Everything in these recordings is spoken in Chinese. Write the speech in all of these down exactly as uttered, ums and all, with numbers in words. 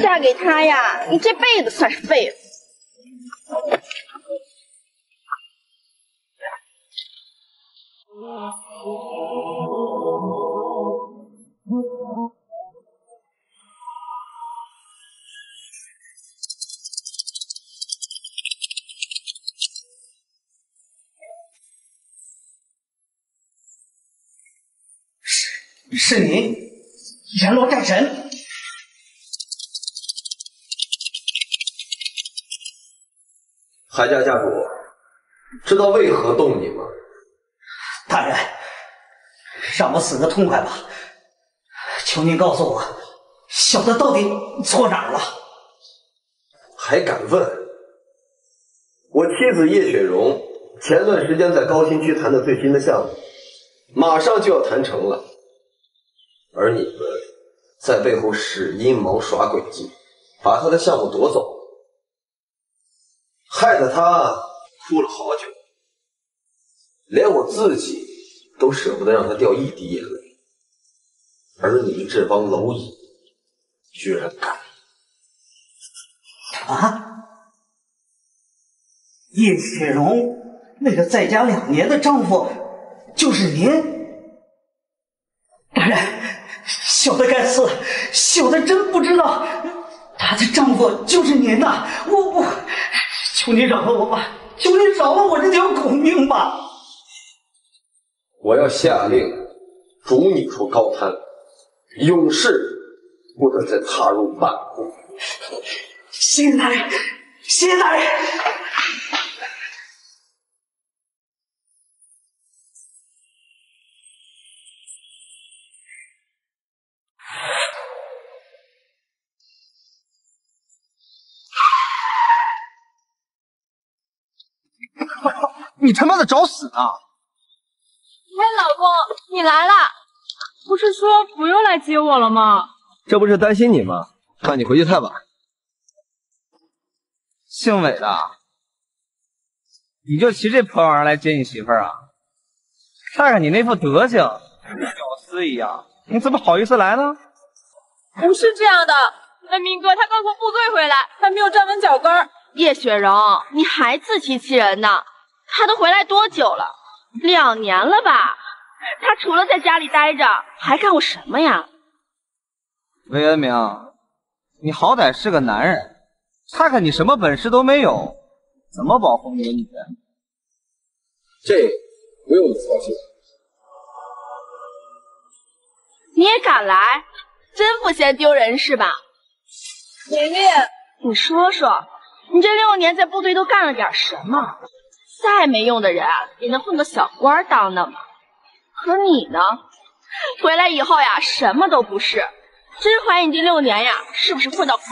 嫁给他呀，你这辈子算是废了。 是是你，阎罗战神。 海家家主，知道为何动你吗？ 大人，让我死个痛快吧！求您告诉我，小的到底错哪儿了？ 还敢问？我妻子叶雪荣前段时间在高新区谈的最新的项目，马上就要谈成了，而你们在背后使阴谋耍诡计，把他的项目夺走，害得他哭了好久，连我自己都舍不得让他掉一滴眼泪，而你们这帮蝼蚁居然敢！ 啊！叶雪荣那个在家两年的丈夫就是您？大人，小的该死，小的真不知道她的丈夫就是您呐！我我求你饶了我吧，求你饶了我这条狗命吧！ 我要下令逐你出高滩，永世不得再踏入半步。 谢谢大人，谢谢大人。 你他妈的找死呢！ 喂，老公，你来了，不是说不用来接我了吗？ 这不是担心你吗？怕你回去太晚。姓韦的，你就骑这破玩意儿来接你媳妇儿啊？看看你那副德行，跟屌丝一样，你怎么好意思来呢？ 不是这样的，那明哥他刚从部队回来，还没有站稳脚跟儿。 叶雪荣，你还自欺欺人呢？他都回来多久了？两年了吧？他除了在家里待着，还干过什么呀？ 韦恩明，你好歹是个男人，看看你什么本事都没有，怎么保护你的女人？ 这不用你操心。 你也敢来？真不嫌丢人是吧？ 玲玲， 你说说，你这六年在部队都干了点什么？再没用的人也能混个小官当当嘛。可你呢？回来以后呀，什么都不是。真怀疑你这六年呀，是不是混到股市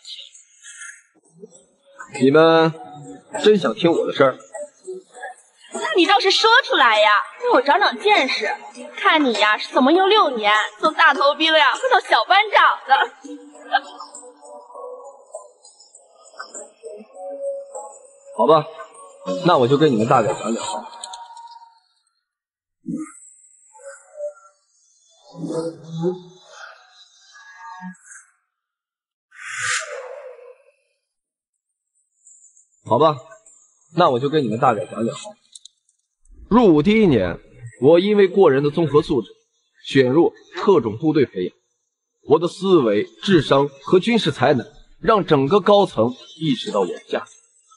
上去？你们真想听我的事儿？ 那你倒是说出来呀，让我长长见识。看你呀，是怎么用六年从大头兵呀混到小班长的。 好吧，那我就跟你们大概讲讲吧。好吧，那我就跟你们大概讲讲吧。入伍第一年，我因为过人的综合素质，选入特种部队培养。我的思维、智商和军事才能，让整个高层意识到我的价值。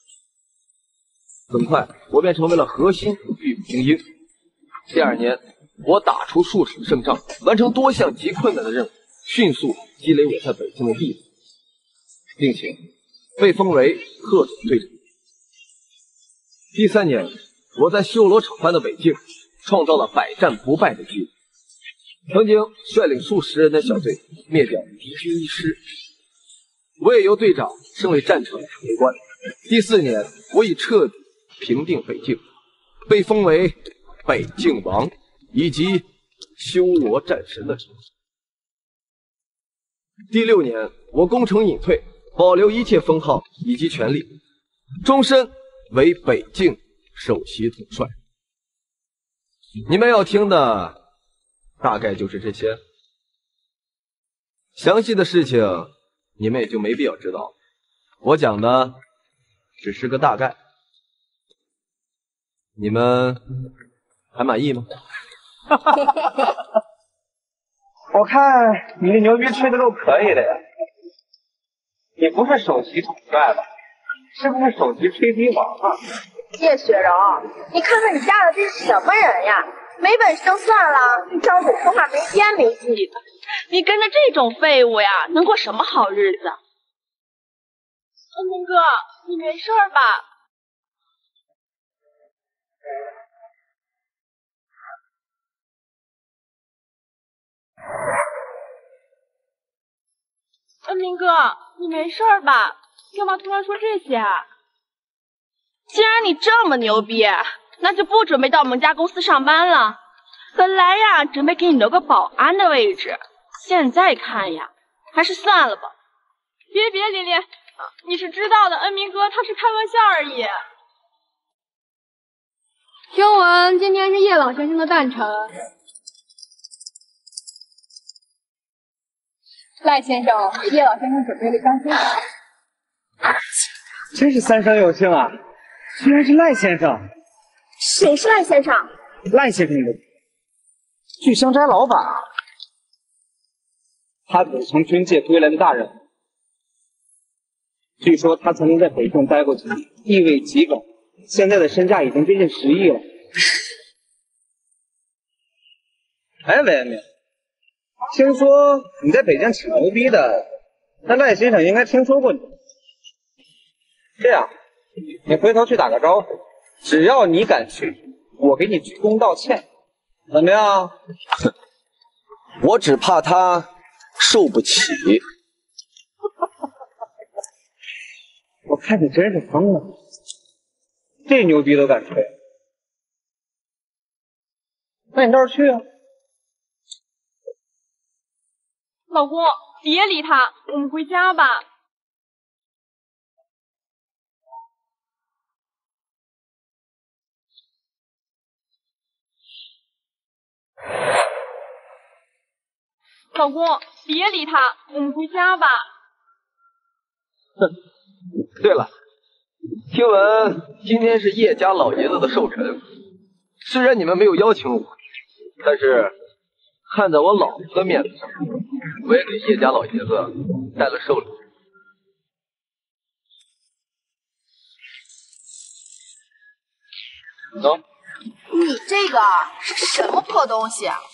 很快，我便成为了核心预武精英。第二年，我打出数场胜仗，完成多项极困难的任务，迅速积累我在北京的地位，并且被封为特种队长。第三年，我在修罗场般的北境创造了百战不败的记录，曾经率领数十人的小队灭掉敌军一师。我也由队长升为战场指挥官。第四年，我已彻底平定北境，被封为北境王以及修罗战神的称号。第六年，我功成隐退，保留一切封号以及权力，终身为北境首席统帅。你们要听的大概就是这些，详细的事情你们也就没必要知道了。我讲的只是个大概，你们还满意吗？ 我看你这牛逼吹的够可以的呀。你不是首席统帅吧？是不是首席吹逼王啊？ 叶雪柔，你看看你嫁的这是什么人呀？没本事就算了，一张嘴说话没边没际的。你跟着这种废物呀，能过什么好日子？恩明哥，你没事吧？恩明哥，你没事吧？干嘛突然说这些啊？既然你这么牛逼，那就不准备到我们家公司上班了。本来呀，准备给你留个保安的位置，现在看呀，还是算了吧。别别，琳琳，你是知道的，恩明哥他是开玩笑而已。 听闻今天是叶老先生的诞辰，赖先生给叶老先生准备了一张新卡。 真是三生有幸啊！居然是赖先生。 谁是赖先生？ 赖先生，聚香斋老板啊，他可是从军界归来的大人。据说他曾经在北宋待过几年，地位极高，现在的身价已经接近十亿了。哎，韦恩明，听说你在北京挺牛逼的，那赖先生应该听说过你。这样，你回头去打个招呼，只要你敢去，我给你鞠躬道歉，怎么样？ 我只怕他受不起。 我看你真是疯了，这牛逼都敢吹。那你倒是去啊！ 老公，别理他，我们回家吧。老公，别理他，我们回家吧。 哼，对了，听闻今天是叶家老爷子的寿辰，虽然你们没有邀请我，但是看在我老子的面子上，我也给叶家老爷子带了寿礼。走。 你这个是什么破东西啊？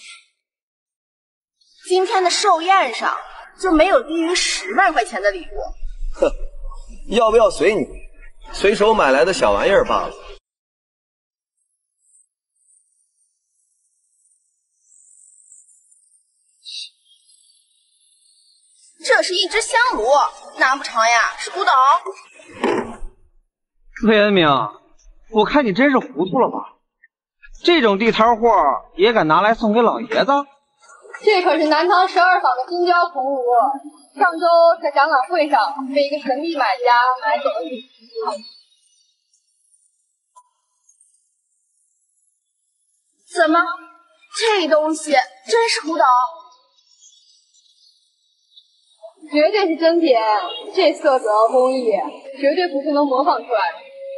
今天的寿宴上就没有低于十万块钱的礼物。 哼，要不要随你，随手买来的小玩意儿罢了。 这是一只香炉，难不成呀是古董？ 魏恩明，我看你真是糊涂了吧？这种地摊货也敢拿来送给老爷子？ 这可是南唐十二坊的金雕铜炉，上周在展览会上被一个神秘买家买走了一匹。 怎么，这东西真是古董？ 绝对是真品，这色泽工艺绝对不是能模仿出来的。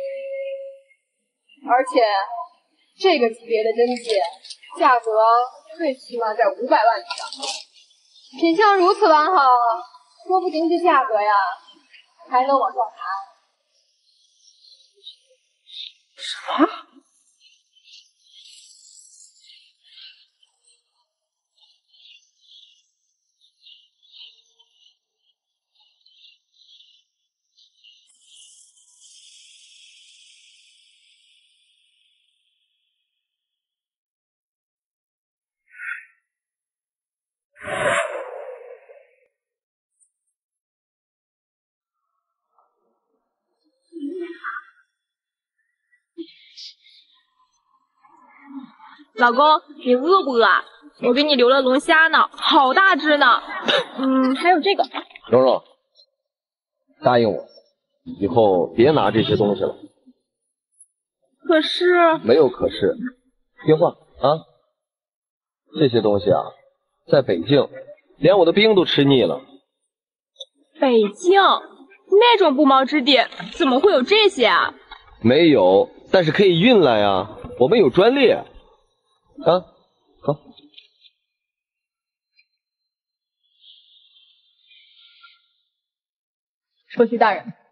而且这个级别的真迹，价格最起码在五百万以上。品相如此完好，说不定这价格呀还能往上爬。 什么？ 老公，你饿不饿啊？我给你留了龙虾呢，好大只呢。嗯，还有这个。 蓉蓉，答应我，以后别拿这些东西了。 可是…… 没有可是，听话啊！这些东西啊，在北京连我的兵都吃腻了。 北京那种不毛之地，怎么会有这些啊？ 没有，但是可以运来呀，我们有专利。啊，好。 首席大人，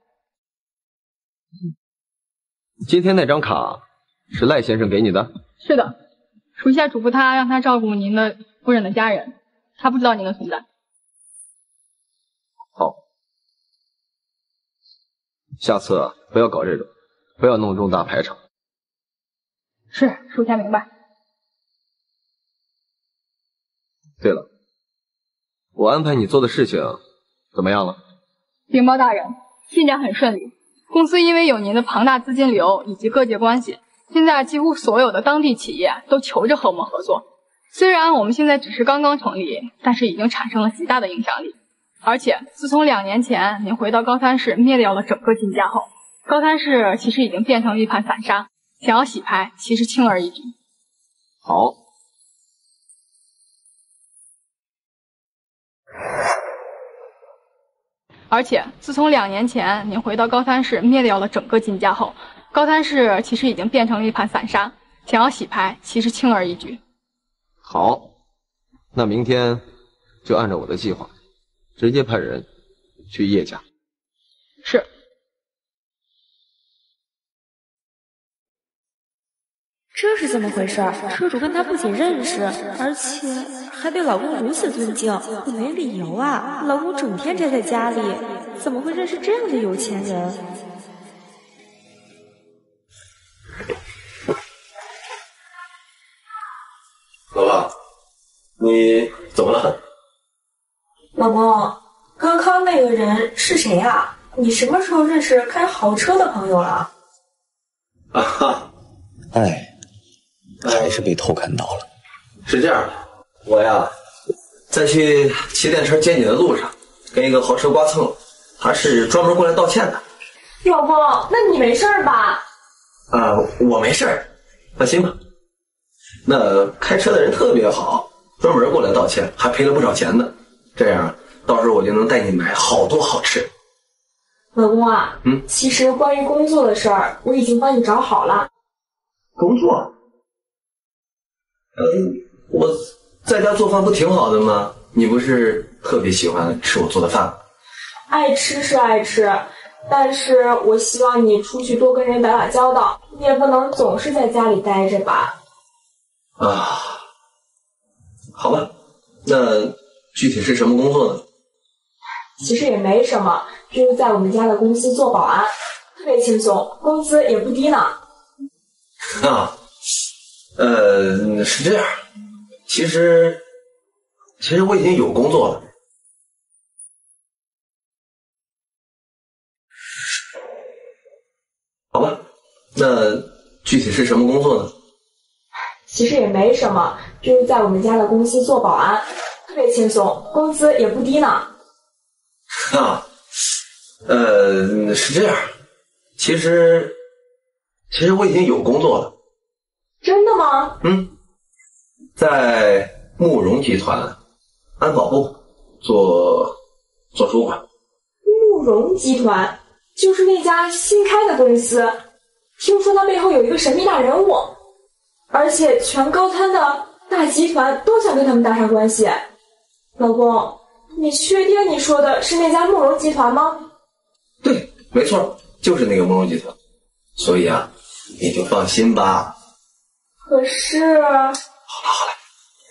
今天那张卡是赖先生给你的？ 是的，属下嘱咐他让他照顾您的夫人的家人，他不知道您的存在。 好，下次啊不要搞这种，不要弄重大排场。 是，属下明白。 对了，我安排你做的事情怎么样了？ 禀报大人，进展很顺利。公司因为有您的庞大资金流以及各界关系，现在几乎所有的当地企业都求着和我们合作。虽然我们现在只是刚刚成立，但是已经产生了极大的影响力。而且自从两年前您回到高滩市灭掉了整个金家后，高滩市其实已经变成了一盘散沙，想要洗牌其实轻而易举。 好。 而且自从两年前您回到高滩市灭掉了整个金家后，高滩市其实已经变成了一盘散沙，想要洗牌其实轻而易举。 好，那明天就按照我的计划，直接派人去叶家。 是。 这是怎么回事？车主跟他不仅认识，而且还对老公如此尊敬，我没理由啊！老公整天宅在家里，怎么会认识这样的有钱人？ 老婆，你怎么了？ 老公，刚刚那个人是谁啊？你什么时候认识开豪车的朋友了？ 啊哈， 哎。还是被偷看到了。 是这样的，我呀，在去骑电车接你的路上，跟一个豪车刮蹭了，他是专门过来道歉的。 老公，那你没事吧？ 啊、呃，我没事，放心吧。那开车的人特别好，专门过来道歉，还赔了不少钱呢。这样，到时候我就能带你买好多好吃。 老公啊， 嗯， 其实关于工作的事儿，我已经帮你找好了。 工作？嗯，我在家做饭不挺好的吗？你不是特别喜欢吃我做的饭吗？ 爱吃是爱吃，但是我希望你出去多跟人打打交道，你也不能总是在家里待着吧。 啊，好吧，那具体是什么工作呢？ 其实也没什么，就是在我们家的公司做保安，特别轻松，工资也不低呢。 啊。呃，是这样，其实，其实我已经有工作了。好吧，那具体是什么工作呢？ 其实也没什么，就是在我们家的公司做保安，特别轻松，工资也不低呢。 啊，呃，是这样，其实，其实我已经有工作了。 真的吗？ 嗯，在慕容集团安保部做做主管。 慕容集团就是那家新开的公司，听说它背后有一个神秘大人物，而且全高滩的大集团都想跟他们搭上关系。老公，你确定你说的是那家慕容集团吗？ 对，没错，就是那个慕容集团。所以啊，你就放心吧。 可是，好了好了，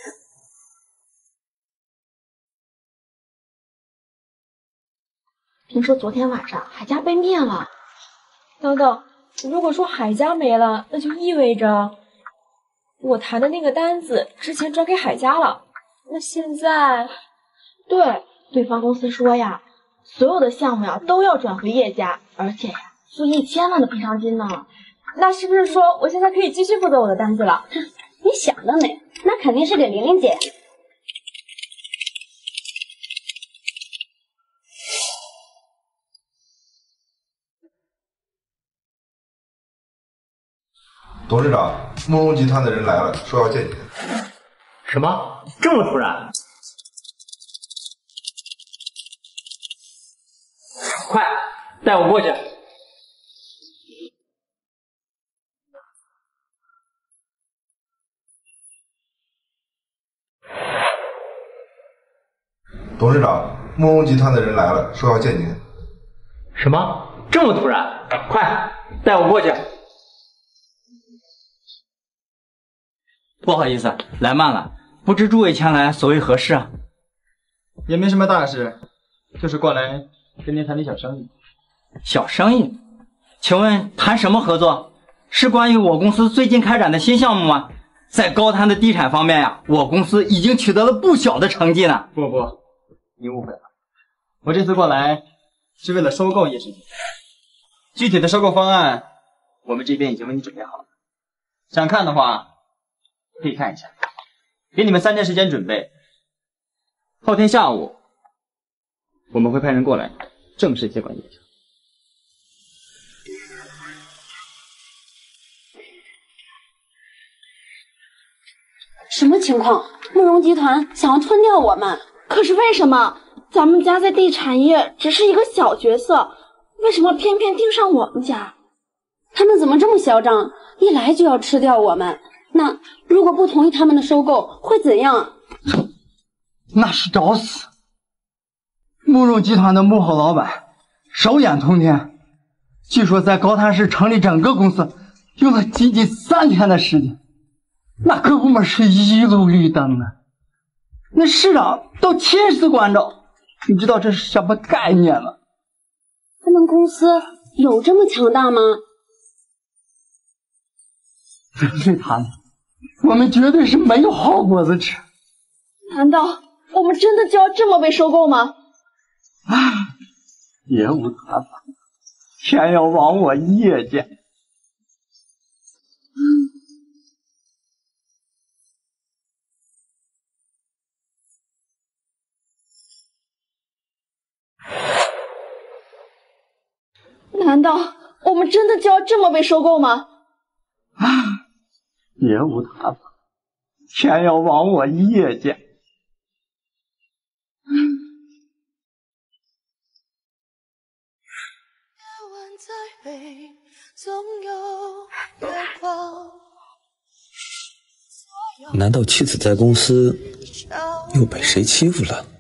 听说昨天晚上海家被灭了。等等，如果说海家没了，那就意味着我谈的那个单子之前转给海家了。那现在，对，对方公司说呀，所有的项目呀都要转回叶家，而且呀付一千万的赔偿金呢。那是不是说我现在可以继续负责我的单子了？ 你想得美，那肯定是给玲玲姐。 董事长，慕容集团的人来了，说要见你。 什么？这么突然？ 快带我过去。 董事长，慕容集团的人来了，说要见您。 什么？这么突然？快带我过去。不好意思，来慢了，不知诸位前来所谓何事啊？ 也没什么大事，就是过来跟您谈点小生意。 小生意？请问谈什么合作？是关于我公司最近开展的新项目吗？在高滩的地产方面呀，我公司已经取得了不小的成绩呢。 不不，你误会了，我这次过来是为了收购叶氏集团，具体的收购方案我们这边已经为你准备好了，想看的话可以看一下。给你们三天时间准备，后天下午我们会派人过来正式接管叶氏。 什么情况？慕容集团想要吞掉我们？ 可是为什么？咱们家在地产业只是一个小角色，为什么偏偏盯上我们家？ 他们怎么这么嚣张？一来就要吃掉我们？那如果不同意他们的收购，会怎样？ 那是找死！慕容集团的幕后老板手眼通天，据说在高滩市成立整个公司用了仅仅三天的时间。那哥们是一路绿灯呢，那市长都亲自关照，你知道这是什么概念吗？ 他们公司有这么强大吗？ 得罪他们，我们绝对是没有好果子吃。 难道我们真的就要这么被收购吗？ 唉，别无他法，天要亡我叶家。 难道我们真的就要这么被收购吗？ 唉，别无他法，天要亡我叶家。 难道妻子在公司又被谁欺负了？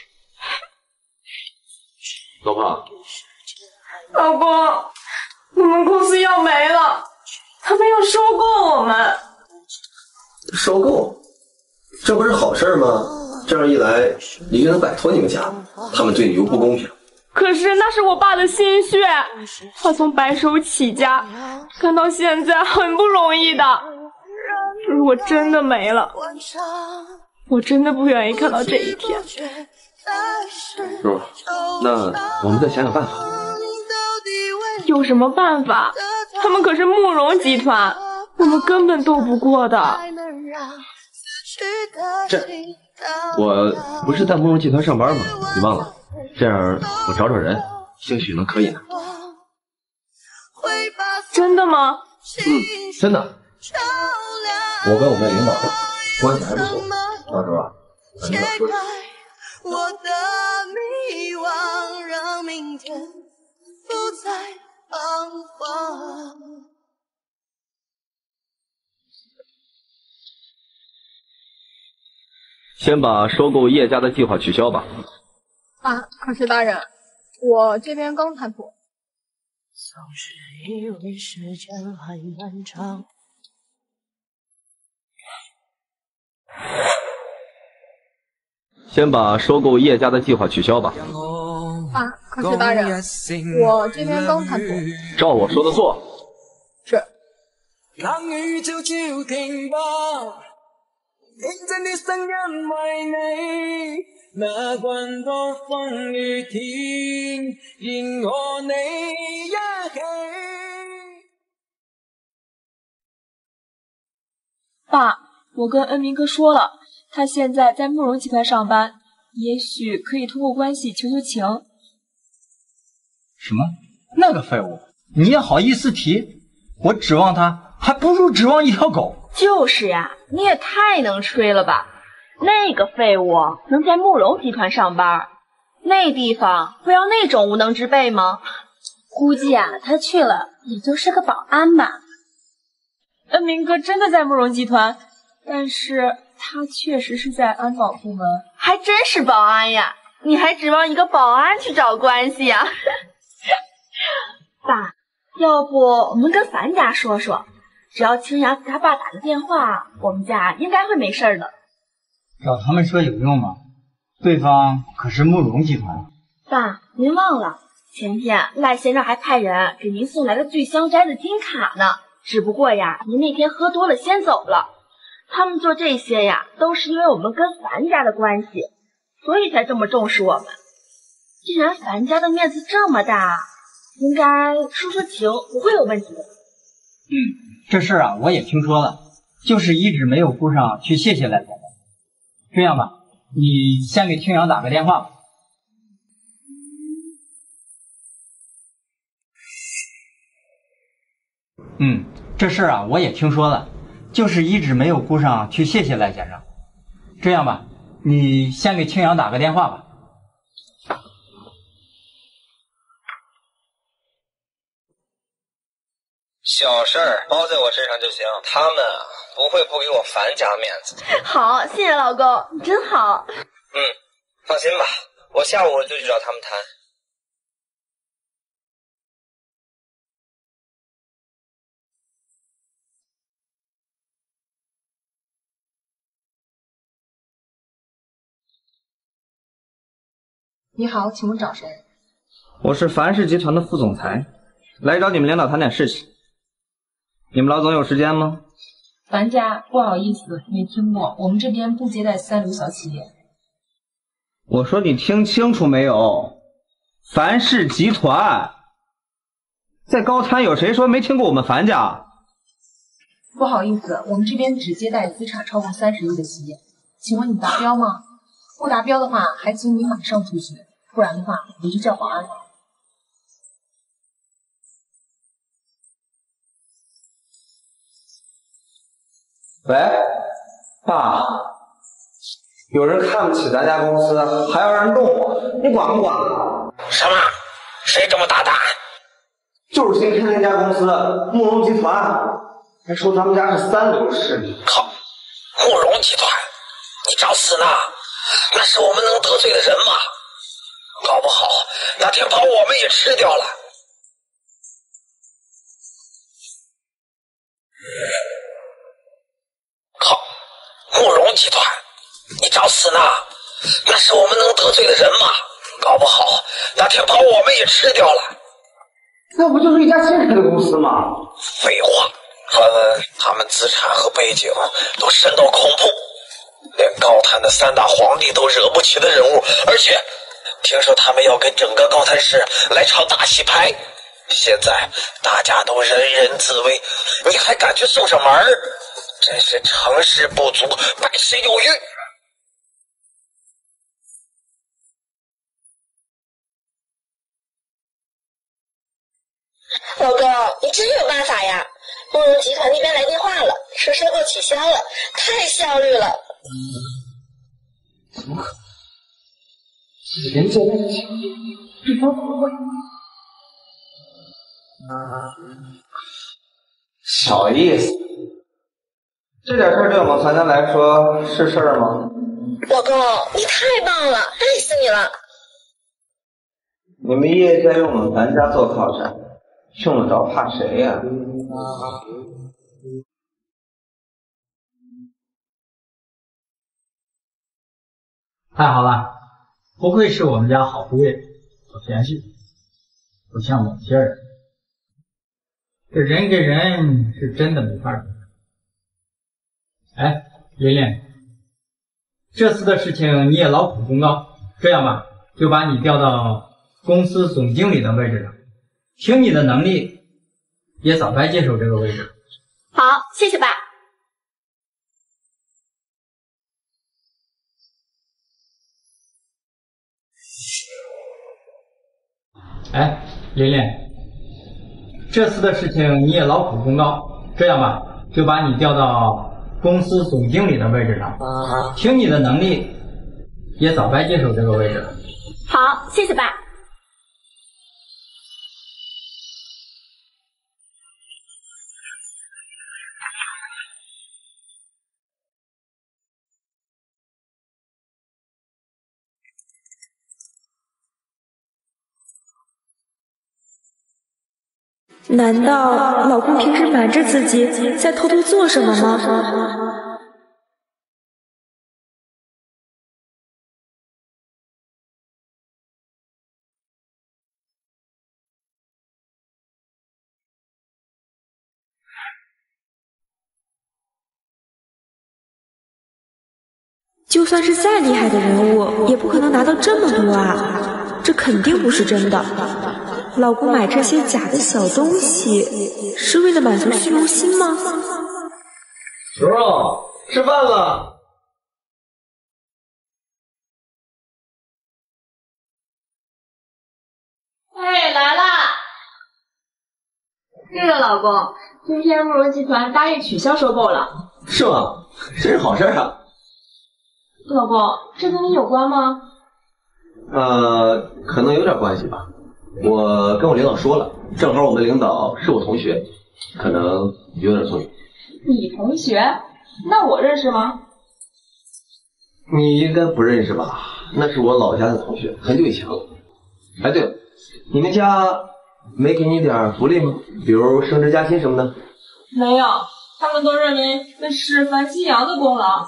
老婆， 老公，我们公司要没了，他们要收购我们。 收购？这不是好事吗？这样一来，你就能摆脱你们家，他们对你又不公平。 可是那是我爸的心血，他从白手起家干到现在很不容易的。如果真的没了，我真的不愿意看到这一天。 叔，那我们再想想办法。 有什么办法？他们可是慕容集团，我们根本斗不过的。 这，我不是在慕容集团上班吗？你忘了？这样我找找人，兴许能可以呢。 真的吗？ 嗯，真的。我跟我们的领导关系还不错，到时候啊，把领导说说。 我的迷惘让明天不再彷徨。 先把收购叶家的计划取消吧。 啊，可是大人，我这边刚谈妥。 总是以为时间很漫长。 先把收购叶家的计划取消吧。 啊，可是大人，我这边刚谈妥。 照我说的做。 是。 让宇宙就停吧，听见的声音为你，哪管多风雨天，愿和你一起。 爸，我跟恩明哥说了，他现在在慕容集团上班，也许可以通过关系求求情。 什么？那个废物，你也好意思提？我指望他，还不如指望一条狗。 就是呀，你也太能吹了吧！那个废物能在慕容集团上班， 那地方会要那种无能之辈吗？ 估计啊，他去了也就是个保安吧。 恩明哥真的在慕容集团，但是他确实是在安保部门。 还真是保安呀！你还指望一个保安去找关系呀？爸，要不我们跟樊家说说，只要青雅给他爸打个电话，我们家应该会没事的。 找他们说有用吗？对方可是慕容集团。 爸，您忘了前天赖先生还派人给您送来了聚香斋的金卡呢。只不过呀，您那天喝多了先走了。他们做这些呀，都是因为我们跟樊家的关系，所以才这么重视我们。既然樊家的面子这么大，应该说说情不会有问题的。 嗯，这事儿啊，我也听说了，就是一直没有顾上去谢谢赖先生。这样吧，你先给青阳打个电话吧。嗯，这事儿啊，我也听说了，就是一直没有顾上去谢谢赖先生。这样吧，你先给青阳打个电话吧。 小事儿包在我身上就行，他们啊不会不给我樊家面子。 好，谢谢老公，你真好。 嗯，放心吧，我下午就去找他们谈。 你好，请问找谁？ 我是樊氏集团的副总裁，来找你们领导谈点事情。你们老总有时间吗？ 樊家，不好意思，没听过，我们这边不接待三流小企业。 我说你听清楚没有？樊氏集团，在高滩有谁说没听过我们樊家？ 不好意思，我们这边只接待资产超过三十亿的企业。请问你达标吗？不达标的话，还请你马上出去，不然的话，我就叫保安了。 喂，爸，有人看不起咱家公司，还要人动我，你管不管？ 什么？谁这么大胆？ 就是新开那家公司，慕容集团，还说咱们家是三流势力。 靠，慕容集团，你找死呢？那是我们能得罪的人吗？搞不好哪天把我们也吃掉了。靠，慕容集团，你找死呢？那是我们能得罪的人吗？搞不好哪天把我们也吃掉了。 那不就是一家新开的公司吗？ 废话，他们他们资产和背景都深到恐怖。连高滩的三大皇帝都惹不起的人物，而且听说他们要给整个高滩市来场大洗牌，现在大家都人人自危，你还敢去送上门儿？真是成事不足，败事有余。 老公，你真有办法呀！慕容集团那边来电话了，说收购取消了，太效率了。 怎么可能？连这样的情况，对方怎么会？小意思，这点事儿对我们樊家来说是事儿吗？ 老公，你太棒了，爱死你了！ 你们叶家用我们樊家做靠山，用得着怕谁呀？ 太好了，不愧是我们家好姑爷，好贤婿，不像某些人，这人跟人是真的没法比。哎，琳琳，这次的事情你也劳苦功高，这样吧，就把你调到公司总经理的位置上，凭你的能力，也早该接手这个位置。 好，谢谢爸。 哎，琳琳，这次的事情你也劳苦功高，这样吧，就把你调到公司总经理的位置上，凭你的能力，也早该接手这个位置了。 好，谢谢爸。 难道老公平时瞒着自己，在偷偷做什么吗？就算是再厉害的人物，也不可能拿到这么多啊！这肯定不是真的。老公买这些假的小东西，是为了满足虚荣心吗？ 蓉蓉，吃饭了。 哎，来啦！是的，老公，今天慕容集团答应取消收购了。 是吗？真是好事啊！ 老公，这跟你有关吗？ 呃，可能有点关系吧。我跟我领导说了，正好我们领导是我同学，可能有点作用。 你同学？那我认识吗？ 你应该不认识吧？那是我老家的同学，很久以前了。哎，对了，你们家没给你点福利吗？比如升职加薪什么的？ 没有，他们都认为那是樊清扬的功劳。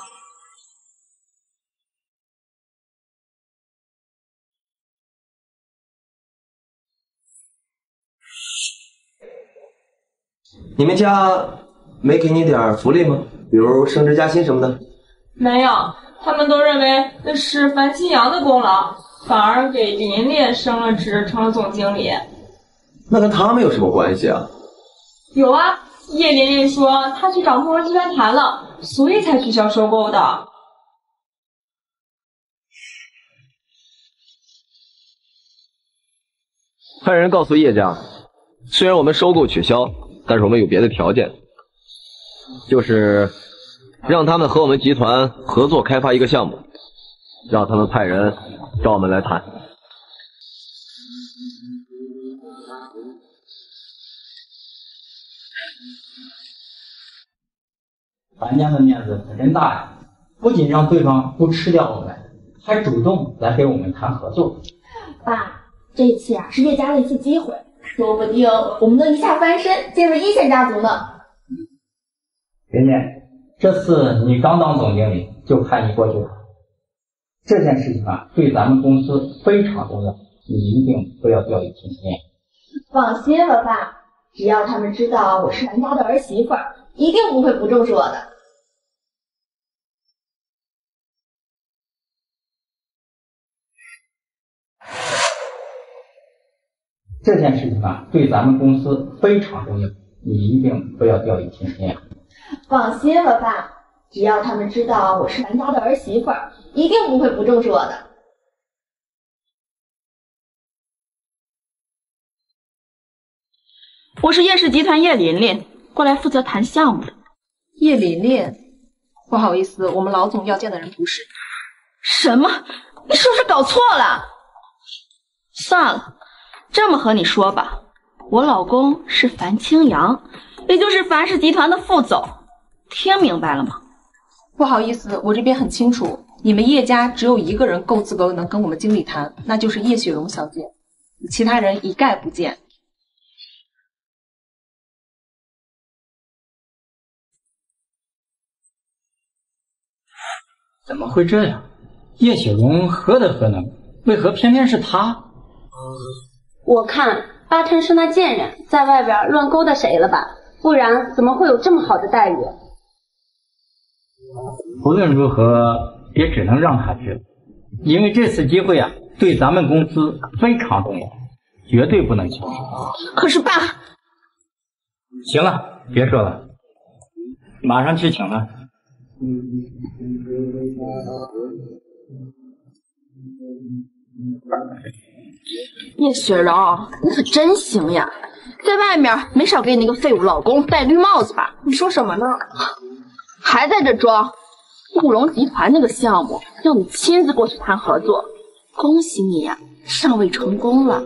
你们家没给你点福利吗？比如升职加薪什么的？ 没有，他们都认为那是樊清扬的功劳，反而给琳琳升了职，成了总经理。 那跟他们有什么关系啊？ 有啊，叶琳琳说她去找慕容集团谈了，所以才取消收购的。 派人告诉叶家，虽然我们收购取消，但是我们有别的条件，就是让他们和我们集团合作开发一个项目，让他们派人找我们来谈。 樊家的面子可真大呀！不仅让对方不吃掉我们，还主动来跟我们谈合作。 爸，这次呀、啊、是叶家的一次机会，说不定我们能一下翻身，进入一线家族呢。 琳琳，这次你刚当总经理，就派你过去了。这件事情啊，对咱们公司非常重要，你一定不要掉以轻心。 放心吧，爸，只要他们知道我是樊家的儿媳妇儿，一定不会不重视我的。 这件事情啊，对咱们公司非常重要，你一定不要掉以轻心啊！ 放心吧，爸，只要他们知道我是樊家的儿媳妇儿，一定不会不重视我的。我是叶氏集团叶琳琳，过来负责谈项目的。 叶琳琳，不好意思，我们老总要见的人不是。 什么？你是不是搞错了？算了。这么和你说吧，我老公是樊清扬，也就是樊氏集团的副总，听明白了吗？ 不好意思，我这边很清楚，你们叶家只有一个人够资格能跟我们经理谈，那就是叶雪蓉小姐，其他人一概不见。 怎么会这样？叶雪蓉何德何能？为何偏偏是她？ 我看八成是那贱人在外边乱勾搭谁了吧，不然怎么会有这么好的待遇？ 无论如何也只能让他知道，因为这次机会啊，对咱们公司非常重要，绝对不能轻视。 可是爸， 行了，别说了，马上去请他。 叶雪蓉，你可真行呀，在外面没少给你那个废物老公戴绿帽子吧？ 你说什么呢？ 还在这装？慕容集团那个项目要你亲自过去谈合作， 恭喜你呀、啊，上位成功了。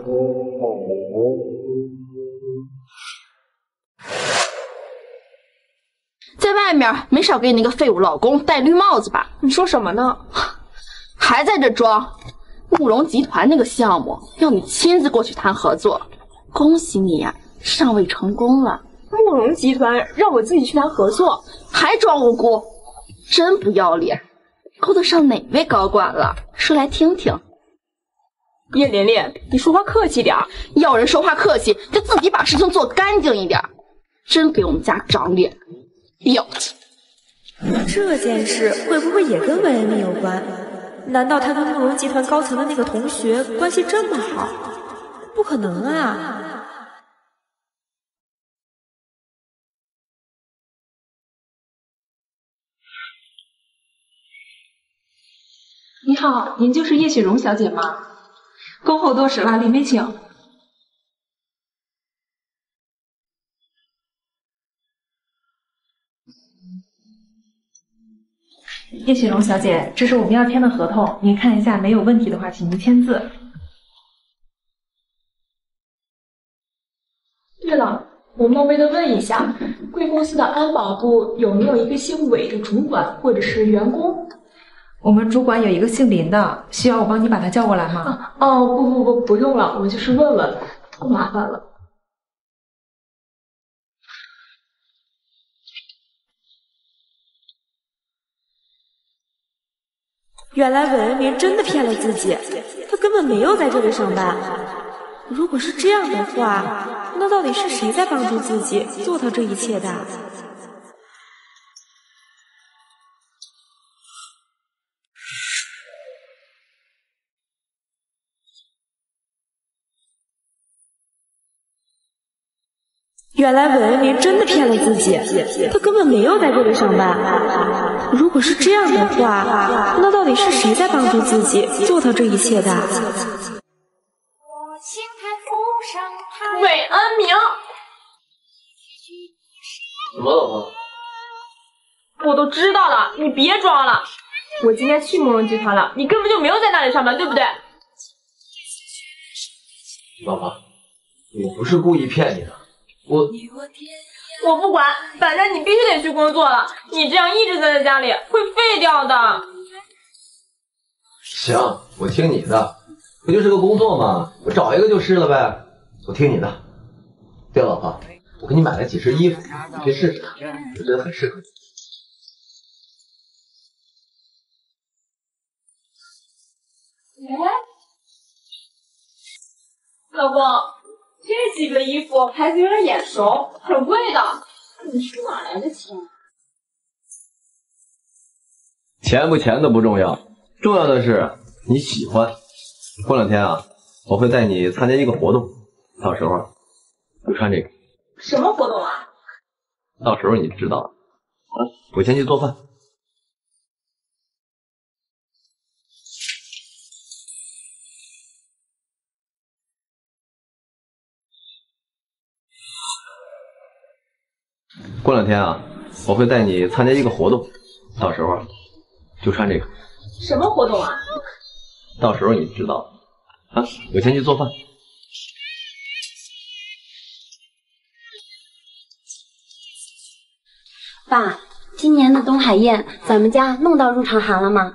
在外面没少给你那个废物老公戴绿帽子吧？ 你说什么呢？ 还在这装？慕容集团那个项目要你亲自过去谈合作，恭喜你呀、啊，上位成功了。 慕容集团让我自己去谈合作， 还装无辜，真不要脸！勾得上哪位高管了？说来听听。 叶琳琳，你说话客气点， 要人说话客气，就自己把事情做干净一点。真给我们家长脸，婊子！ 这件事会不会也跟文恩有关？难道他跟慕容集团高层的那个同学关系这么好？不可能啊！ 你好，您就是叶雪荣小姐吗？恭候多时了，里面请。叶雪荣小姐，这是我们要签的合同，您看一下，没有问题的话，请您签字。对了，我冒昧的问一下，贵公司的安保部有没有一个姓韦的主管或者是员工？我们主管有一个姓林的，需要我帮你把他叫过来吗？啊、哦，不不不，不用了，我就是问问，太麻烦了。 原来文恩明真的骗了自己，他根本没有在这里上班。如果是这样的话，那到底是谁在帮助自己做到这一切的？原来文恩明真的骗了自己，他根本没有在这里上班。如果是这样的话，那到底是谁在帮助自己做到这一切的？ 韦恩明， 怎么了，老婆？ 我都知道了，你别装了。我今天去慕容集团了，你根本就没有在那里上班，对不对？ 老婆，我不是故意骗你的。我我不管，反正你必须得去工作了。你这样一直待在家里会废掉的。 行，我听你的，不就是个工作吗？我找一个就是了呗。我听你的。对了，老婆，我给你买了几身衣服，你可以试试，我觉得很适合你。 哎，老公。这几个衣服牌子有点眼熟，很贵的，你是哪来的钱？ 钱不钱的不重要，重要的是你喜欢。过两天啊，我会带你参加一个活动，到时候就穿这个。 什么活动啊？ 到时候你知道了。啊，我先去做饭。过两天啊，我会带你参加一个活动，到时候就穿这个。 什么活动啊？ 到时候你知道了。啊，我先去做饭。 爸，今年的东海宴，咱们家弄到入场函了吗？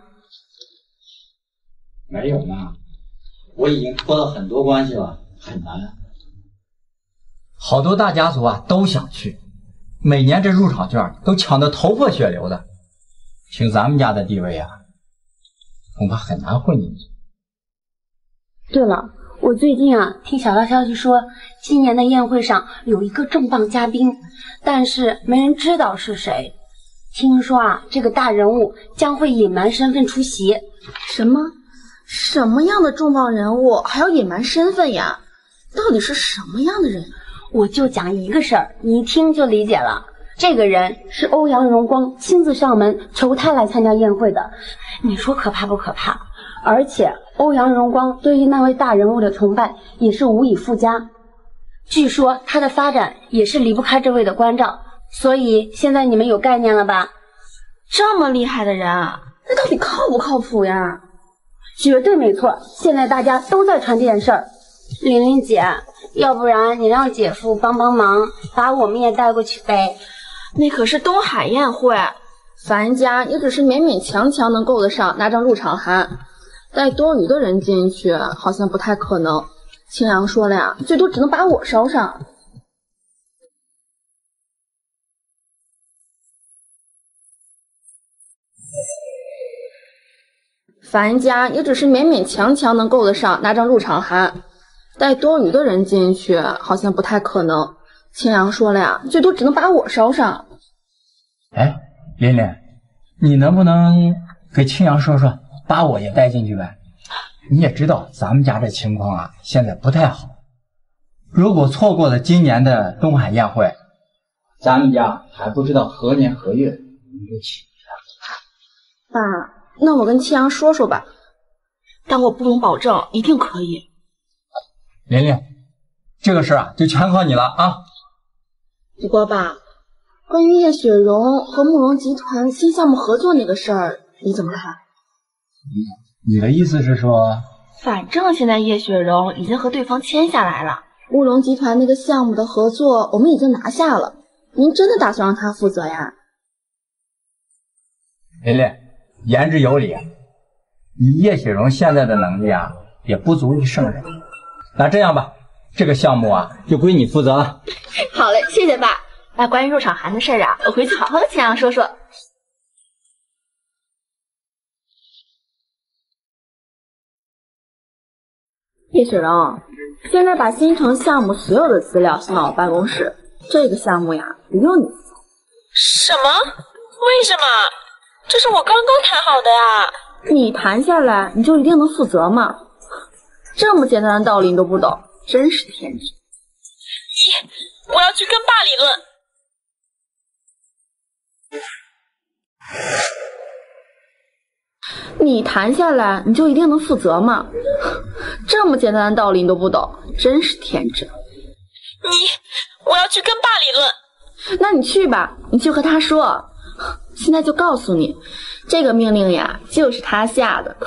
没有呢，我已经托了很多关系了，很难。 好多大家族啊都想去。每年这入场券都抢得头破血流的，凭咱们家的地位啊，恐怕很难混进去。 对了，我最近啊听小道消息说，今年的宴会上有一个重磅嘉宾，但是没人知道是谁。听说啊，这个大人物将会隐瞒身份出席。 什么？什么样的重磅人物还要隐瞒身份呀？到底是什么样的人？ 我就讲一个事儿，你一听就理解了。这个人是欧阳荣光亲自上门求他来参加宴会的，你说可怕不可怕？而且欧阳荣光对于那位大人物的崇拜也是无以复加，据说他的发展也是离不开这位的关照，所以现在你们有概念了吧？ 这么厉害的人，那到底靠不靠谱呀？ 绝对没错。现在大家都在传这件事儿。玲玲姐，要不然你让姐夫帮帮忙，把我们也带过去呗。 那可是东海宴会，咱家也只是勉勉强强能够得上拿张入场函，带多余的人进去好像不太可能。青阳说了呀，最多只能把我捎上。咱家也只是勉勉强强能够得上拿张入场函，带多余的人进去好像不太可能。青阳说了呀，最多只能把我捎上。 哎，琳琳，你能不能给青阳说说，把我也带进去呗？你也知道咱们家这情况啊，现在不太好。如果错过了今年的东海宴会，咱们家还不知道何年何月能够起。 爸，那我跟青阳说说吧，但我不能保证一定可以。 琳琳，这个事啊，就全靠你了啊！ 不过爸，关于叶雪荣和慕容集团新项目合作那个事儿，你怎么看？ 你的意思是说， 反正现在叶雪荣已经和对方签下来了，慕容集团那个项目的合作我们已经拿下了，您真的打算让他负责呀？ 琳琳，言之有理。以叶雪荣现在的能力啊，也不足以胜任。那这样吧，这个项目啊，就归你负责了。 好嘞，谢谢爸。那关于入场函的事儿啊，我回去好好和青阳说说。叶雪荣，现在把新城项目所有的资料送到我办公室，这个项目呀，不用你。 什么？为什么？这是我刚刚谈好的呀。 你谈下来，你就一定能负责吗？这么简单的道理你都不懂，真是天真。 你，我要去跟爸理论。 你谈下来，你就一定能负责吗？这么简单的道理你都不懂，真是天真。 你，我要去跟爸理论。 那你去吧，你去和他说。现在就告诉你，这个命令呀，就是他下的。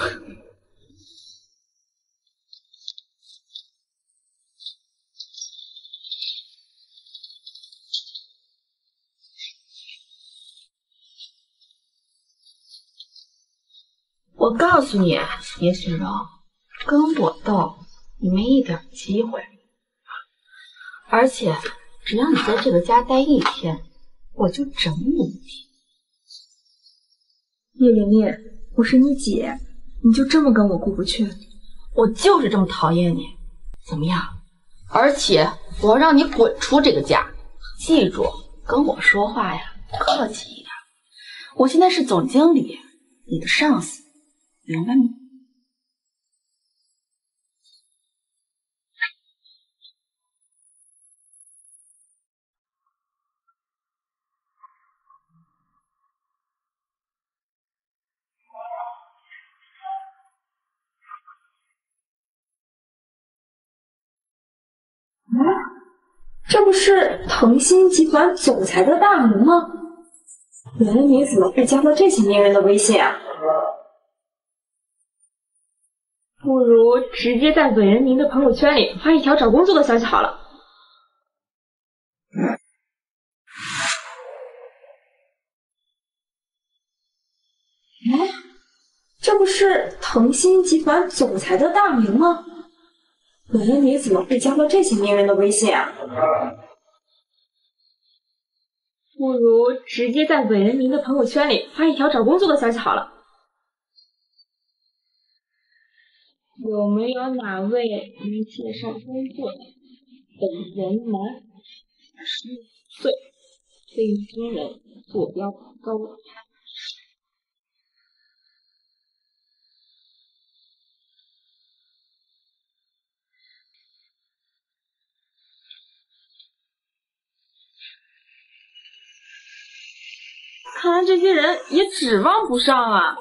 我告诉你，叶雪荣，跟我斗，你没一点机会。而且，只要你在这个家待一天，我就整你一天。 叶琳琳，我是你姐，你就这么跟我过不去？ 我就是这么讨厌你，怎么样？而且我要让你滚出这个家。记住，跟我说话呀，客气一点。我现在是总经理，你的上司。明白吗？ 这不是腾讯集团总裁的大名吗？原来你怎么会加到这些名人的微信啊？不如直接在伟人您的朋友圈里发一条找工作的消息好了。哎，这不是腾讯集团总裁的大名吗？伟人你怎么会加到这些名人的微信啊？不如直接在伟人您的朋友圈里发一条找工作的消息好了。有没有哪位能介绍工作的？本人男，十五岁，非军人，坐标高滩。看来这些人也指望不上啊。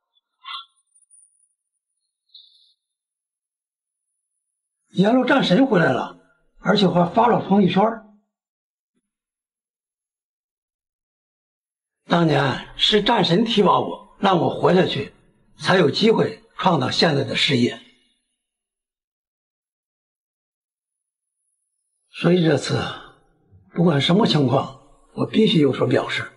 阎罗战神回来了，而且还发了朋友圈。当年是战神提拔我，让我活下去，才有机会创造现在的事业。所以这次不管什么情况，我必须有所表示。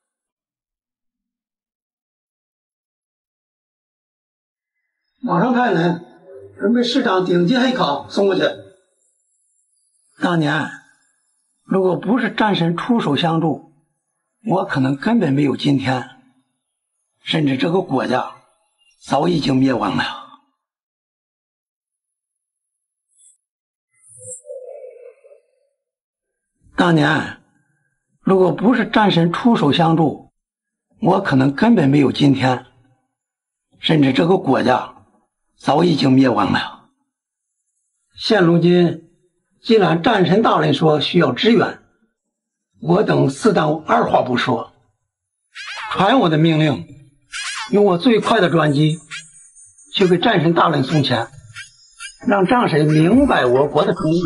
马上派人准备市长顶级黑烤送过去。当年如果不是战神出手相助，我可能根本没有今天，甚至这个国家早已经灭亡了。当年如果不是战神出手相助，我可能根本没有今天，甚至这个国家早已经灭亡了。现如今既然战神大人说需要支援，我等自当二话不说，传我的命令，用我最快的专机去给战神大人送钱，让战神明白我国的诚意。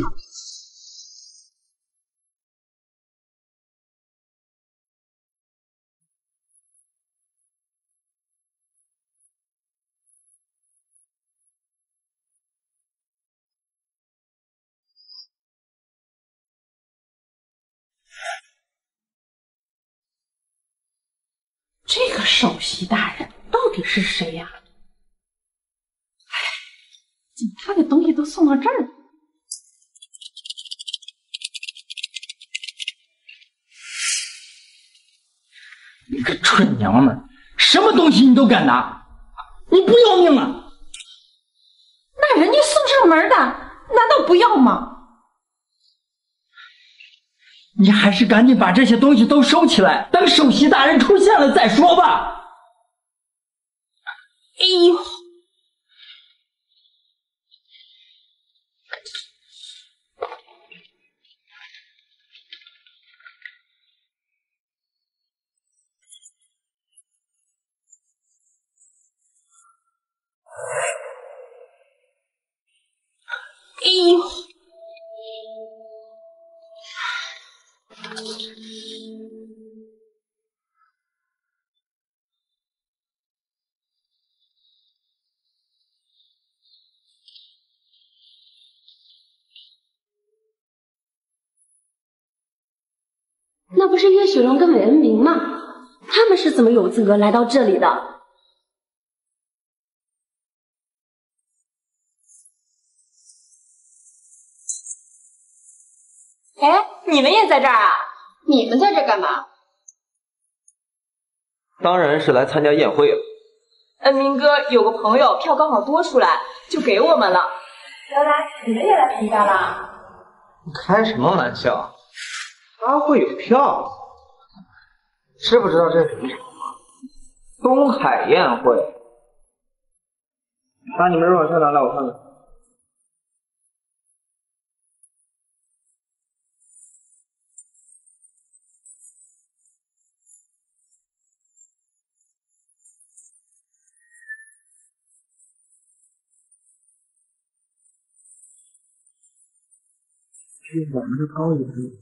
这个首席大人到底是谁呀？哎，怎么他的东西都送到这儿了？ 你个蠢娘们，什么东西你都敢拿，你不要命啊？ 那人家送上门的，难道不要吗？ 你还是赶紧把这些东西都收起来，等首席大人出现了再说吧。 哎呦！哎呦！ 那不是岳雪龙跟韦恩明吗？他们是怎么有资格来到这里的？哎，你们也在这儿啊？你们在这干嘛？ 当然是来参加宴会了。 恩明哥有个朋友票刚好多出来，就给我们了。原来你们也来参加了？ 你开什么玩笑？哪会有票？知不知道这是什么场合？东海宴会。把你们入场券拿来，我看看。比我们的高一等。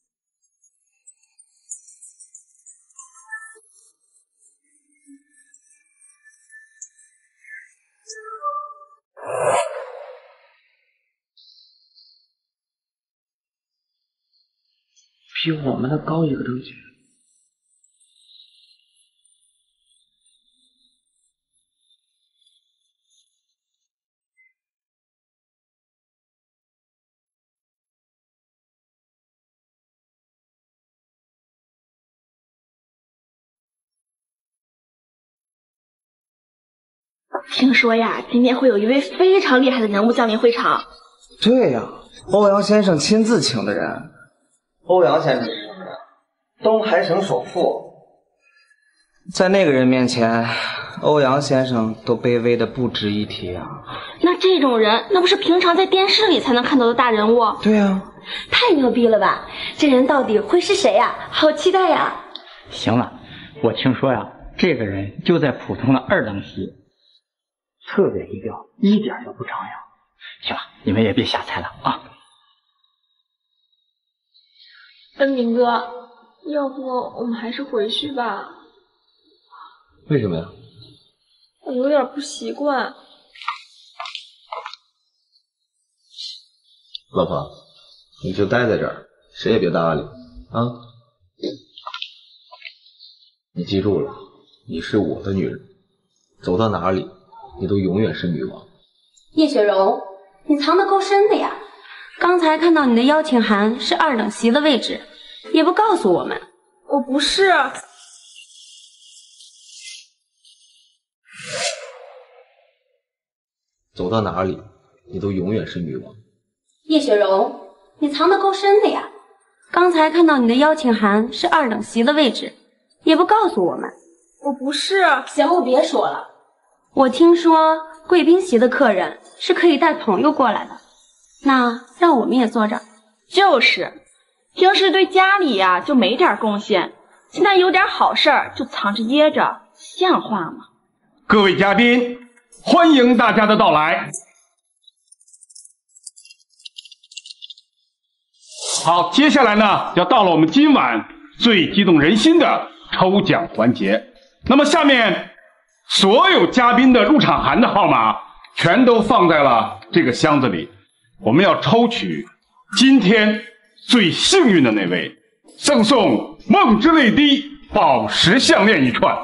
比我们的高一个等级。 听说呀，今天会有一位非常厉害的人物降临会场。 对呀，欧阳先生亲自请的人。欧阳先生是什么人？东海省首富。在那个人面前，欧阳先生都卑微的不值一提啊。 那这种人，那不是平常在电视里才能看到的大人物？ 对呀。 太牛逼了吧！这人到底会是谁呀？好期待呀！ 行了，我听说呀，这个人就在普通的二等席。特别低调，一点都不张扬。行了，你们也别瞎猜了啊！ 恩明哥，要不我们还是回去吧？ 为什么呀？ 我有点不习惯。 老婆，你就待在这儿，谁也别搭理啊！你记住了，你是我的女人，走到哪里，你都永远是女王。 叶雪柔，你藏得够深的呀！刚才看到你的邀请函是二等席的位置，也不告诉我们。 我不是。 走到哪里，你都永远是女王。 叶雪柔，你藏得够深的呀！刚才看到你的邀请函是二等席的位置，也不告诉我们。 我不是。 行，我别说了。我听说贵宾席的客人是可以带朋友过来的，那让我们也坐这儿。 就是，平时对家里呀、啊、就没点贡献，现在有点好事儿就藏着掖着，像话吗？ 各位嘉宾，欢迎大家的到来。好，接下来呢，要到了我们今晚最激动人心的抽奖环节。那么下面所有嘉宾的入场函的号码全都放在了这个箱子里，我们要抽取今天最幸运的那位，赠送梦之泪滴宝石项链一串。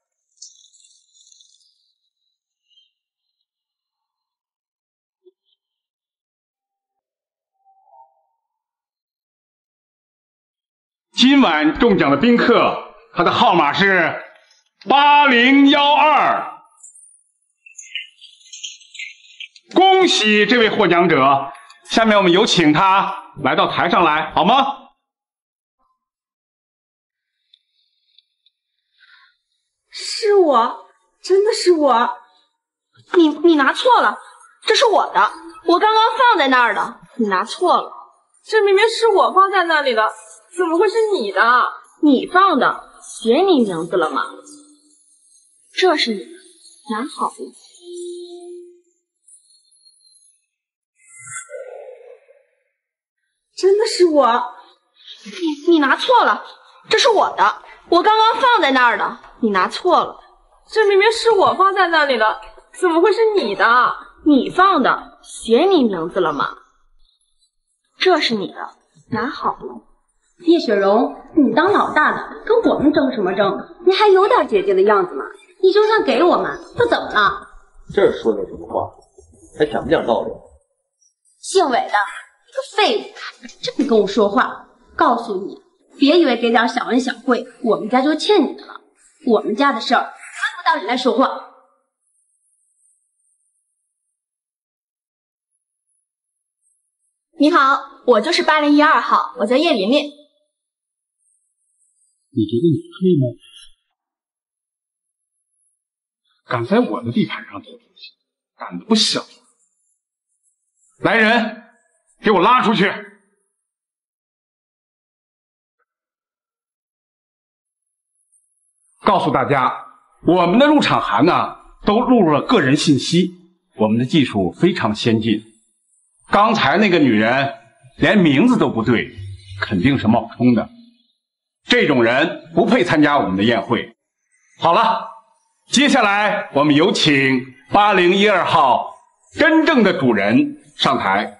今晚中奖的宾客，他的号码是八零一二。恭喜这位获奖者，下面我们有请他来到台上来，好吗？ 是我，真的是我。你你拿错了，这是我的，我刚刚放在那儿的，你拿错了。 这明明是我放在那里的。怎么会是你的？ 你放的，写你名字了吗？这是你的，拿好了。真的是我，你你拿错了，这是我的，我刚刚放在那儿的，你拿错了。 这明明是我放在那里的，怎么会是你的？ 你放的，写你名字了吗？这是你的，拿好了。 叶雪柔，你当老大的跟我们争什么争？你还有点姐姐的样子吗？你就算给我们，又怎么了？ 这说的什么话？还讲不讲道理？ 姓韦的，你个废物，这么跟我说话！告诉你，别以为给点小恩小惠，我们家就欠你的了。我们家的事儿，轮不到你来说话。 你好，我就是八零一二号，我叫叶琳琳。 你觉得你配吗？敢在我的地盘上偷东西，胆子不小。来人，给我拉出去！告诉大家，我们的入场函呢，都录入了个人信息，我们的技术非常先进。刚才那个女人连名字都不对，肯定是冒充的。这种人不配参加我们的宴会。好了，接下来我们有请八零一二号真正的主人上台。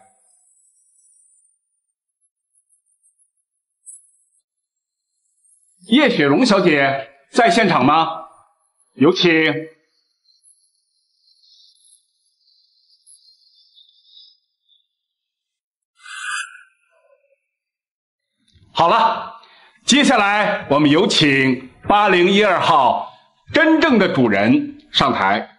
叶雪荣小姐在现场吗？有请。好了，接下来我们有请八零一二号真正的主人上台。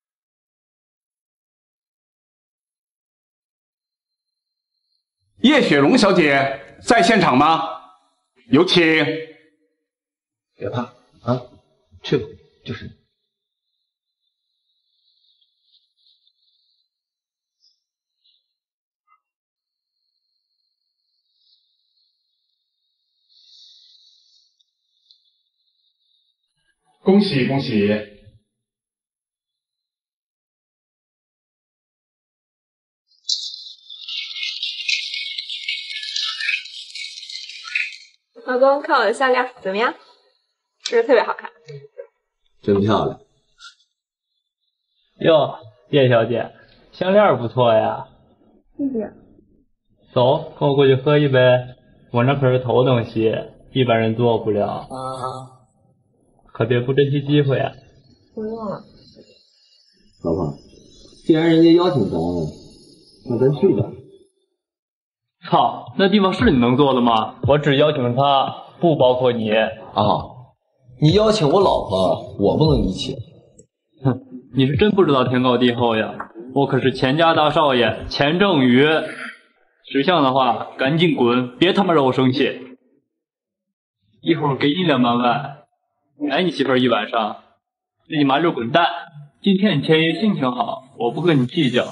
叶雪荣小姐在现场吗？有请。 别怕啊，去吧，就是你。 恭喜恭喜！ 老公，看我的项链怎么样？是不是特别好看？ 真漂亮。 哟，叶小姐，项链不错呀。 谢谢。 走，跟我过去喝一杯。我那可是头等席，一般人做不了。 啊。 可别不珍惜机会啊。 不用了。 老婆，既然人家邀请咱，那咱去吧。 操，那地方是你能做的吗？我只邀请他，不包括你。 啊，你邀请我老婆，我不能一起。 哼，你是真不知道天高地厚呀！我可是钱家大少爷钱正宇。识相的话，赶紧滚，别他妈惹我生气。一会儿给你两百万，买你媳妇儿一晚上，自己麻溜滚蛋。今天你天爷心情好，我不跟你计较。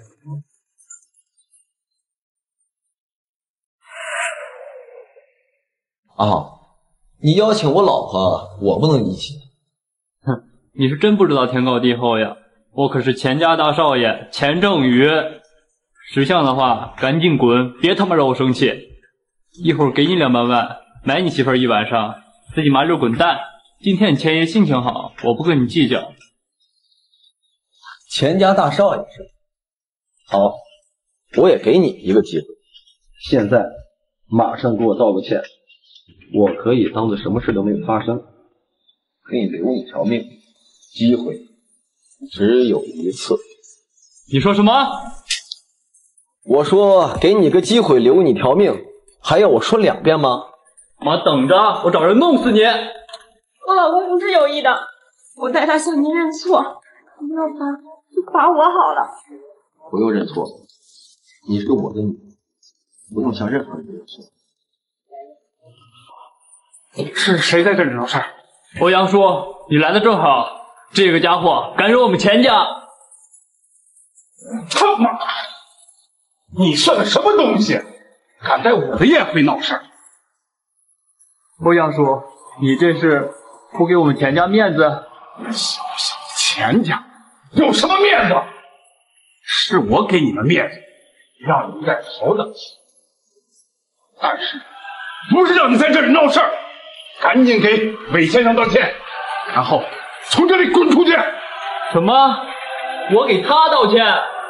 啊，你邀请我老婆，我不能一起。 哼，你是真不知道天高地厚呀！我可是钱家大少爷钱正宇。识相的话，赶紧滚，别他妈惹我生气。一会儿给你两百万，买你媳妇儿一晚上，自己麻溜滚蛋。今天你钱爷心情好，我不跟你计较。 钱家大少爷是好，我也给你一个机会。现在马上给我道个歉，我可以当做什么事都没有发生，可以留你条命。机会只有一次。 你说什么？ 我说给你个机会留你条命，还要我说两遍吗？ 妈等着，我找人弄死你！ 我老公不是有意的，我代他向您认错，您要罚就罚我好了。 不用认错，你是我的女人，不用向任何人认错。 是谁在这里闹事儿？ 欧阳叔，你来的正好，这个家伙敢惹我们钱家。 他妈！你算个什么东西？敢在我的宴会闹事儿！ 欧阳叔，你这是不给我们钱家面子？ 小小的钱家有什么面子？是我给你们面子，让你们在头等席。但是不是让你在这里闹事儿，赶紧给韦先生道歉，然后从这里滚出去！ 什么？我给他道歉？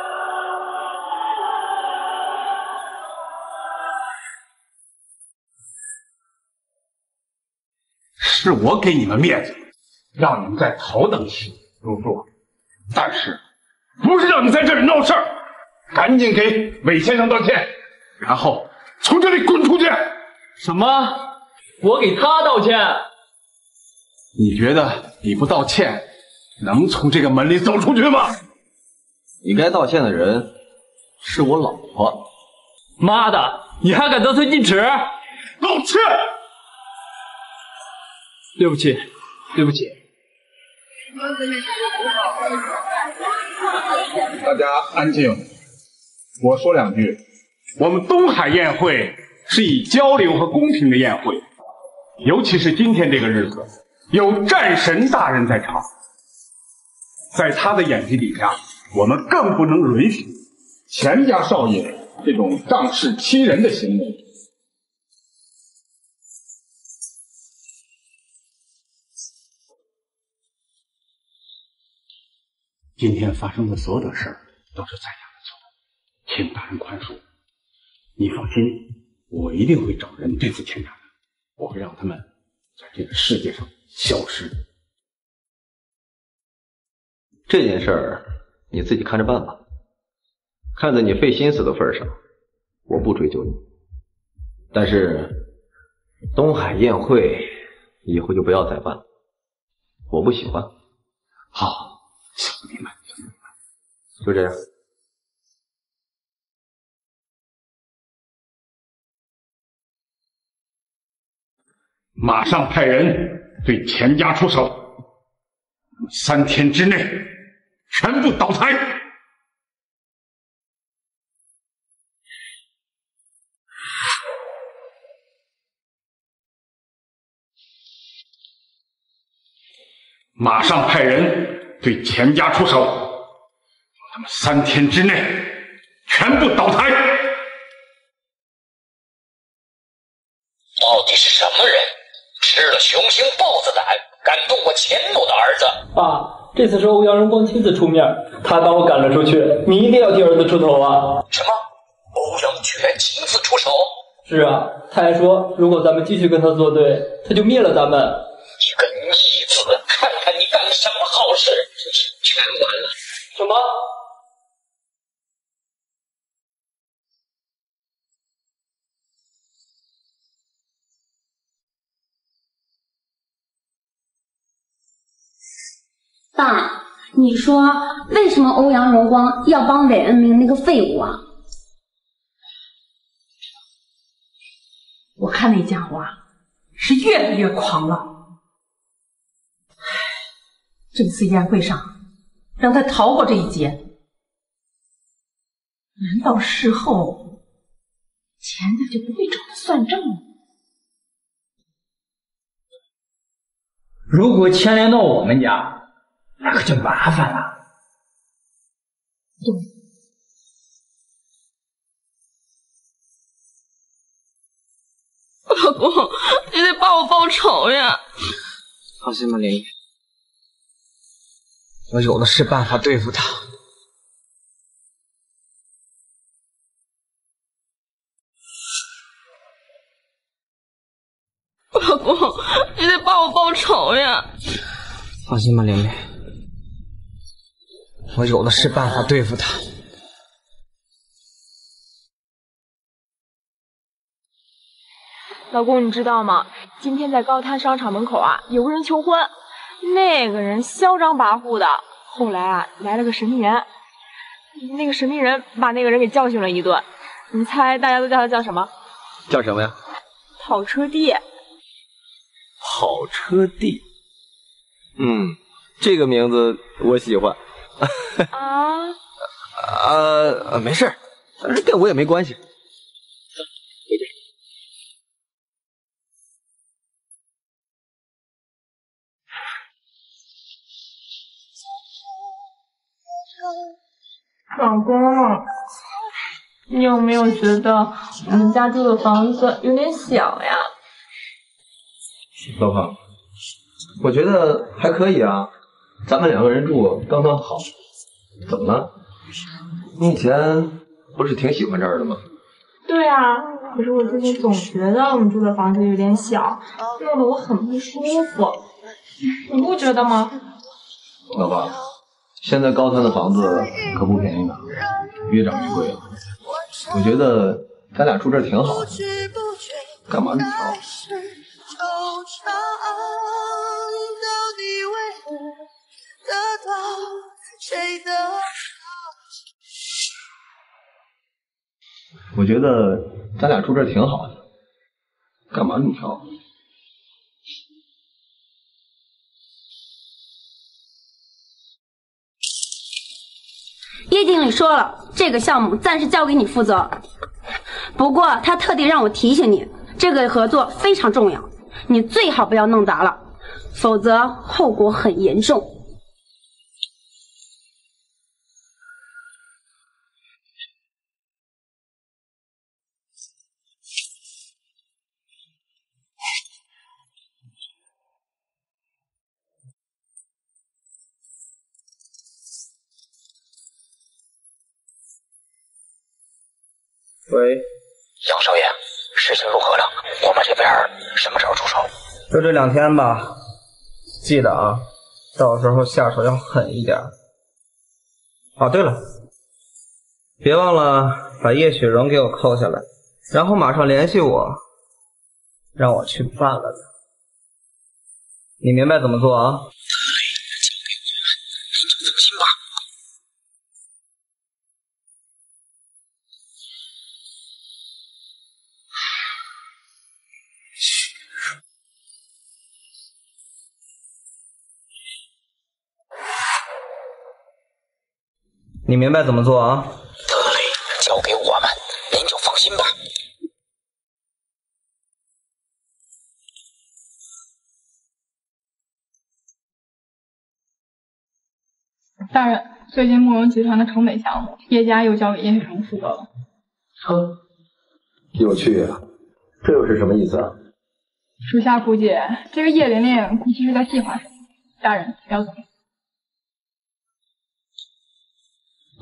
是我给你们面子，让你们在头等席入座，但是不是让你在这里闹事儿，赶紧给韦先生道歉，然后从这里滚出去！ 什么？我给他道歉？ 你觉得你不道歉能从这个门里走出去吗？ 你该道歉的人是我老婆。 妈的，你还敢得寸进尺？ 道歉！ 对不起，对不起。 大家安静，我说两句。我们东海宴会是以交流和公平的宴会，尤其是今天这个日子，有战神大人在场，在他的眼睛底下，我们更不能允许钱家少爷这种仗势欺人的行为。今天发生的所有的事儿都是在下的错，请大人宽恕。你放心，我一定会找人对付钱家的，我会让他们在这个世界上消失。 这件事儿你自己看着办吧。看在你费心思的份上，我不追究你。但是东海宴会以后就不要再办了，我不喜欢。 好。想明白，想明白， 就这样。 马上派人对钱家出手，三天之内全部倒台。马上派人。对钱家出手，让他们三天之内全部倒台。 到底是什么人吃了雄心豹子胆，敢动我钱某的儿子？ 爸， 这次是欧阳荣光亲自出面，他把我赶了出去，你一定要替儿子出头啊！ 什么？欧阳居然亲自出手？ 是啊，他还说，如果咱们继续跟他作对，他就灭了咱们。 你个逆子，看看你干了什么好事，全完了！ 什么？ 爸，你说为什么欧阳荣光要帮韦恩明那个废物啊？ 我看那家伙啊，是越来越狂了。唉，这次宴会上让他逃过这一劫，难道事后钱家就不会找他算账了？ 如果牵连到我们家，那可就麻烦了。 对。 老公，你得帮我报仇呀！ 放心吧，林雨，我有的是办法对付他。 老公，你得帮我报仇呀！ 放心吧，玲玲，我有的是办法对付他。 老公，你知道吗？今天在高滩商场门口啊，有个人求婚，那个人嚣张跋扈的。后来啊，来了个神秘人，那个神秘人把那个人给教训了一顿。你猜大家都叫他叫什么？ 叫什么呀？ 跑车帝。 跑车帝。嗯，这个名字我喜欢。 啊？ 呃，没事，反正跟我也没关系。 老公，你有没有觉得我们家住的房子有点小呀？ 老婆，我觉得还可以啊，咱们两个人住刚刚好。怎么了？你以前不是挺喜欢这儿的吗？ 对啊，可是我最近总觉得我们住的房子有点小，弄得我很不舒服。你不觉得吗？ 老婆，现在高滩的房子可不便宜呢，越涨越贵了。我觉得咱俩住这儿挺好的，干嘛那么挑？我觉得咱俩住这儿挺好的，干嘛那么挑？ 叶经理说了，这个项目暂时交给你负责。不过他特地让我提醒你，这个合作非常重要，你最好不要弄砸了，否则后果很严重。 喂， 杨少爷，事情如何了？我们这边什么时候出手？ 就这两天吧，记得啊，到时候下手要狠一点。哦，对了，别忘了把叶雪荣给我扣下来，然后马上联系我，让我去办了他。你明白怎么做啊？你明白怎么做啊？ 得嘞，交给我们，您就放心吧。 大人，最近慕容集团的城北项目，叶家又交给叶雪荣负责了。 哼，有趣啊，这又是什么意思啊？ 属下估计，这个叶琳琳估计是在计划什么。大人，不要走。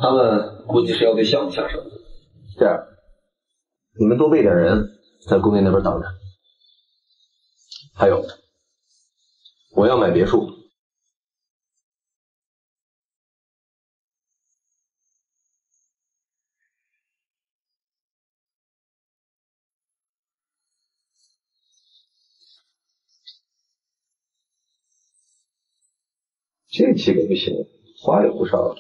他们估计是要对项目下手。这样，你们多备点人，在公园那边等着。还有，我要买别墅。这几个不行，花也不少。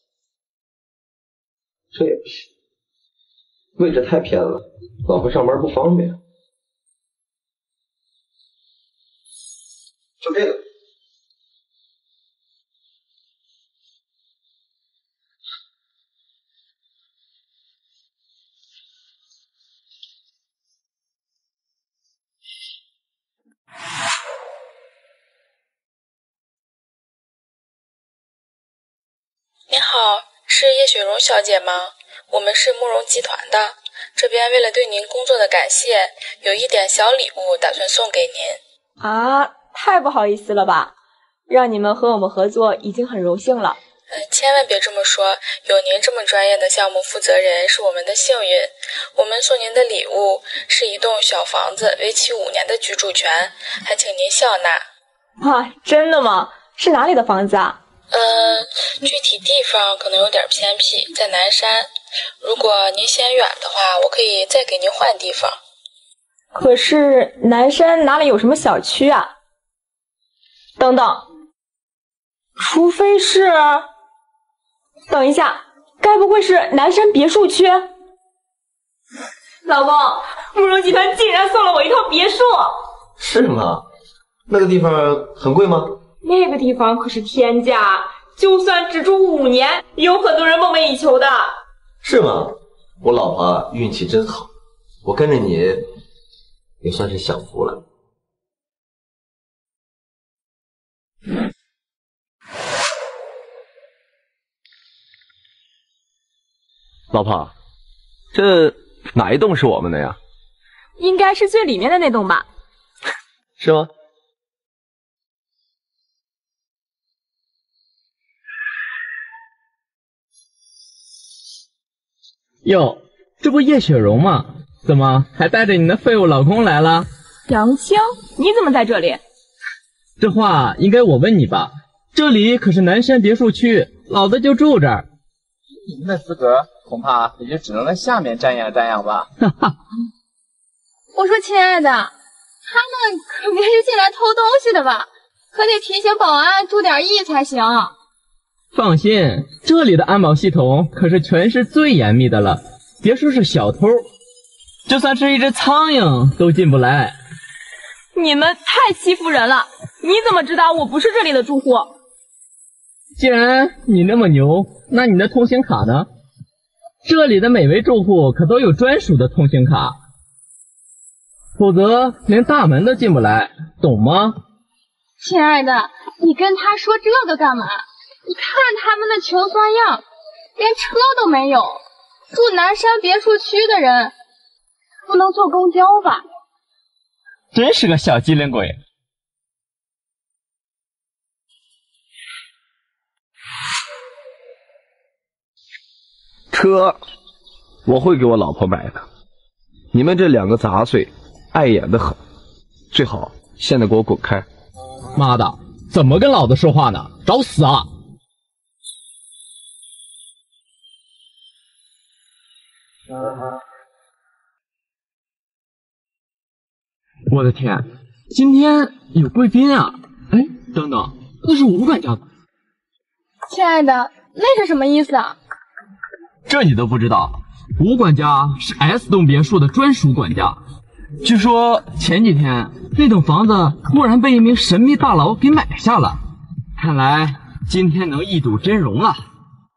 这也不行，位置太偏了，老婆上班不方便。就这个。 您好，是叶雪荣小姐吗？我们是慕容集团的，这边为了对您工作的感谢，有一点小礼物打算送给您。 啊，太不好意思了吧，让你们和我们合作已经很荣幸了。 呃，千万别这么说，有您这么专业的项目负责人是我们的幸运。我们送您的礼物是一栋小房子，为期五年的居住权，还请您笑纳。 啊，真的吗？是哪里的房子啊？ 呃，具体地方可能有点偏僻，在南山。如果您嫌远的话，我可以再给您换地方。 可是南山哪里有什么小区啊？等等，除非是……等一下，该不会是南山别墅区？老公，慕容集团竟然送了我一套别墅！ 是吗？那个地方很贵吗？ 那个地方可是天价，就算只住五年，也有很多人梦寐以求的。 是吗？我老婆运气真好，我跟着你也算是享福了。老婆，这哪一栋是我们的呀？ 应该是最里面的那栋吧？ 是吗？ 哟，这不叶雪荣吗？怎么还带着你的废物老公来了？ 杨青，你怎么在这里？ 这话应该我问你吧？这里可是南山别墅区，老子就住这儿。 你们的资格恐怕也就只能在下面瞻仰瞻仰吧。 哈哈。 我说亲爱的，他们可别是进来偷东西的吧？可得提醒保安注点意才行。 放心，这里的安保系统可是全市最严密的了，别说是小偷，就算是一只苍蝇都进不来。 你们太欺负人了！你怎么知道我不是这里的住户？ 既然你那么牛，那你的通行卡呢？这里的每位住户可都有专属的通行卡，否则连大门都进不来，懂吗？ 亲爱的，你跟他说这个干嘛？你看他们的穷酸样，连车都没有。住南山别墅区的人不能坐公交吧？ 真是个小机灵鬼。 车我会给我老婆买的，你们这两个杂碎碍眼的很，最好现在给我滚开！ 妈的，怎么跟老子说话呢？找死啊！我的天，今天有贵宾啊！哎，等等，那是吴管家吧？ 亲爱的，那是什么意思啊？ 这你都不知道？吴管家是 S 栋别墅的专属管家。据说前几天那栋房子突然被一名神秘大佬给买下了，看来今天能一睹真容了。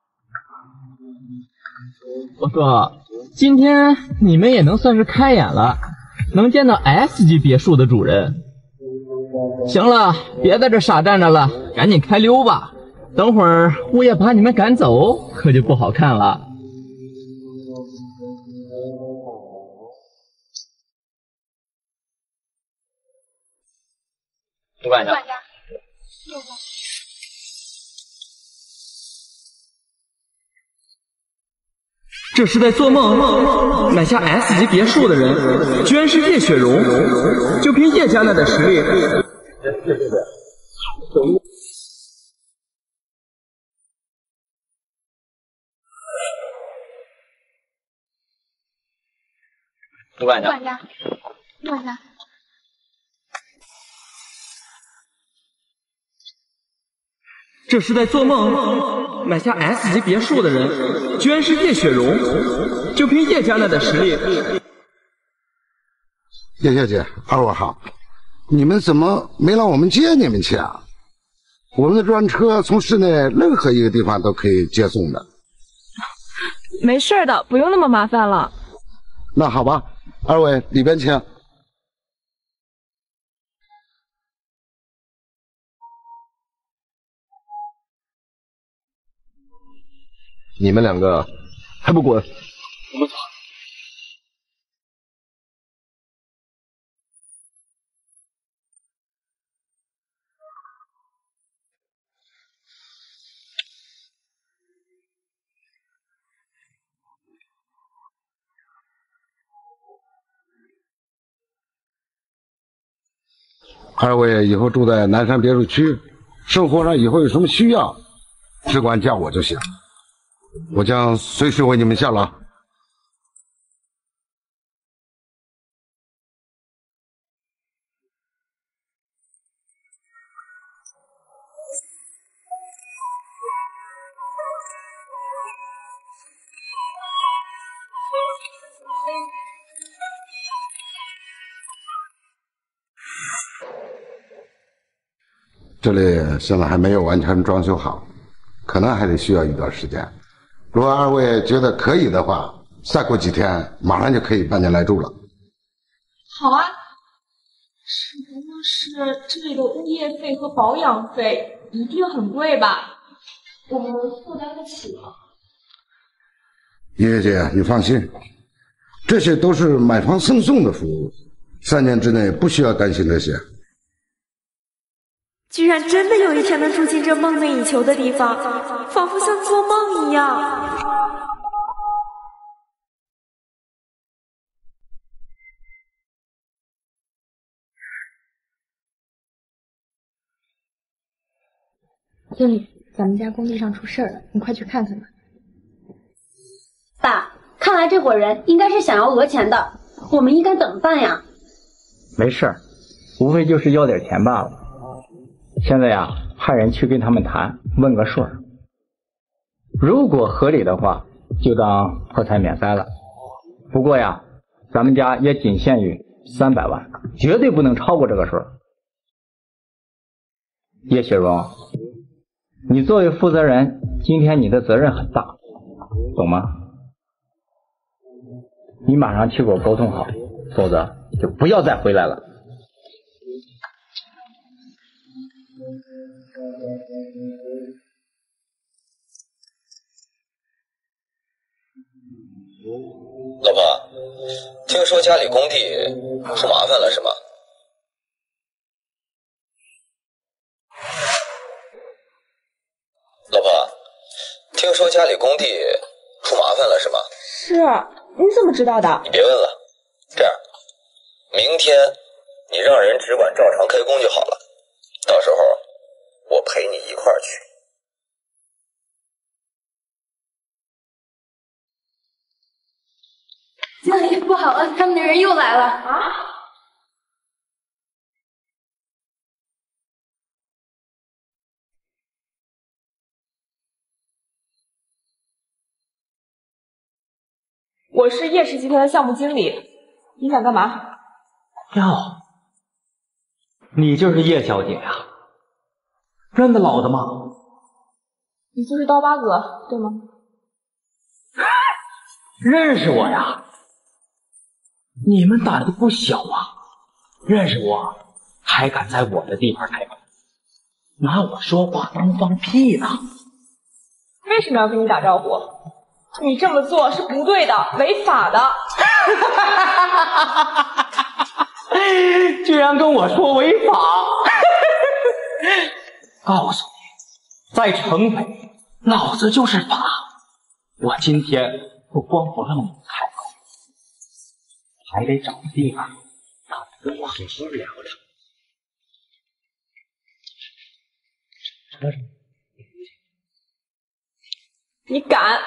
我说，今天你们也能算是开眼了，能见到 S 级别墅的主人。行了，别在这傻站着了，赶紧开溜吧。等会儿物业把你们赶走，可就不好看了。 吴管家， 这是在做梦。买下 S 级别墅的人，居然是叶雪荣。就凭叶家那点实力， 主管主管家，主管家。 这是在做梦。买下 S 级别墅的人，居然是叶雪荣。就凭叶家那点实力， 叶小姐，二位好，你们怎么没让我们接你们去啊？我们的专车从市内任何一个地方都可以接送的。 没事的，不用那么麻烦了。 那好吧，二位里边请。 你们两个还不滚？ 我们走。 二位以后住在南山别墅区，生活上以后有什么需要，只管叫我就行，我将随时为你们效劳。这里现在还没有完全装修好，可能还得需要一段时间。如果二位觉得可以的话，再过几天马上就可以搬进来住了。 好啊，只不过是这里的物业费和保养费一定很贵吧？我们负担得起吗？ 叶姐，你放心，这些都是买房赠送的服务，三年之内不需要担心这些。 居然真的有一天能住进这梦寐以求的地方，仿佛像做梦一样。 经理，咱们家工地上出事了，你快去看看吧。 爸，看来这伙人应该是想要讹钱的，我们应该怎么办呀？ 没事儿，无非就是要点钱罢了。现在呀，派人去跟他们谈，问个数儿。如果合理的话，就当破财免灾了。不过呀，咱们家也仅限于三百万，绝对不能超过这个数。叶雪荣，你作为负责人，今天你的责任很大，懂吗？你马上去给我沟通好，否则就不要再回来了。 老婆，听说家里工地出麻烦了是吗？老婆，听说家里工地出麻烦了是吗？ 是，你怎么知道的？ 你别问了，这样，明天你让人只管照常开工就好了，到时候我陪你一块儿去。 经理，不好了，他们的人又来了啊！ 我是叶氏集团的项目经理，你想干嘛？ 哟，你就是叶小姐呀？认得老的吗？ 你就是刀疤哥，对吗？ 认识我呀？你们胆子不小啊！认识我还敢在我的地盘开门，拿我说话当放屁呢？ 为什么要跟你打招呼？你这么做是不对的，违法的。 居然跟我说违法！告诉你，在城北，老子就是法。我今天不光不让你们开口，还得找个地方让你们好好聊聊。 你敢？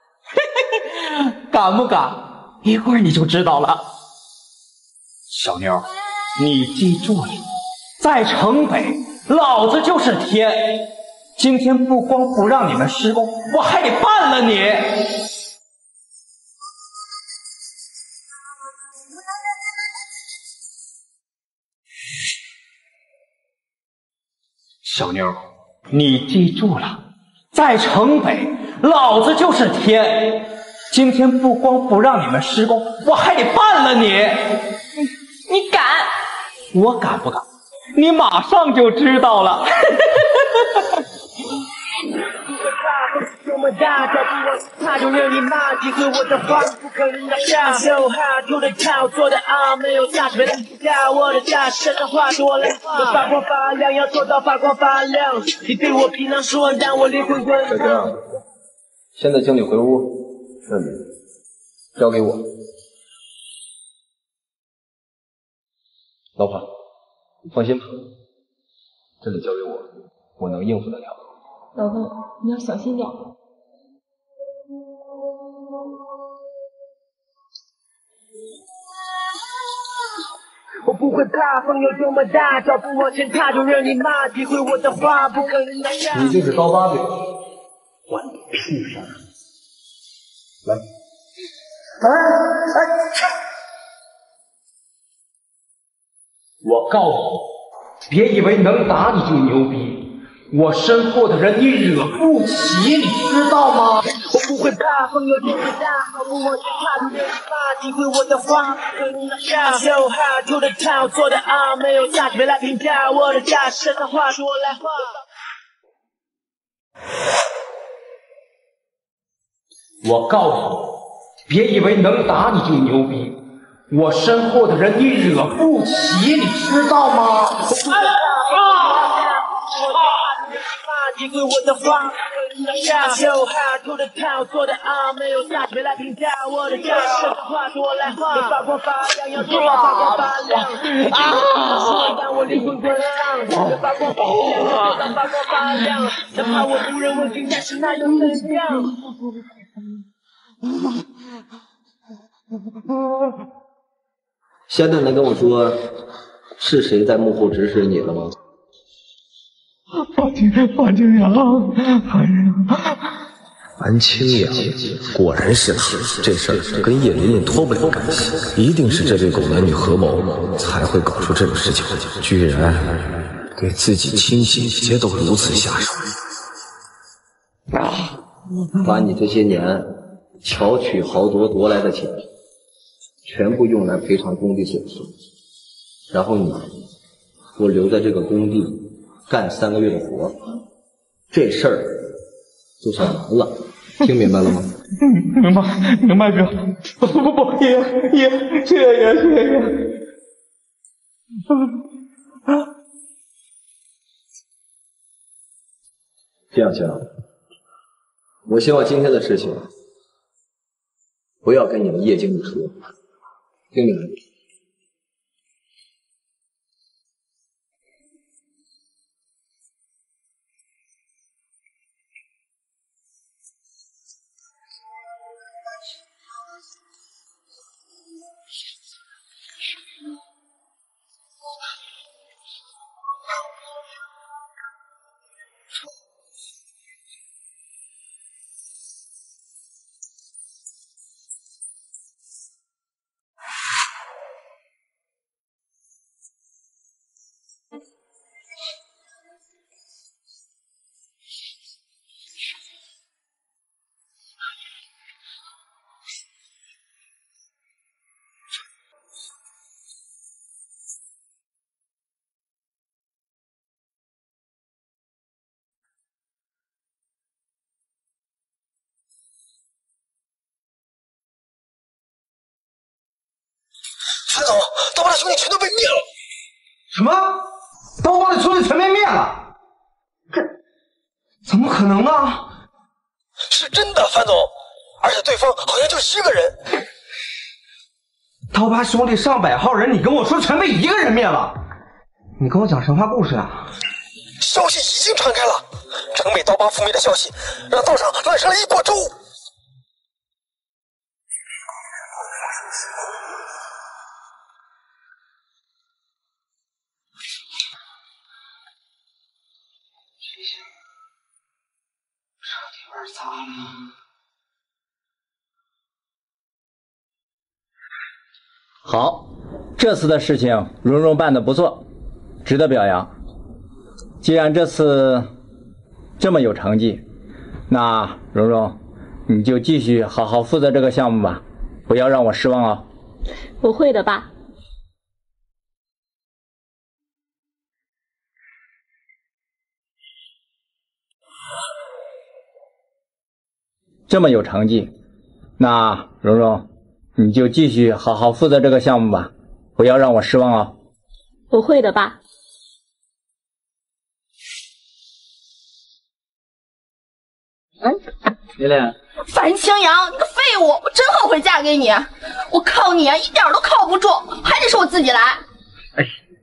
敢不敢？一会儿你就知道了。小妞，你记住了，在城北，老子就是天。今天不光不让你们施工，我还得办了你。小妞，你记住了，在城北，老子就是天。今天不光不让你们施工，我还得办了你。你你敢？我敢不敢？你马上就知道了。 么大，找不我，他就任你骂，诋毁我的话不可能拿下。So hard to the top， 做的啊没有价值，别人评价我的价，身上话对我来话，要发光发亮，要做到发光发亮。你对我皮囊说，但我灵魂滚小江，现在请你回屋，任务交给我。老婆，放心吧，这里交给我，我能应付得了。 老公，你要小心点。 我不会怕，风有多么大，脚步往前踏就任你骂，诋毁我的话不可能拿下。 你就是高八队，关你屁事！来， 哎哎，我告诉你，别以为能打你就牛逼。我身后的人你惹不起，你知道吗？ 我不会怕，风有多么大，脚步往前踏就任你骂，诋毁我的话不可能拿下。So hard to the top， 做的啊没有价值，别来评价我的价，身上话说来话。 我告诉你，别以为能打你就牛逼。我身后的人你惹不起，你知道吗？ 诋毁我的话，下手哈，to the top， 做的啊没有价值，别来评价我的价，身上话说来话，发光发亮，要做到发光发亮。啊！让我灵魂滚浪，要发光发亮，要到发光发亮，哪怕我无人问津，但是那又怎样？ 现在能跟我说是谁在幕后指使你了吗？ 樊清樊清扬，樊清扬， 樊清扬，果然是他。这事儿跟叶琳琳脱不了干系，一定是这对狗男女合谋，才会搞出这种事情。居然对自己亲姐姐都如此下手。 啊！把你这些年巧取豪夺夺来的钱，全部用来赔偿工地损失，然后你给我留在这个工地干三个月的活，这事儿就算完了，听明白了吗？ 明白，明白哥。不不不，爷爷爷，谢谢爷，谢谢爷。 这样行，我希望今天的事情不要跟你们叶经理说，听明白吗？ 樊总，刀疤的兄弟全都被灭了！ 什么？刀疤的兄弟全被灭了？这怎么可能呢？ 是真的，樊总， 而且对方好像就一个人。 刀疤兄弟上百号人，你跟我说全被一个人灭了，你跟我讲神话故事啊？ 消息已经传开了，城北刀疤覆灭的消息让道上乱成了一锅粥。 咋了？ 好，这次的事情蓉蓉办得不错，值得表扬。既然这次这么有成绩，那蓉蓉你就继续好好负责这个项目吧，不要让我失望哦。 我会的，爸。 这么有成绩，那蓉蓉你就继续好好负责这个项目吧，不要让我失望哦。 我会的，爸。 哎，连连， 樊清扬，你个废物！我真后悔嫁给你，我靠你啊，一点都靠不住，还得是我自己来。 哎，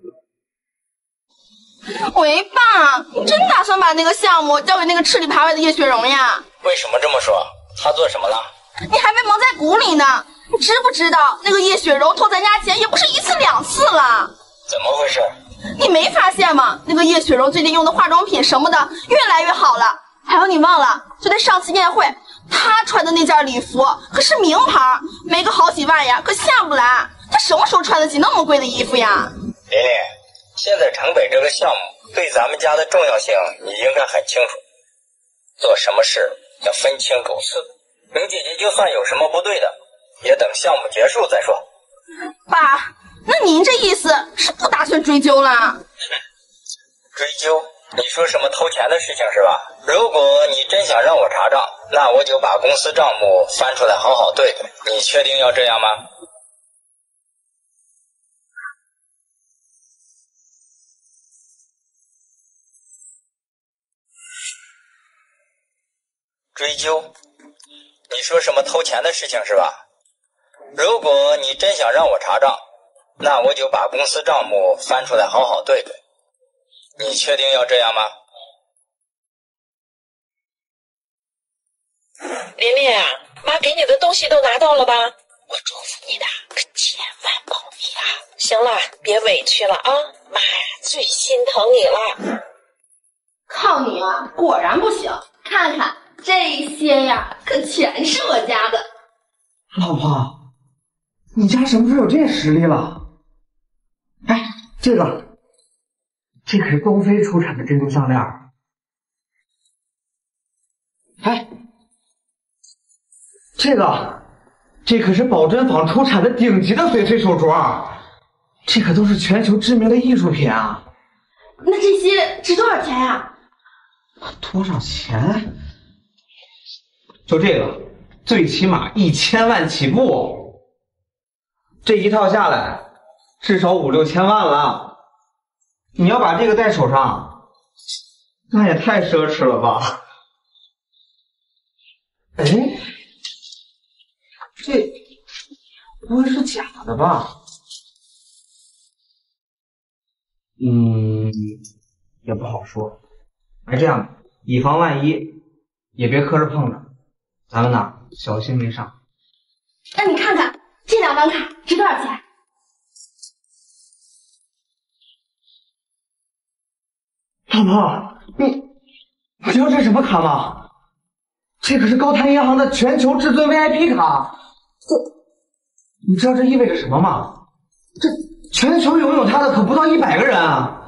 喂，爸，你真打算把那个项目交给那个吃里扒外的叶雪荣呀？ 为什么这么说？他做什么了？ 你还被蒙在鼓里呢！你知不知道那个叶雪柔偷咱家钱也不是一次两次了？ 怎么回事？ 你没发现吗？那个叶雪柔最近用的化妆品什么的越来越好了。还有你忘了，就在上次宴会，她穿的那件礼服可是名牌，没个好几万呀，可下不来。她什么时候穿得起那么贵的衣服呀？ 琳琳，现在城北这个项目对咱们家的重要性你应该很清楚，做什么事要分清主次。明姐姐就算有什么不对的，也等项目结束再说。 爸，那您这意思是不打算追究了？ 追究？你说什么偷钱的事情是吧？如果你真想让我查账，那我就把公司账目翻出来好好对对。你确定要这样吗？追究？你说什么偷钱的事情是吧？如果你真想让我查账，那我就把公司账目翻出来好好对对。你确定要这样吗？ 琳琳啊，妈给你的东西都拿到了吧？我嘱咐你的，可千万保密啊！行了，别委屈了啊，妈呀，最心疼你了。 靠你啊，果然不行！看看这些呀，可全是我家的。 老婆，你家什么时候有这实力了？哎，这个。这可是东非出产的珍珠项链。哎，这个，这可是宝珍坊出产的顶级的翡翠手镯，这可都是全球知名的艺术品啊！ 那这些值多少钱呀？ 多少钱？就这个，最起码一千万起步，这一套下来，至少五六千万了。你要把这个戴手上，那也太奢侈了吧？哎，这不会是假的吧？嗯，也不好说。哎，这样，以防万一，也别磕着碰着，咱们呢小心为上。 那你看看这两张卡值多少钱？ 老婆，你你知道这是什么卡吗？这可是高滩银行的全球至尊 V I P 卡。这，你知道这意味着什么吗？这全球拥有它的可不到一百个人啊！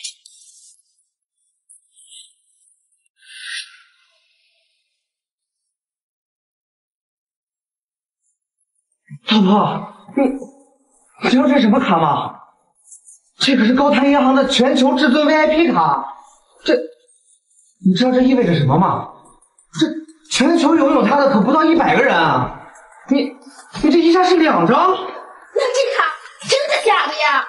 老婆，你你知道这是什么卡吗？这可是高滩银行的全球至尊 V I P 卡。这，你知道这意味着什么吗？这全球拥有它的可不到一百个人啊！你你这一下是两张？ 那这卡真的假的呀？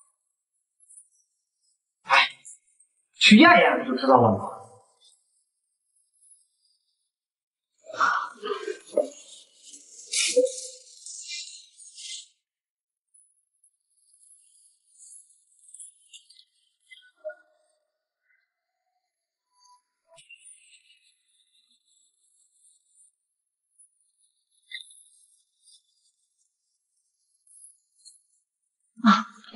哎，去验验不就知道了吗？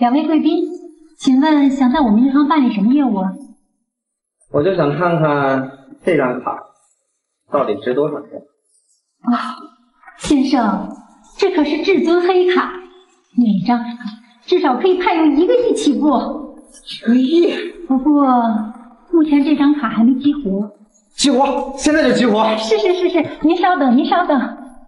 两位贵宾，请问想在我们银行办理什么业务啊？ 我就想看看这张卡到底值多少钱。 啊、哦，先生，这可是至尊黑卡，每张卡至少可以派用一个亿起步。 一个亿？ 不过目前这张卡还没激活。 激活，现在就激活。 是是是是，您稍等，您稍等。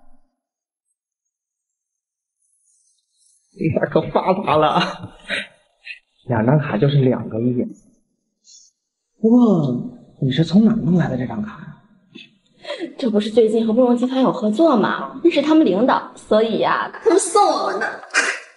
那可发达了，两张卡就是两个亿。不过你是从哪弄来的这张卡呀？ 这不是最近和慕容集团有合作吗？认识他们领导，所以呀、啊，他们送我们的。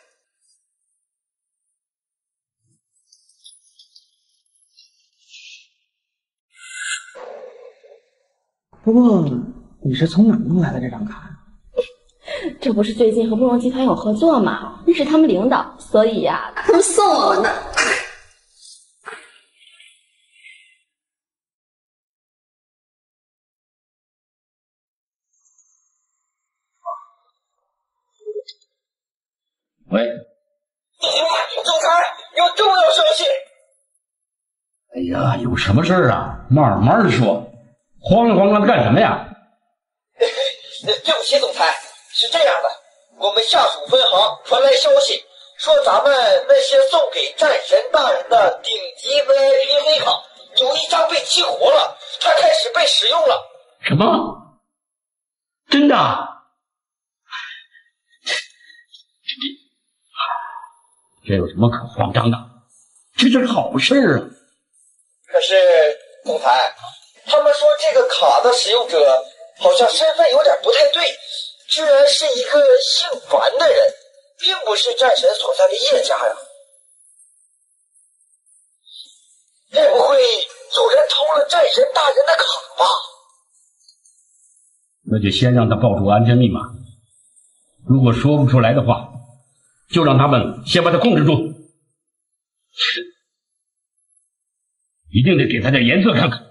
不过你是从哪弄来的这张卡呀？ 这不是最近和慕容集团有合作吗？认识他们领导，所以呀、啊，他们送我们的。 喂， 总裁，有重要消息。 哎呀，有什么事儿啊？慢慢的说，慌里慌张的干什么呀？ 对不起，总裁，是这样的，我们下属分行传来消息，说咱们那些送给战神大人的顶级 V I P 黑卡，有一张被激活了，它开始被使用了。 什么？真的？这有什么可慌张的？这是好事啊！ 可是，总裁，他们说这个卡的使用者好像身份有点不太对，居然是一个姓樊的人，并不是战神所在的叶家呀。该不会有人偷了战神大人的卡吧？ 那就先让他报出安全密码，如果说不出来的话，就让他们先把他控制住。是，一定得给他点颜色看看。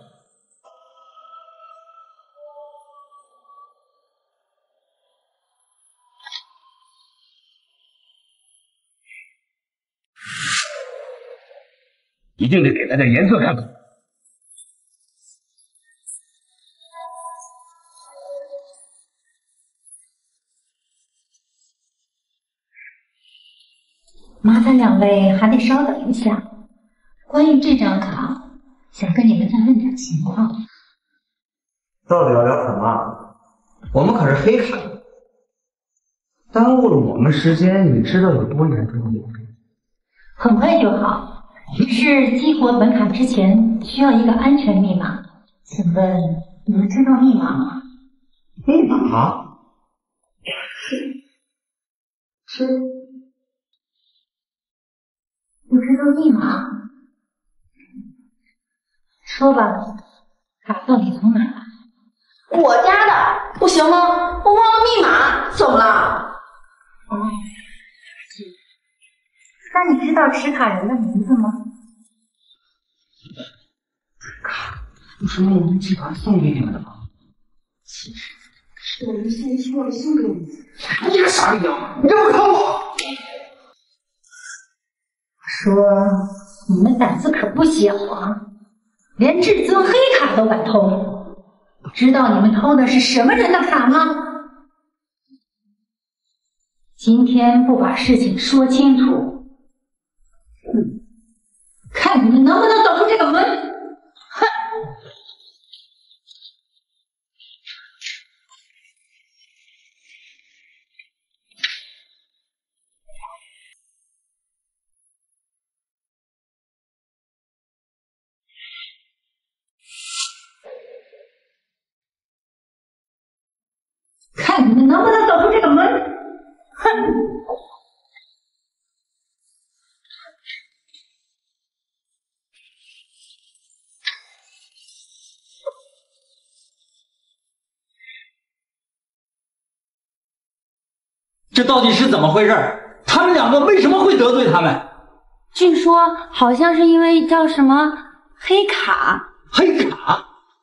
一定得给他点颜色看看。 麻烦两位还得稍等一下，关于这张卡，想跟你们再问点情况。 到底要聊什么？我们可是黑卡，耽误了我们时间，你知道有多严重吗？ 很快就好。只是激活本卡之前需要一个安全密码，请问你们知道密码吗？ 密码？ 是。不知道密码？说吧，卡到底从哪来？ 我家的，不行吗？我忘了密码，怎么了？ 哦，那你知道持卡人的名字吗？ 卡不是慕容集团送给你们的吗？ 其实是我们现说的送给你们的。 你这个傻逼啊！你这不坑我！ 说你们胆子可不小啊，连至尊黑卡都敢偷，知道你们偷的是什么人的卡吗？今天不把事情说清楚，嗯，看你们能不能走出这个门！哼！看你们能不能走出这个门！哼！ 这到底是怎么回事？他们两个为什么会得罪他们？ 据说好像是因为叫什么黑卡。 黑卡？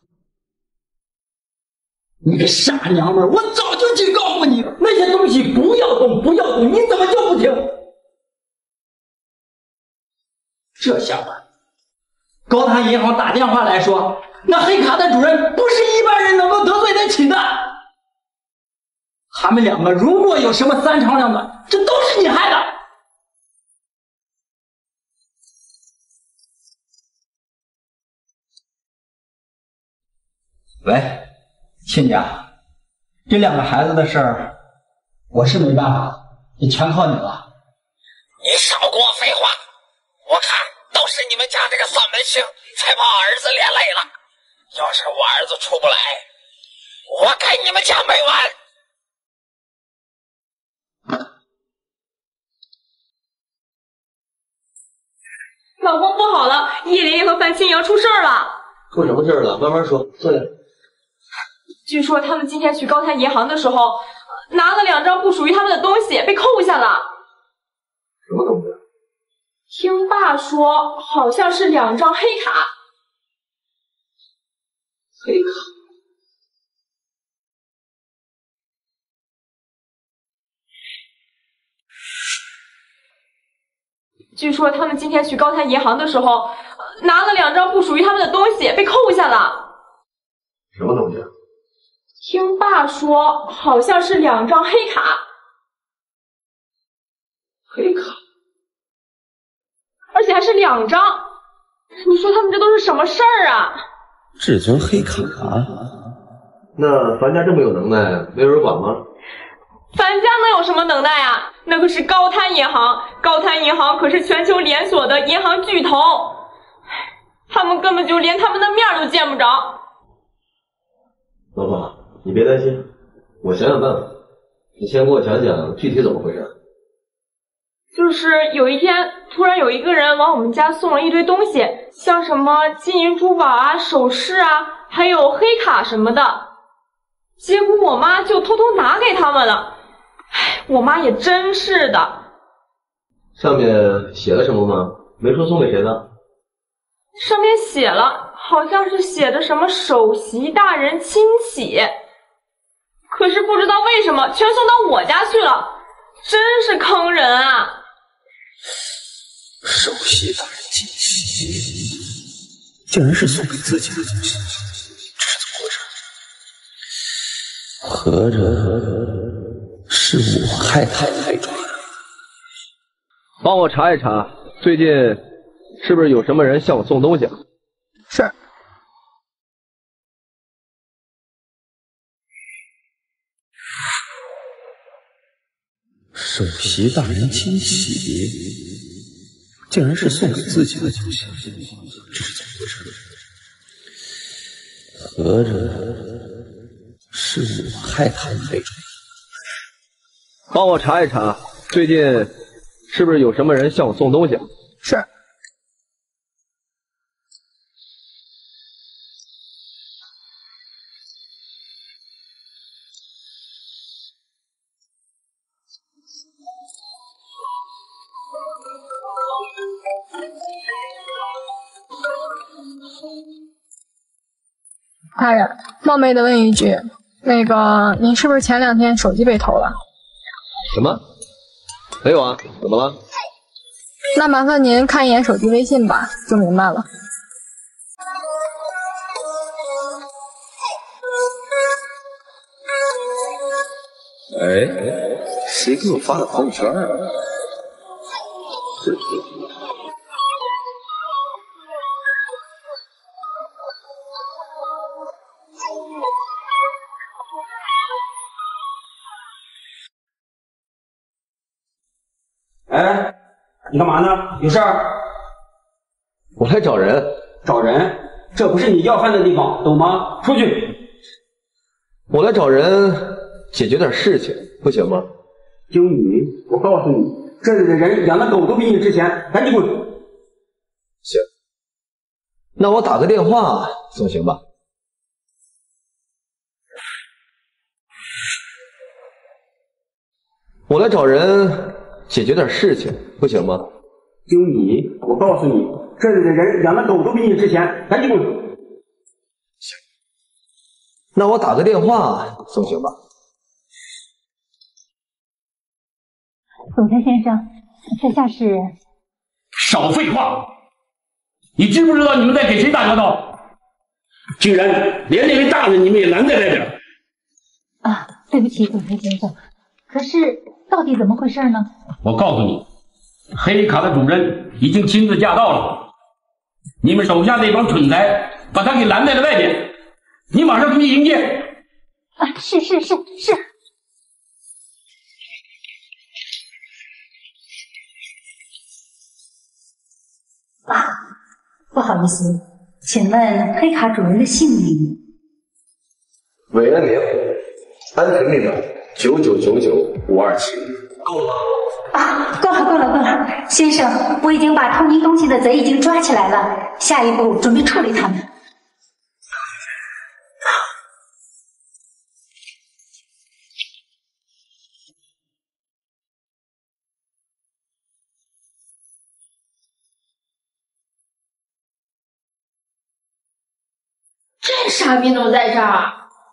你个傻娘们儿！我早就警告过你，那些东西不要动，不要动，你怎么就不听？ 这下办，高滩银行打电话来说，那黑卡的主人不是一般人能够得罪得起的。他们两个如果有什么三长两短，这都是你害的。喂，亲家，这两个孩子的事儿，我是没办法，也全靠你了。 你少给我废话，我看都是你们家这个丧门星才把儿子连累了。要是我儿子出不来，我跟你们家没完。 老公不好了，叶莲叶和范青阳出事儿了。 出什么事了？慢慢说，坐下。 据说他们今天去高滩银行的时候，拿了两张不属于他们的东西，被扣下了。 什么东西？ 听爸说，好像是两张黑卡。 黑卡？ 据说他们今天去高滩银行的时候，拿了两张不属于他们的东西，被扣下了。 什么东西？ 听爸说，好像是两张黑卡。 黑卡？ 而且还是两张。你说他们这都是什么事儿啊？ 至尊黑卡？那樊家这么有能耐，没有人管吗？ 樊家能有什么能耐啊？那可是高滩银行，高滩银行可是全球连锁的银行巨头，他们根本就连他们的面都见不着。 老婆，你别担心，我想想办法。你先给我讲讲具体怎么回事。 就是有一天，突然有一个人往我们家送了一堆东西，像什么金银珠宝啊、首饰啊，还有黑卡什么的。结果我妈就偷偷拿给他们了。唉，我妈也真是的。 上面写了什么吗？没说送给谁的？ 上面写了，好像是写的什么首席大人亲启，可是不知道为什么全送到我家去了，真是坑人啊！ 首席大人亲启，竟然是送给自己的东西，这是怎么回事？合着是我害他害着的。 帮我查一查，最近是不是有什么人向我送东西？ 是。首席大人亲启，竟然是送给自己的东西，这是怎么回事？合着是我害他害着的。 帮我查一查，最近是不是有什么人向我送东西？ 是。 大人，冒昧的问一句，那个您是不是前两天手机被偷了？ 什么？没有啊，怎么了？ 那麻烦您看一眼手机微信吧，就明白了。 哎，谁给我发的朋友圈啊？是。 哎，你干嘛呢？有事儿？ 我来找人。 找人？这不是你要饭的地方，懂吗？出去！ 我来找人解决点事情，不行吗？ 就你，我告诉你，这里的人养的狗都比你值钱，赶紧滚！ 行，那我打个电话总行吧？我来找人解决点事情，不行吗？ 就你，我告诉你，这里的人养的狗都比你值钱，赶紧滚！ 行，那我打个电话总行吧？ 总裁先生，在下是…… 少废话！ 你知不知道你们在给谁打交道？居然连那位大人你们也拦在外边！ 啊，对不起，总裁先生。可是到底怎么回事呢？ 我告诉你，黑卡的主人已经亲自驾到了，你们手下那帮蠢材把他给拦在了外边，你马上出去迎接。 啊，是是是是。啊，不好意思，请问黑卡主人的姓名？ 韦恩明，安全密码九九九九五二七，够了吗？ 啊，够了够了够了，先生，我已经把偷您东西的贼已经抓起来了，下一步准备处理他们。 这傻逼怎么在这儿？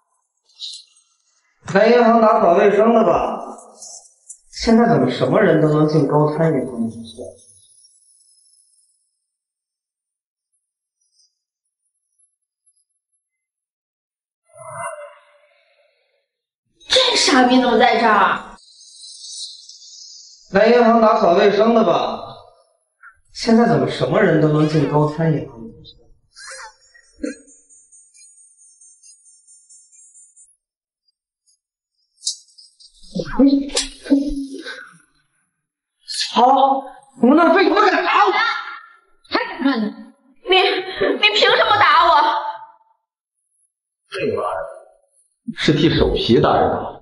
来银行打扫卫生的吧？现在怎么什么人都能进高滩银行？ 这傻逼怎么在这儿？ 来银行打扫卫生的吧？现在怎么什么人都能进高滩银行？操！我那废物敢打我！ 还敢干呢？ 你你凭什么打我？ 这玩意儿是替首席大人打。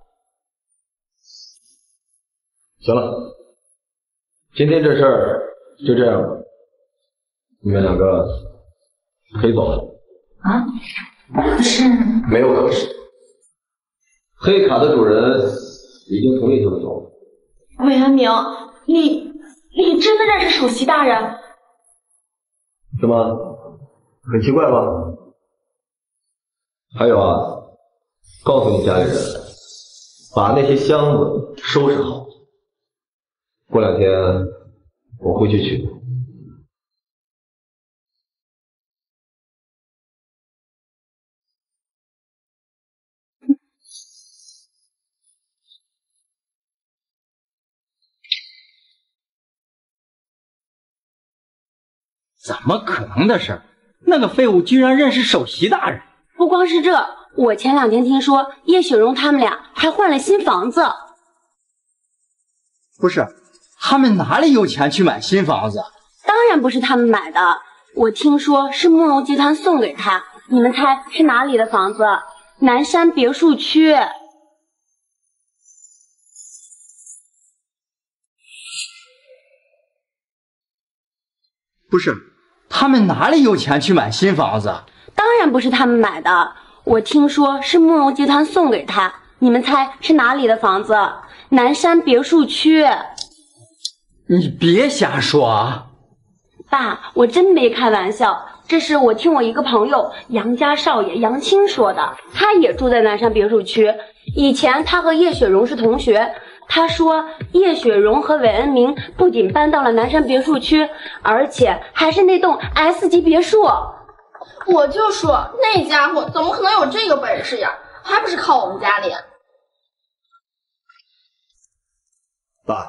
行了，今天这事儿就这样吧，你们两个可以走了。 啊？可是没有可是，黑卡的主人已经同意他们走了。 韦恩明，你你真的认识首席大人？ 怎么，很奇怪吗？还有啊，告诉你家里人，把那些箱子收拾好。过两天我会去取。 怎么可能的事儿？那个废物居然认识首席大人！ 不光是这，我前两天听说叶雪荣他们俩还换了新房子。 不是，他们哪里有钱去买新房子？ 当然不是他们买的，我听说是慕容集团送给他。你们猜是哪里的房子？南山别墅区。 不是，他们哪里有钱去买新房子？ 当然不是他们买的，我听说是慕容集团送给他。你们猜是哪里的房子？南山别墅区。 你别瞎说啊！ 爸，我真没开玩笑，这是我听我一个朋友杨家少爷杨青说的，他也住在南山别墅区。以前他和叶雪荣是同学，他说叶雪荣和韦恩明不仅搬到了南山别墅区，而且还是那栋 S 级别墅。 我就说那家伙怎么可能有这个本事呀？还不是靠我们家脸。 爸，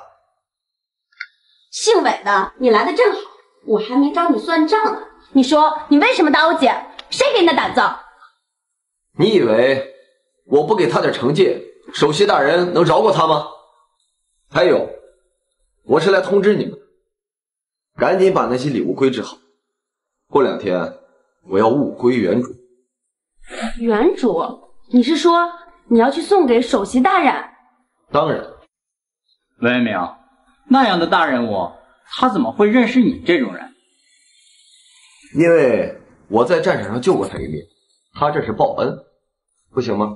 姓韦的，你来的正好，我还没找你算账呢。你说你为什么打我姐？谁给你的胆子？ 你以为我不给他点惩戒，首席大人能饶过他吗？还有，我是来通知你们，赶紧把那些礼物归置好，过两天我要物归原主。 原主？你是说你要去送给首席大人？ 当然。 文明，那样的大人物，他怎么会认识你这种人？ 因为我在战场上救过他一命，他这是报恩，不行吗？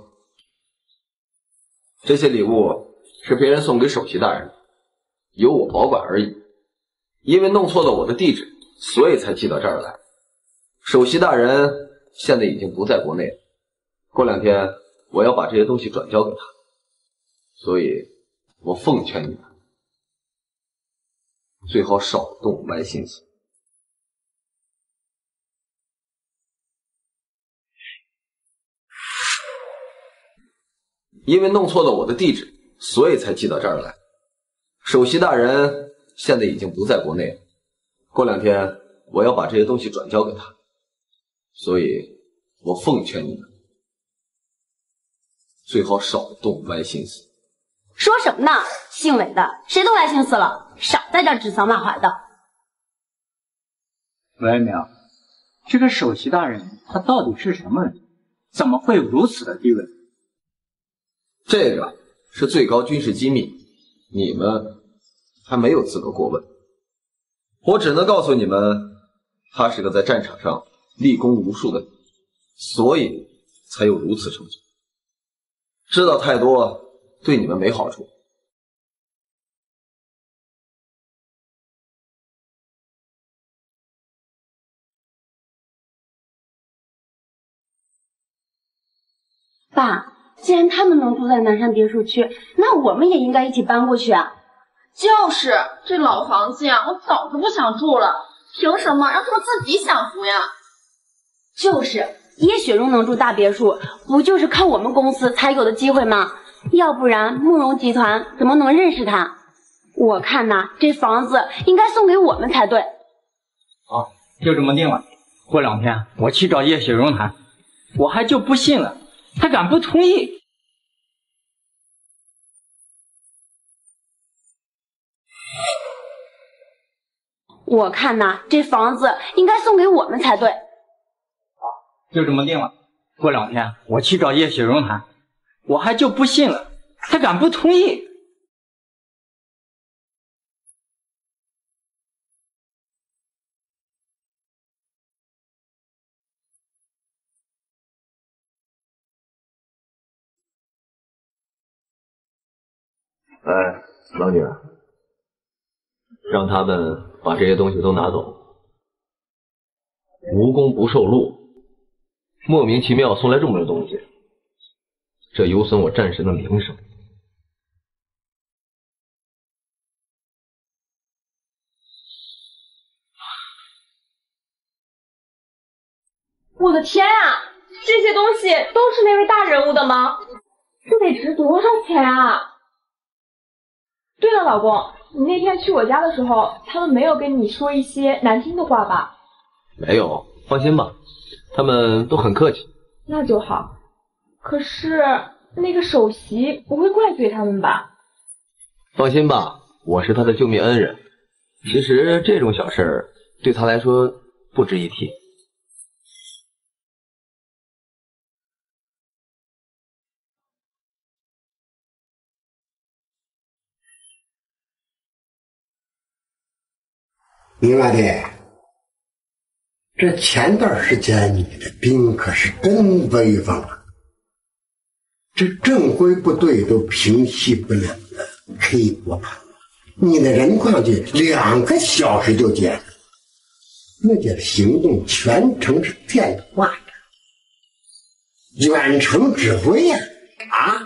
这些礼物是别人送给首席大人的，由我保管而已。因为弄错了我的地址，所以才寄到这儿来。首席大人现在已经不在国内了，过两天我要把这些东西转交给他，所以我奉劝你们，最好少动歪心思。 因为弄错了我的地址，所以才寄到这儿来。首席大人现在已经不在国内了，过两天我要把这些东西转交给他，所以我奉劝你们，最好少动歪心思。 说什么呢？姓韦的，谁都歪心思了，少在这指桑骂槐的。 文明，这个首席大人他到底是什么人？怎么会有如此的地位？ 这个是最高军事机密，你们还没有资格过问。我只能告诉你们，他是个在战场上立功无数的人，所以才有如此成就。知道太多对你们没好处。 爸，既然他们能住在南山别墅区，那我们也应该一起搬过去啊。 就是这老房子呀，我早就不想住了，凭什么让他们自己享福呀？ 就是叶雪荣能住大别墅，不就是靠我们公司才有的机会吗？要不然慕容集团怎么能认识他？我看呐，这房子应该送给我们才对。 好，就这么定了。过两天我去找叶雪荣谈，我还就不信了，他敢不同意？ 我看呐，这房子应该送给我们才对。 就这么定了。过两天我去找叶雪荣谈，我还就不信了，他敢不同意？ 哎，老女儿，让他们把这些东西都拿走，无功不受禄，莫名其妙送来这么多东西，这有损我战神的名声。 我的天啊，这些东西都是那位大人物的吗？这得值多少钱啊？对了，老公，你那天去我家的时候，他们没有跟你说一些难听的话吧？ 没有，放心吧，他们都很客气。 那就好。可是那个首席不会怪罪他们吧？ 放心吧，我是他的救命恩人。其实这种小事儿对他来说不值一提。 明白的。这前段时间你的兵可是真威风啊，这正规部队都平息不了了黑国派，你的人况就两个小时就解决，那点行动全程是电话的，远程指挥呀！啊！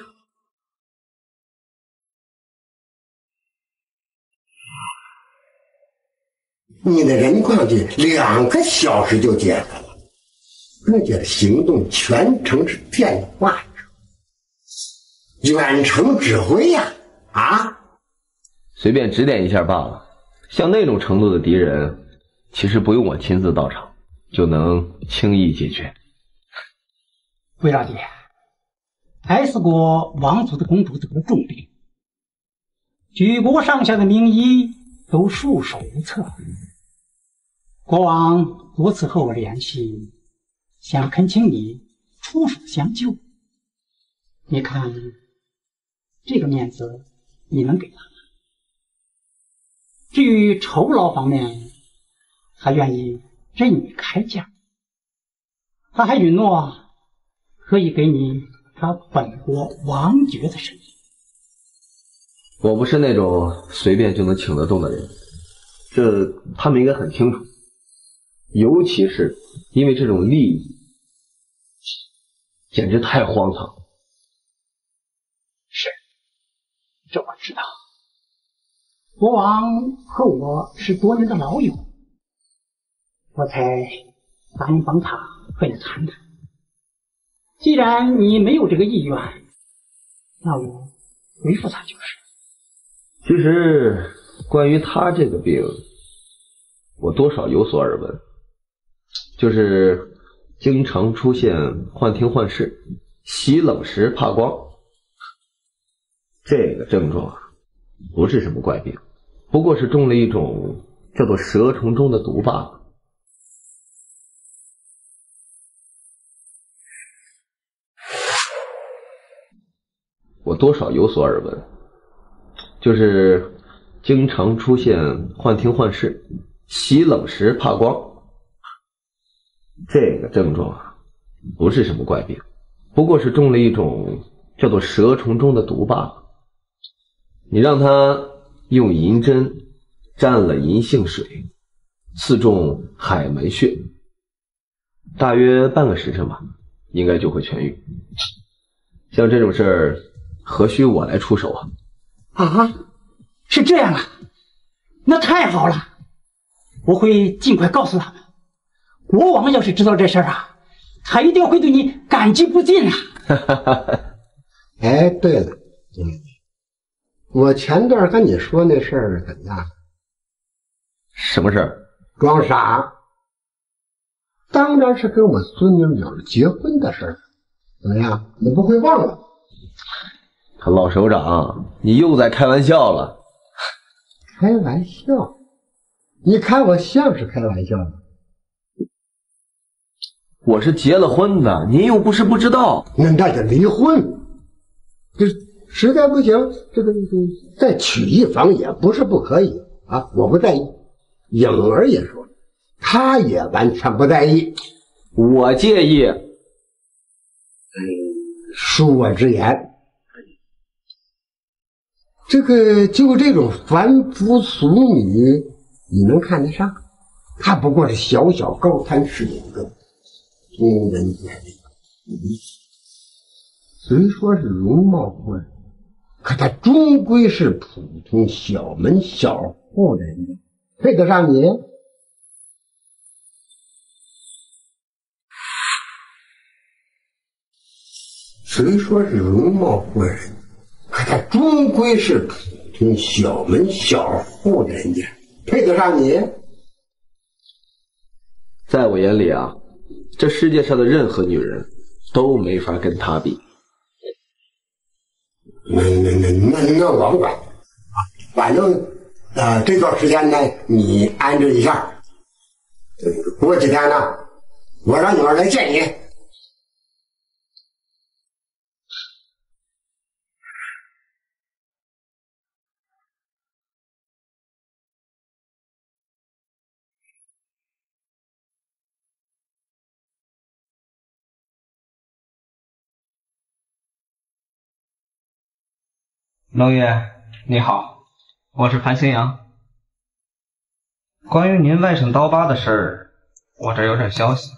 你的人况就两个小时就解决了，那点行动全程是电话的，远程指挥呀！啊！ 随便指点一下罢了。像那种程度的敌人，其实不用我亲自到场，就能轻易解决。 魏老爹 ，S 国王族的公主得了重病，举国上下的名医都束手无策。国王多次和我联系，想恳请你出手相救。你看，这个面子你能给他吗？至于酬劳方面，他愿意任你开价。他还允诺可以给你他本国王爵的身份。 我不是那种随便就能请得动的人，这他们应该很清楚。尤其是因为这种利益，简直太荒唐。 是，这我知道。国王和我是多年的老友，我才答应帮他和你谈谈。既然你没有这个意愿， 那我回复他就是。 其实关于他这个病，我多少有所耳闻，就是经常出现幻听幻视，洗冷时怕光。这个症状不是什么怪病，不过是中了一种叫做蛇虫中的毒罢了。我多少有所耳闻，就是经常出现幻听幻视，洗冷时怕光。这个症状不是什么怪病，不过是中了一种叫做蛇虫中的毒罢了。你让他用银针蘸了银杏水，刺中海门穴，大约半个时辰吧，应该就会痊愈。像这种事儿，何须我来出手啊？ 啊，是这样啊，那太好了，我会尽快告诉他们。国王要是知道这事儿啊，他一定会对你感激不尽啊。 哎，对了，嗯，我前段跟你说那事儿怎么样？ 什么事儿？ 装傻。当然是跟我孙女女儿结婚的事儿。怎么样？你不会忘了？ 老首长，你又在开玩笑了。 开玩笑？你看我像是开玩笑的？ 我是结了婚的，您又不是不知道。 那那就离婚。这实在不行，这个再娶一房也不是不可以啊，我不在意。颖儿也说，她也完全不在意。 我介意。 嗯，恕我直言，这个就这种凡夫俗女，你能看得上？她不过是小小高滩市的一个通人眼里，虽说是容貌过人，可她终归是普通小门小户的人，配得上你？虽说是容貌过人，可他终归是普通小门小户的人家，配得上你？ 在我眼里啊，这世界上的任何女人都没法跟她比。 那那那那那我不管，反正呃这段时间呢，你安置一下，过几天呢，我让女儿来见你。 龙爷，你好，我是樊星阳。关于您外甥刀疤的事儿，我这有点消息。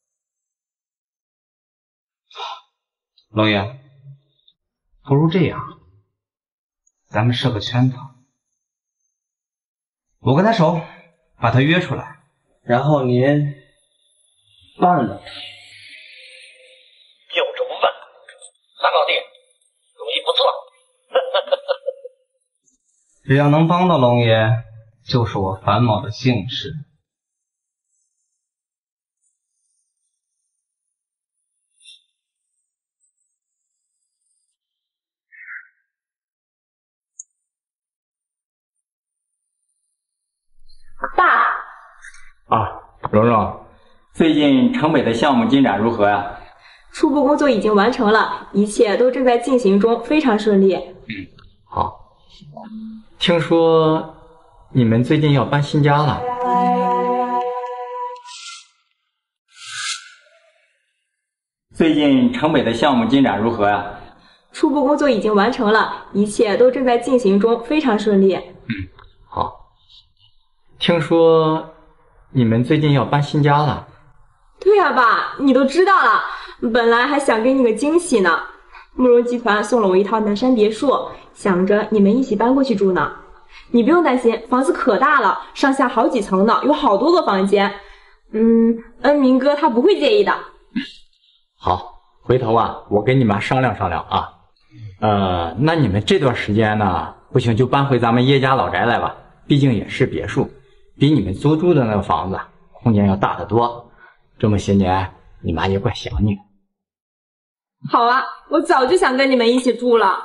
龙爷，不如这样，咱们设个圈套，我跟他熟，把他约出来，然后您办了他。 就这么办，那老弟，主意不错。 只要能帮到龙爷，就是我樊某的幸事。 爸啊，蓉蓉，最近城北的项目进展如何呀？ 初步工作已经完成了，一切都正在进行中，非常顺利。 嗯，好。听说你们最近要搬新家了？最近城北的项目进展如何呀？ 初步工作已经完成了，一切都正在进行中，非常顺利。 嗯，好。听说你们最近要搬新家了？ 对呀，爸，你都知道了。本来还想给你个惊喜呢。慕容集团送了我一套南山别墅，想着你们一起搬过去住呢。你不用担心，房子可大了，上下好几层呢，有好多个房间。嗯，恩明哥他不会介意的。 好，回头啊，我跟你妈商量商量啊。 呃，那你们这段时间呢，不行就搬回咱们叶家老宅来吧，毕竟也是别墅，比你们租住的那个房子空间要大得多。这么些年，你妈也怪想你的。 好啊，我早就想跟你们一起住了。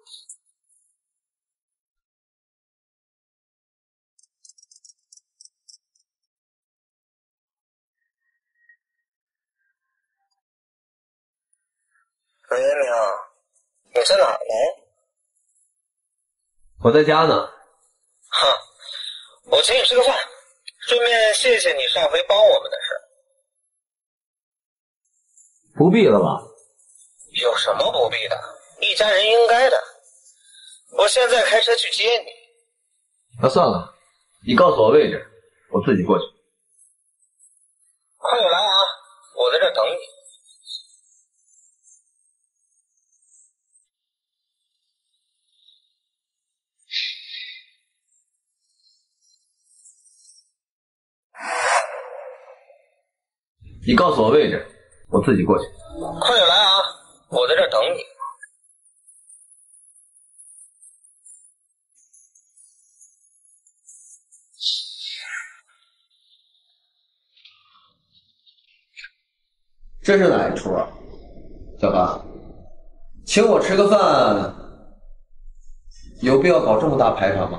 喂，明，你在哪儿呢？ 我在家呢。 哈，我请你吃个饭，顺便谢谢你上回帮我们的事。 不必了吧？ 有什么不必的？一家人应该的。我现在开车去接你。 那算了，你告诉我位置，我自己过去。 快点来啊！我在这等你。 你告诉我位置，我自己过去。 快点来啊！我在这等你。 这是哪一出啊？小八，请我吃个饭，有必要搞这么大排场吗？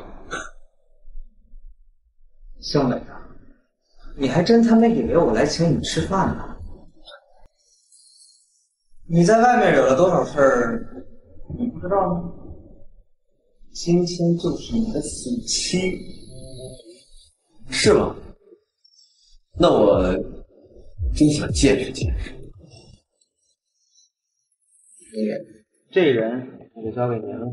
兄弟，你还真他妈以为我来请你吃饭呢？你在外面惹了多少事儿，你不知道吗？今天就是你的死期， 是吗？那我真想见识见识。 这人我就交给您了。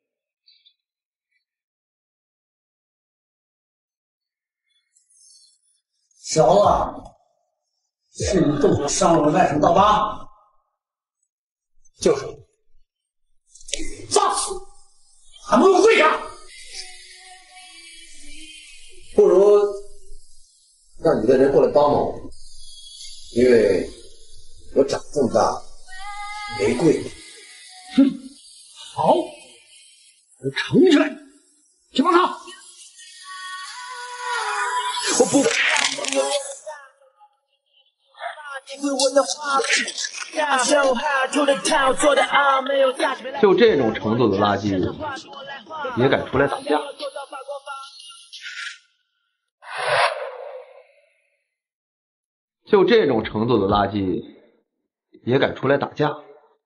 小子，是你动手伤了我外甥刀疤？ 就是。 放肆！还不用跪下！ 不如让你的人过来帮帮我，因为我长这么大没跪过。 哼，好，我承认，去帮他。 我不。就这种程度的垃圾也敢出来打架？就这种程度的垃圾也敢出来打架？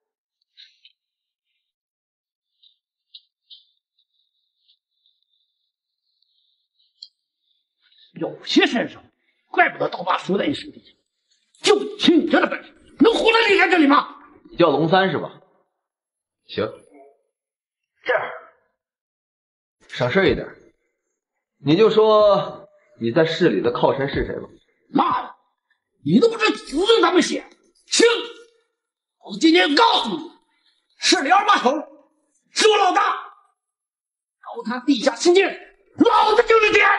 有些身手，怪不得刀疤输在你手底下。就凭你这的本事，能活得离开这里吗？ 你叫龙三是吧？行， 这样省事一点，你就说你在市里的靠山是谁吧。 妈的，你都不知子孙咱们写。行，我今天告诉你，市里二把手是我老大，高滩地下新建，老子就是钱。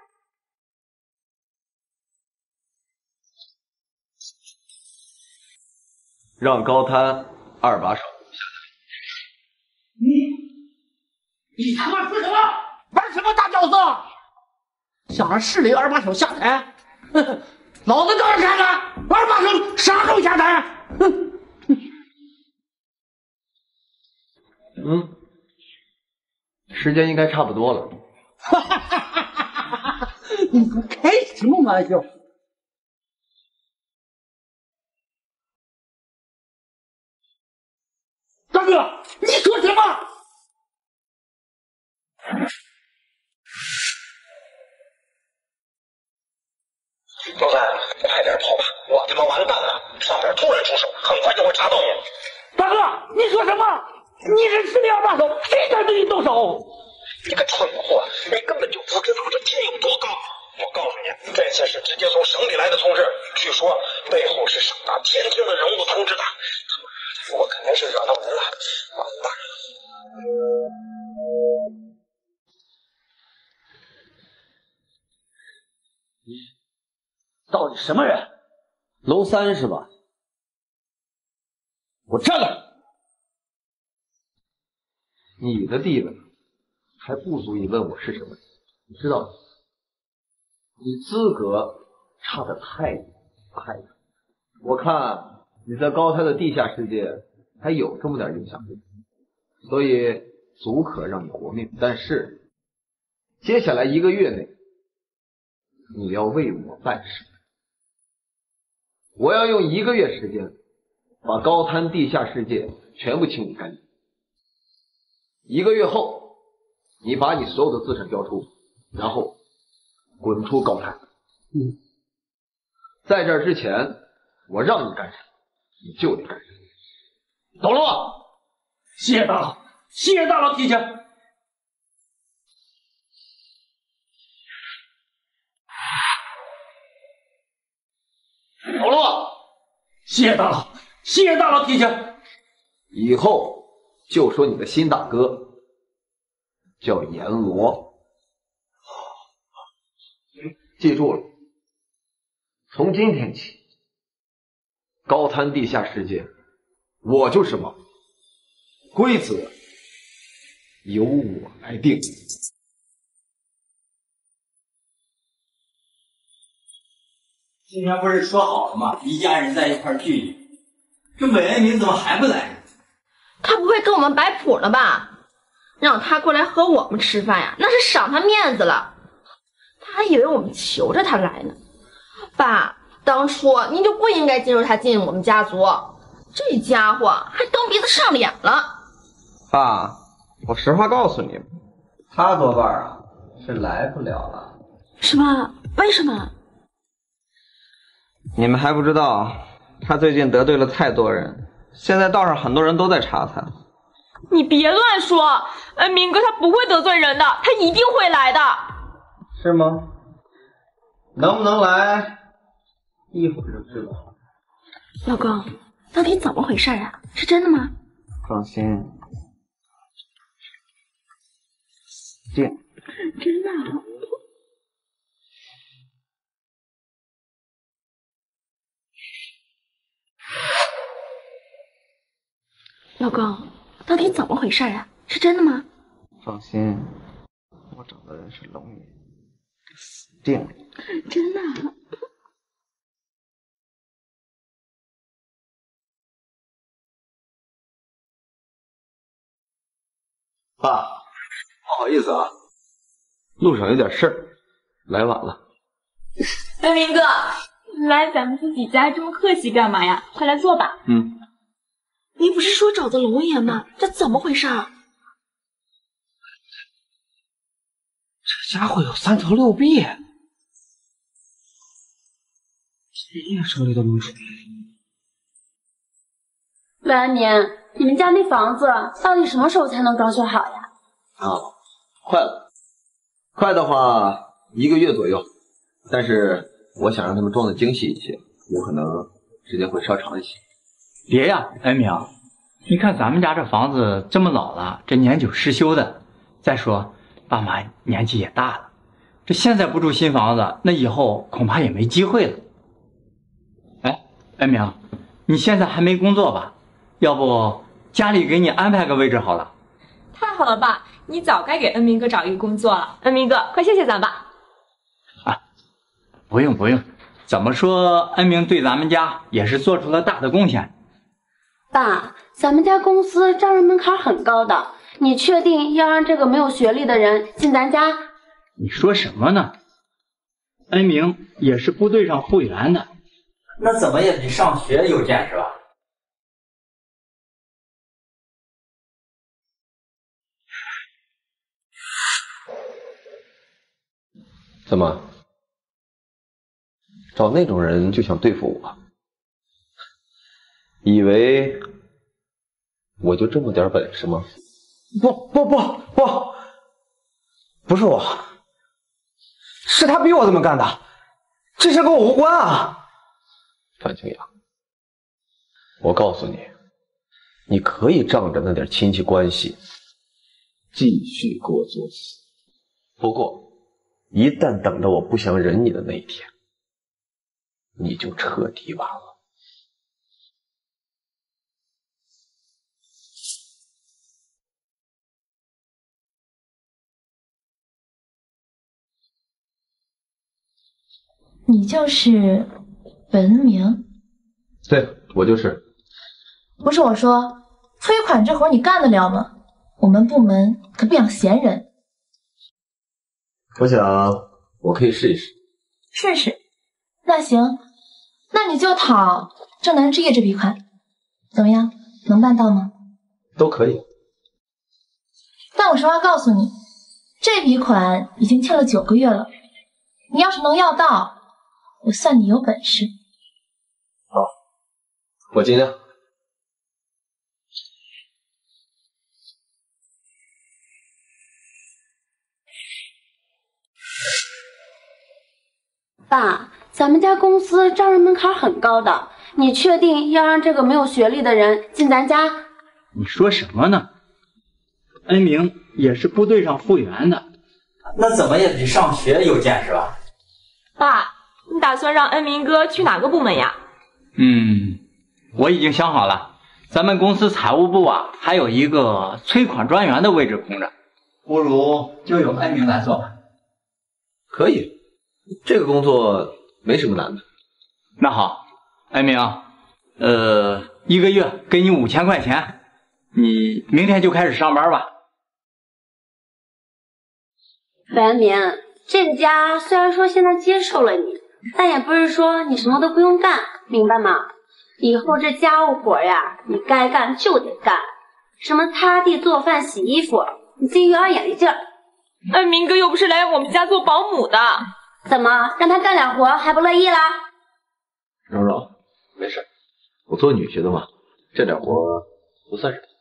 让高滩二把手下台。 你你他妈说什么？玩什么大角色？想让市里二把手下台？呵呵，老子当然看了，二把手啥时候下台？哼！ 嗯，时间应该差不多了。 哈哈哈哈哈！你开什么玩笑？大哥，你说什么？ 龙三，快点跑吧，我他妈完蛋了！上边突然出手，很快就会查到我。 大哥，你说什么？你是市里二把手，谁敢对你动手？ 你个蠢货，你根本就不知道这天有多高。我告诉你，这次是直接从省里来的通知，据说背后是省大天听的人物通知的。我肯定是惹到人了，完蛋了！ 你到底什么人？ 龙三是吧？ 我站了。 你的地位还不足以问我是什么人，你知道吗？你资格差得太远太远。我看你在高滩的地下世界还有这么点影响力，所以足可让你活命。但是接下来一个月内，你要为我办事。我要用一个月时间把高滩地下世界全部清理干净。一个月后，你把你所有的资产交出，然后滚出高滩。 嗯， 在这之前，我让你干什么，你就得干什么。懂了吗？ 谢谢大佬，谢谢大佬提醒。 懂了吗？ 谢谢大佬，谢谢大佬提醒。 以后就说你的新大哥叫阎罗，记住了，从今天起，高滩地下世界我就是王，规则由我来定。 今天不是说好了吗？一家人在一块儿聚聚。这韦恩明怎么还不来？ 他不会跟我们摆谱了吧？让他过来和我们吃饭呀，那是赏他面子了。他还以为我们求着他来呢。爸，当初您就不应该接受他进我们家族，这家伙还蹬鼻子上脸了。 爸，我实话告诉你，他多半啊是来不了了。 什么？为什么？ 你们还不知道，他最近得罪了太多人，现在道上很多人都在查他。 你别乱说，恩明哥他不会得罪人的，他一定会来的。 是吗？能不能来，一会儿就知道了。 老公，到底怎么回事啊？是真的吗？ 放心，定。 真的啊？老公，到底怎么回事啊？是真的吗？ 放心，我找的人是龙爷，死定了。 真的啊？ 爸，不好意思啊，路上有点事儿，来晚了。 恩明哥，来咱们自己家这么客气干嘛呀？快来坐吧。 嗯。 您不是说找的龙爷吗？这怎么回事啊？ 这家伙有三头六臂，谁呀手里都能出。 魏安民，你们家那房子到底什么时候才能装修好呀？ 啊，快了，快的话一个月左右，但是我想让他们装的精细一些，有可能时间会稍长一些。 别呀，恩明，你看咱们家这房子这么老了，这年久失修的。再说爸妈年纪也大了，这现在不住新房子，那以后恐怕也没机会了。哎，恩明，你现在还没工作吧？要不家里给你安排个位置好了。 太好了，爸，你早该给恩明哥找一个工作了。恩明哥，快谢谢咱爸。 啊，不用不用，怎么说恩明对咱们家也是做出了大的贡献。 爸，咱们家公司招人门槛很高的，你确定要让这个没有学历的人进咱家？ 你说什么呢？恩明也是部队上复员的， 那怎么也比上学有见识吧？ 怎么，找那种人就想对付我？以为我就这么点本事吗？ 不不不不，不是我，是他逼我这么干的，这事跟我无关啊！ 范清扬，我告诉你，你可以仗着那点亲戚关系继续给我作死，不过一旦等到我不想忍你的那一天，你就彻底完了。 你就是文明？ 对，我就是。 不是我说，催款这活你干得了吗？我们部门可不养闲人。 我想我可以试一试。 试试？那行，那你就讨正南之夜这笔款，怎么样？能办到吗？ 都可以。 但我实话告诉你，这笔款已经欠了九个月了。你要是能要到，我算你有本事。 好，我尽量。 爸，咱们家公司招人门槛很高的，你确定要让这个没有学历的人进咱家？ 你说什么呢？恩明也是部队上复员的， 那怎么也比上学有见识吧？ 爸，你打算让恩明哥去哪个部门呀？ 嗯，我已经想好了，咱们公司财务部啊，还有一个催款专员的位置空着，不如就由恩明来做吧。 可以，这个工作没什么难的。 那好，恩明，呃，一个月给你五千块钱，你明天就开始上班吧。 文明，这家虽然说现在接受了你，但也不是说你什么都不用干，明白吗？以后这家务活呀，你该干就得干，什么擦地、做饭、洗衣服，你自己有点眼力劲儿。 恩明哥又不是来我们家做保姆的， 怎么让他干点活还不乐意啦？ 柔柔，没事，我做女婿的嘛，这点活不算什么。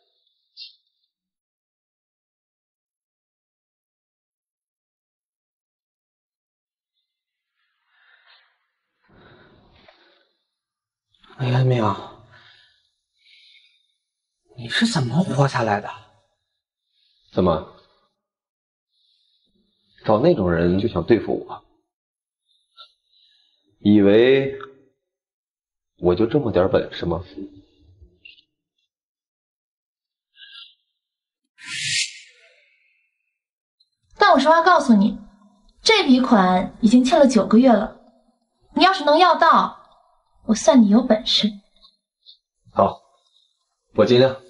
哎呀，明，你是怎么活下来的？ 怎么？找那种人就想对付我？以为我就这么点本事吗？ 但我实话告诉你，这笔款已经欠了九个月了。你要是能要到，我算你有本事。 好，我尽量。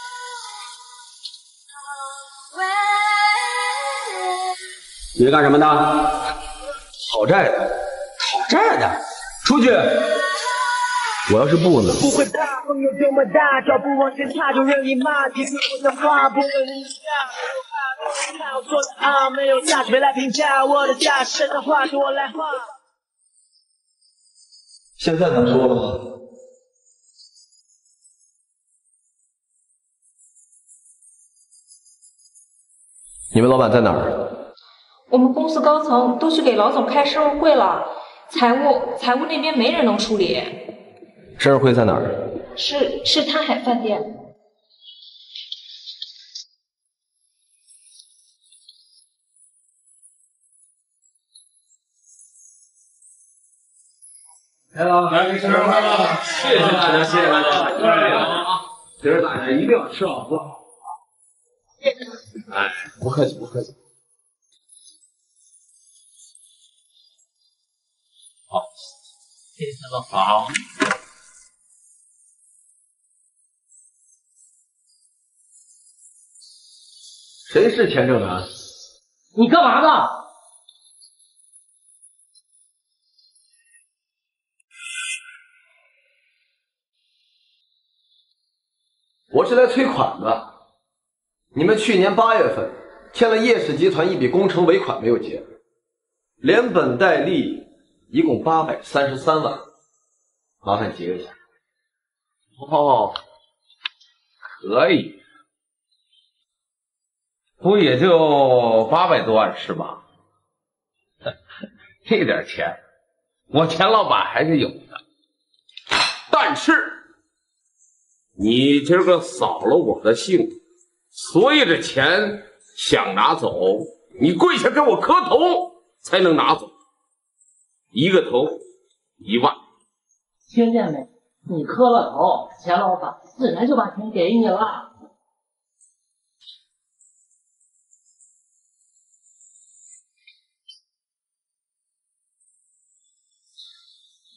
你是干什么的？ 讨债的。 讨债的？出去！ 我要是不呢？ 不会大，朋友这么大，脚步往前踏就任意骂，其实我想话不问一下。看我说的啊，没有价值，别来评价我的价值，真的话就我来画。 现在能说了吗？你们老板在哪儿？ 我们公司高层都去给老总开生日会了，财务财务那边没人能处理。 生日会在哪儿？ 是是滩海饭店。 来了，来，生日快乐！谢谢大家，谢谢大家，谢谢啊！今儿大家一定要吃好喝好。哎， 不客气，不客气。 好，谢谢了，好。 谁是钱正南？ 你干嘛呢？ 我是来催款的。你们去年八月份欠了叶氏集团一笔工程尾款没有结，连本带利一共八百三十三万，麻烦结一下。 哦，可以，不也就八百多万是吧？这点钱，我钱老板还是有的，但是。你今儿个扫了我的兴，所以这钱想拿走，你跪下给我磕头才能拿走，一个头一万。 听见没？你磕了头，钱老板自然就把钱给你了。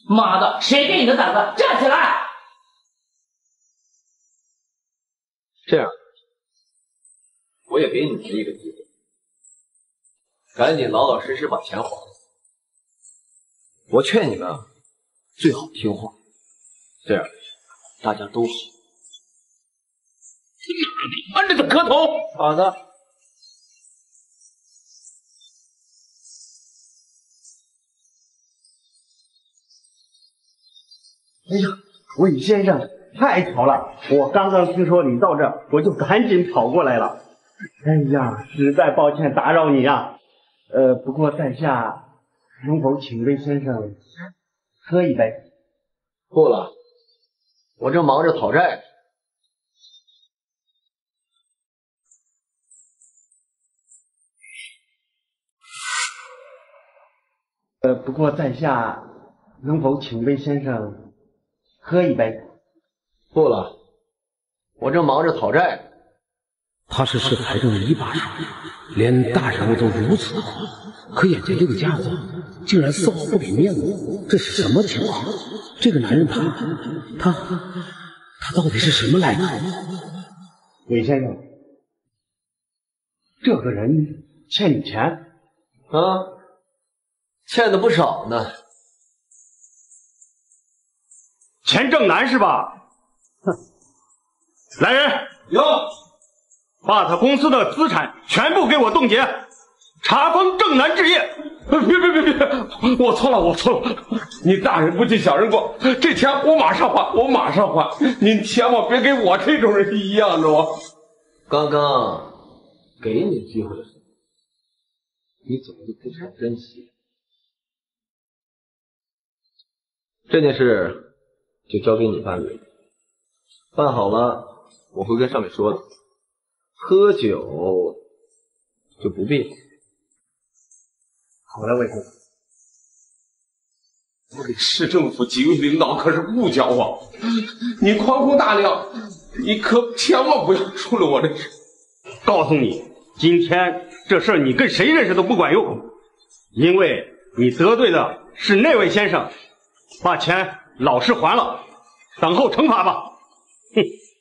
妈的，谁给你的胆子？站起来！ 这样，我也给你们一个机会，赶紧老老实实把钱还了。我劝你们啊，最好听话，这样大家都好。 按着他磕头。 好的。 哎呀，韦先生，太巧了！我刚刚听说你到这儿，我就赶紧跑过来了。哎呀，实在抱歉打扰你啊。呃，不过在下能否请魏先生喝一杯？ 不了，我正忙着讨债。 呃，不过在下能否请魏先生喝一杯？ 不了，我正忙着讨债。 他是市财政的一把手，连大人物都如此好，可眼前这个家伙竟然丝毫不给面子，这是什么情况？这个男人他他他到底是什么来头？ 韦先生，这个人欠你钱啊？欠的不少呢。 钱正南是吧？哼！来人， 有， 把他公司的资产全部给我冻结，查封正南置业。 别别别别！我错了，我错了！你大人不计小人过，这钱我马上还，我马上还！您千万别给我这种人一样着我。 刚刚给你机会的时候，你怎么就不知道珍惜？这件事就交给你办理，办好了我会跟上面说的。喝酒就不必了。 好了，魏先生， 我给市政府几位领导可是不交啊！你宽宏大量，你可千万不要出了我这事。 告诉你，今天这事你跟谁认识都不管用，因为你得罪的是那位先生。把钱老实还了，等候惩罚吧。哼！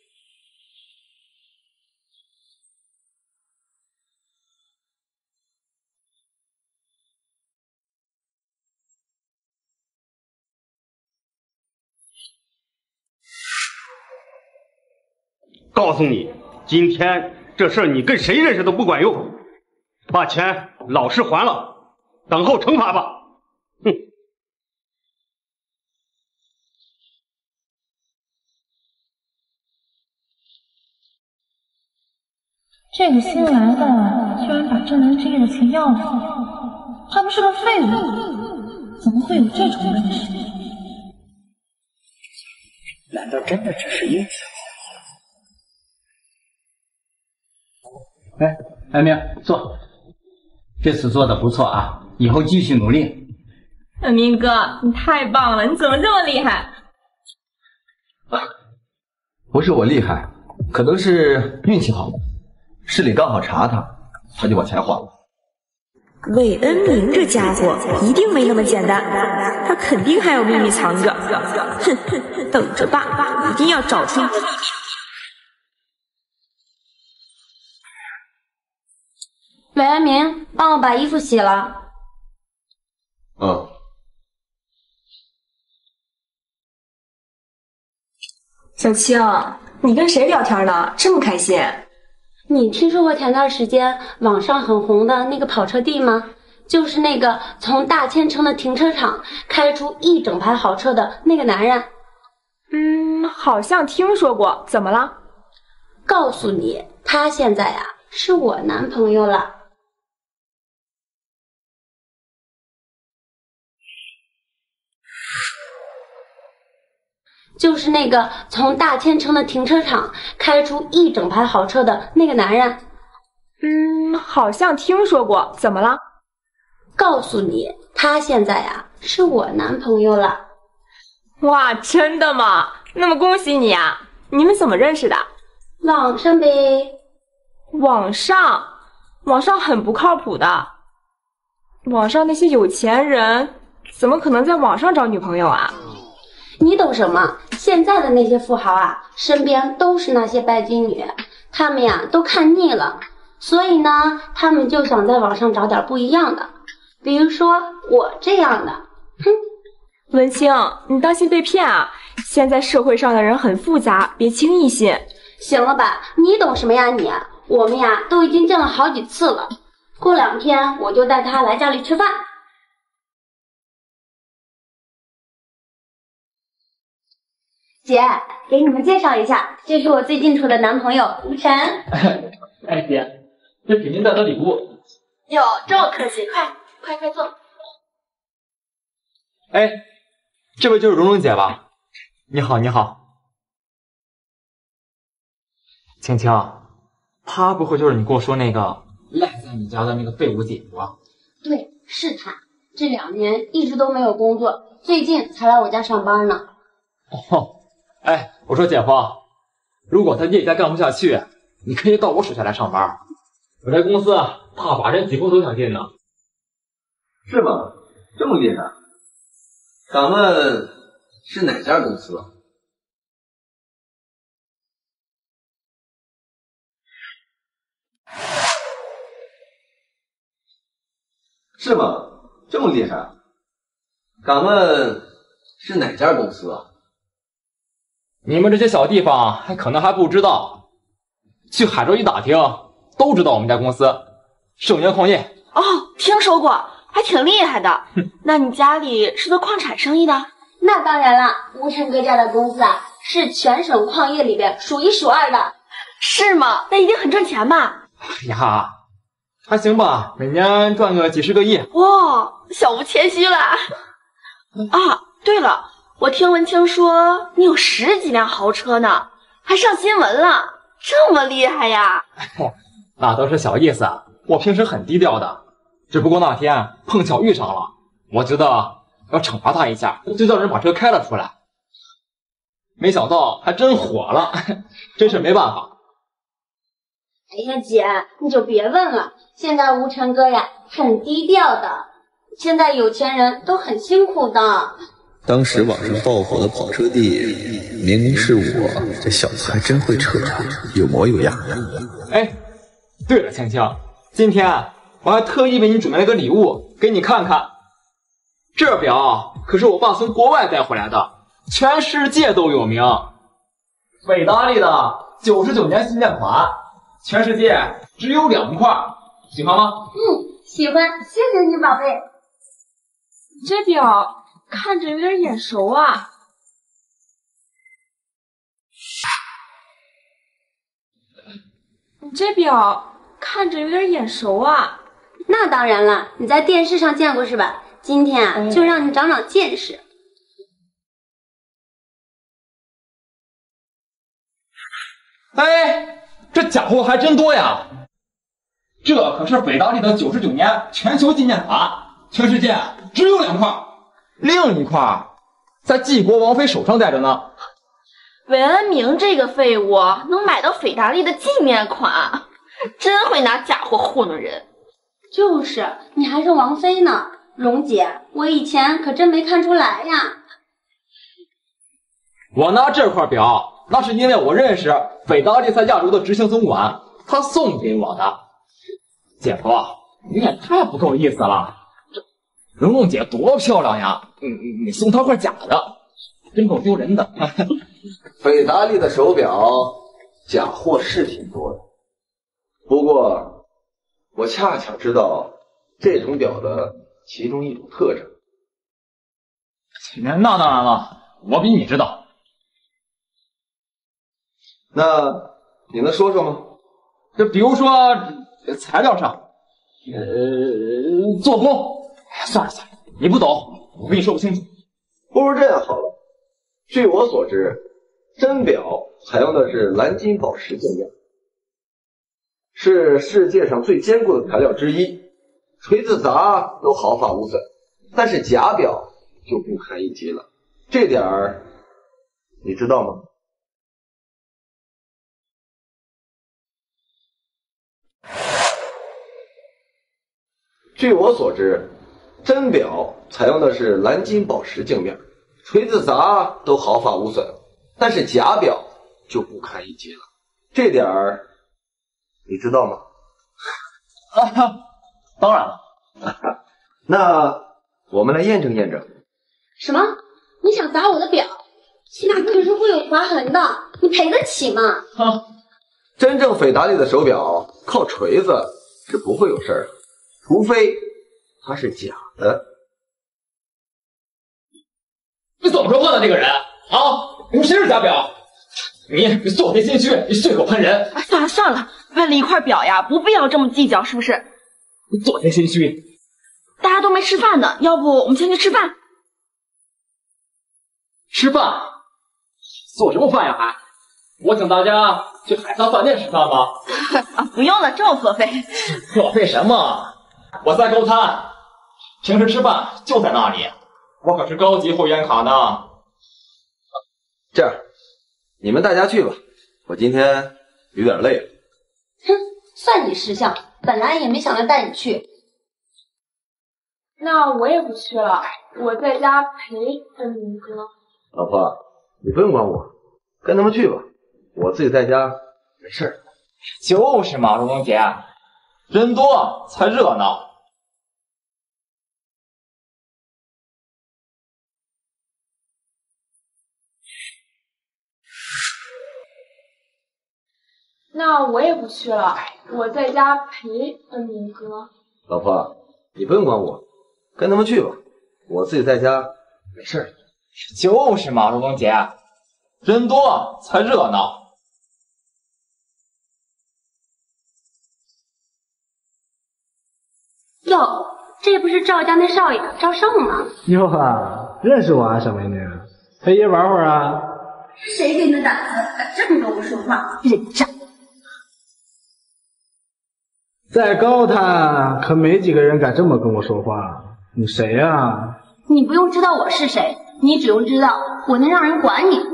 告诉你，今天这事你跟谁认识都不管用，把钱老实还了，等候惩罚吧。哼！ 这个新来的居然把正南置业的钱要了，他不是个废物，怎么会有这种本事？ 难道真的只是运气？ 哎，艾明，坐。这次做的不错啊，以后继续努力。 明哥，你太棒了，你怎么这么厉害？ 不是我厉害，可能是运气好。市里刚好查他，他就把钱还了。 韦恩明这家伙一定没那么简单，他肯定还有秘密藏着。哼，等着吧，一定要找出。 韦恩明，帮我把衣服洗了。 嗯。 小青，你跟谁聊天呢？这么开心？ 你听说过前段时间网上很红的那个跑车帝吗？就是那个从大千城的停车场开出一整排好车的那个男人。 嗯，好像听说过。怎么了？ 告诉你，他现在呀是我男朋友了。就是那个从大千城的停车场开出一整排好车的那个男人。 嗯，好像听说过。怎么了？ 告诉你，他现在呀是我男朋友了。 哇，真的吗？那么恭喜你啊！你们怎么认识的？ 网上呗。 网上？网上很不靠谱的。网上那些有钱人怎么可能在网上找女朋友啊？ 你懂什么？现在的那些富豪啊，身边都是那些拜金女，他们呀都看腻了，所以呢，他们就想在网上找点不一样的，比如说我这样的。哼， 文清，你当心被骗啊！现在社会上的人很复杂，别轻易信。 行了吧，你懂什么呀你？我们呀都已经见了好几次了，过两天我就带他来家里吃饭。姐，给你们介绍一下，这是我最近处的男朋友吴晨。 哎，姐，这给您带的礼物。 哟，这么客气，快快快坐。 哎，这位就是蓉蓉姐吧？你好，你好。青青，她不会就是你跟我说那个赖在你家的那个废物姐夫啊？ 对，是他。这两年一直都没有工作，最近才来我家上班呢。 哦，哎，我说姐夫，如果他叶家干不下去，你可以到我手下来上班。我这公司大把人挤破头想进呢。 是吗？这么厉害？咱们是哪家公司啊？是吗？这么厉害？咱们是哪家公司啊？ 你们这些小地方还可能还不知道，去海州一打听，都知道我们家公司盛源矿业。 哦，听说过，还挺厉害的。那你家里是做矿产生意的？ 那当然了，吴晨哥家的公司啊，是全省矿业里边数一数二的。 是吗？那一定很赚钱吧？ 哎呀，还行吧，每年赚个几十个亿。 哇，小吴谦虚了。啊，对了，我听文清说你有十几辆豪车呢，还上新闻了，这么厉害呀？ 那都是小意思，我平时很低调的，只不过那天碰巧遇上了，我觉得要惩罚他一下，就叫人把车开了出来。没想到还真火了，真是没办法。 哎呀姐，你就别问了，现在吴晨哥呀很低调的，现在有钱人都很辛苦的。 当时网上爆火的跑车帝明明是我，这小子还真会扯，有模有样。 哎，对了，青青，今天我还特意为你准备了个礼物给你看看，这表可是我爸从国外带回来的，全世界都有名，斐达利的九十九年纪念款，全世界只有两块，喜欢吗？ 嗯，喜欢，谢谢你宝贝。 你这表看着有点眼熟啊。你这表看着有点眼熟啊。 那当然了，你在电视上见过是吧？今天啊，就让你长长见识。 哎，这假货还真多呀！这可是斐达利的九十九年全球纪念款，全世界只有两块，另一块在纪国王妃手上戴着呢。 韦恩明这个废物能买到斐达利的纪念款，真会拿假货糊弄人。 就是，你还是王妃呢，蓉姐，我以前可真没看出来呀。 我拿这块表，那是因为我认识斐达利在亚洲的执行总管，他送给我的。姐夫，你也太不够意思了，这蓉蓉姐多漂亮呀，你你送她块假的，真够丢人的。 斐达利的手表假货是挺多的，不过我恰巧知道这种表的其中一种特征。 那那当然了，我比你知道。 那你能说说吗？ 就比如说材料上，呃，做工，算了算了，你不懂，我跟你说不清楚。 不如这样好了，据我所知，真表采用的是蓝金宝石镜面，是世界上最坚固的材料之一，锤子砸都毫发无损。但是假表就不堪一击了，这点儿你知道吗？据我所知， 真表采用的是蓝金宝石镜面，锤子砸都毫发无损，但是假表就不堪一击了。这点儿你知道吗？ 啊，当然了。 那我们来验证验证。 什么？你想砸我的表？那可是会有划痕的，你赔得起吗？ 啊，真正斐达利的手表靠锤子是不会有事儿的，除非它是假的。 你怎么说话呢？这个人啊，你们谁是假表？你你做贼心虚，你血口喷人！ 哎，算了算了，为了一块表呀，不必要这么计较，是不是？ 你做贼心虚。 大家都没吃饭呢，要不我们先去吃饭？ 吃饭？做什么饭呀还？我请大家去海上饭店吃饭吗？ 啊，不用了，这么破费。 破费什么？我在高滩，平时吃饭就在那里，我可是高级会员卡呢。 这样，你们大家去吧，我今天有点累了。 哼，算你识相，本来也没想着带你去。 那我也不去了，我在家陪恩明哥。 老婆，你不用管我，跟他们去吧，我自己在家没事儿。 就是嘛，蓉蓉姐，人多才热闹。 那我也不去了，我在家陪恩明哥。 老婆，你不用管我，跟他们去吧，我自己在家没事儿。 就是嘛，蓉蓉姐，人多才热闹。 哟，这不是赵家那少爷赵胜吗？ 哟呵，认识我啊，小美女，陪爷玩会儿啊？ 谁给你的胆子敢这么跟我说话？人渣！ 在高滩可没几个人敢这么跟我说话。你谁呀、啊？ 你不用知道我是谁，你只用知道我能让人管你。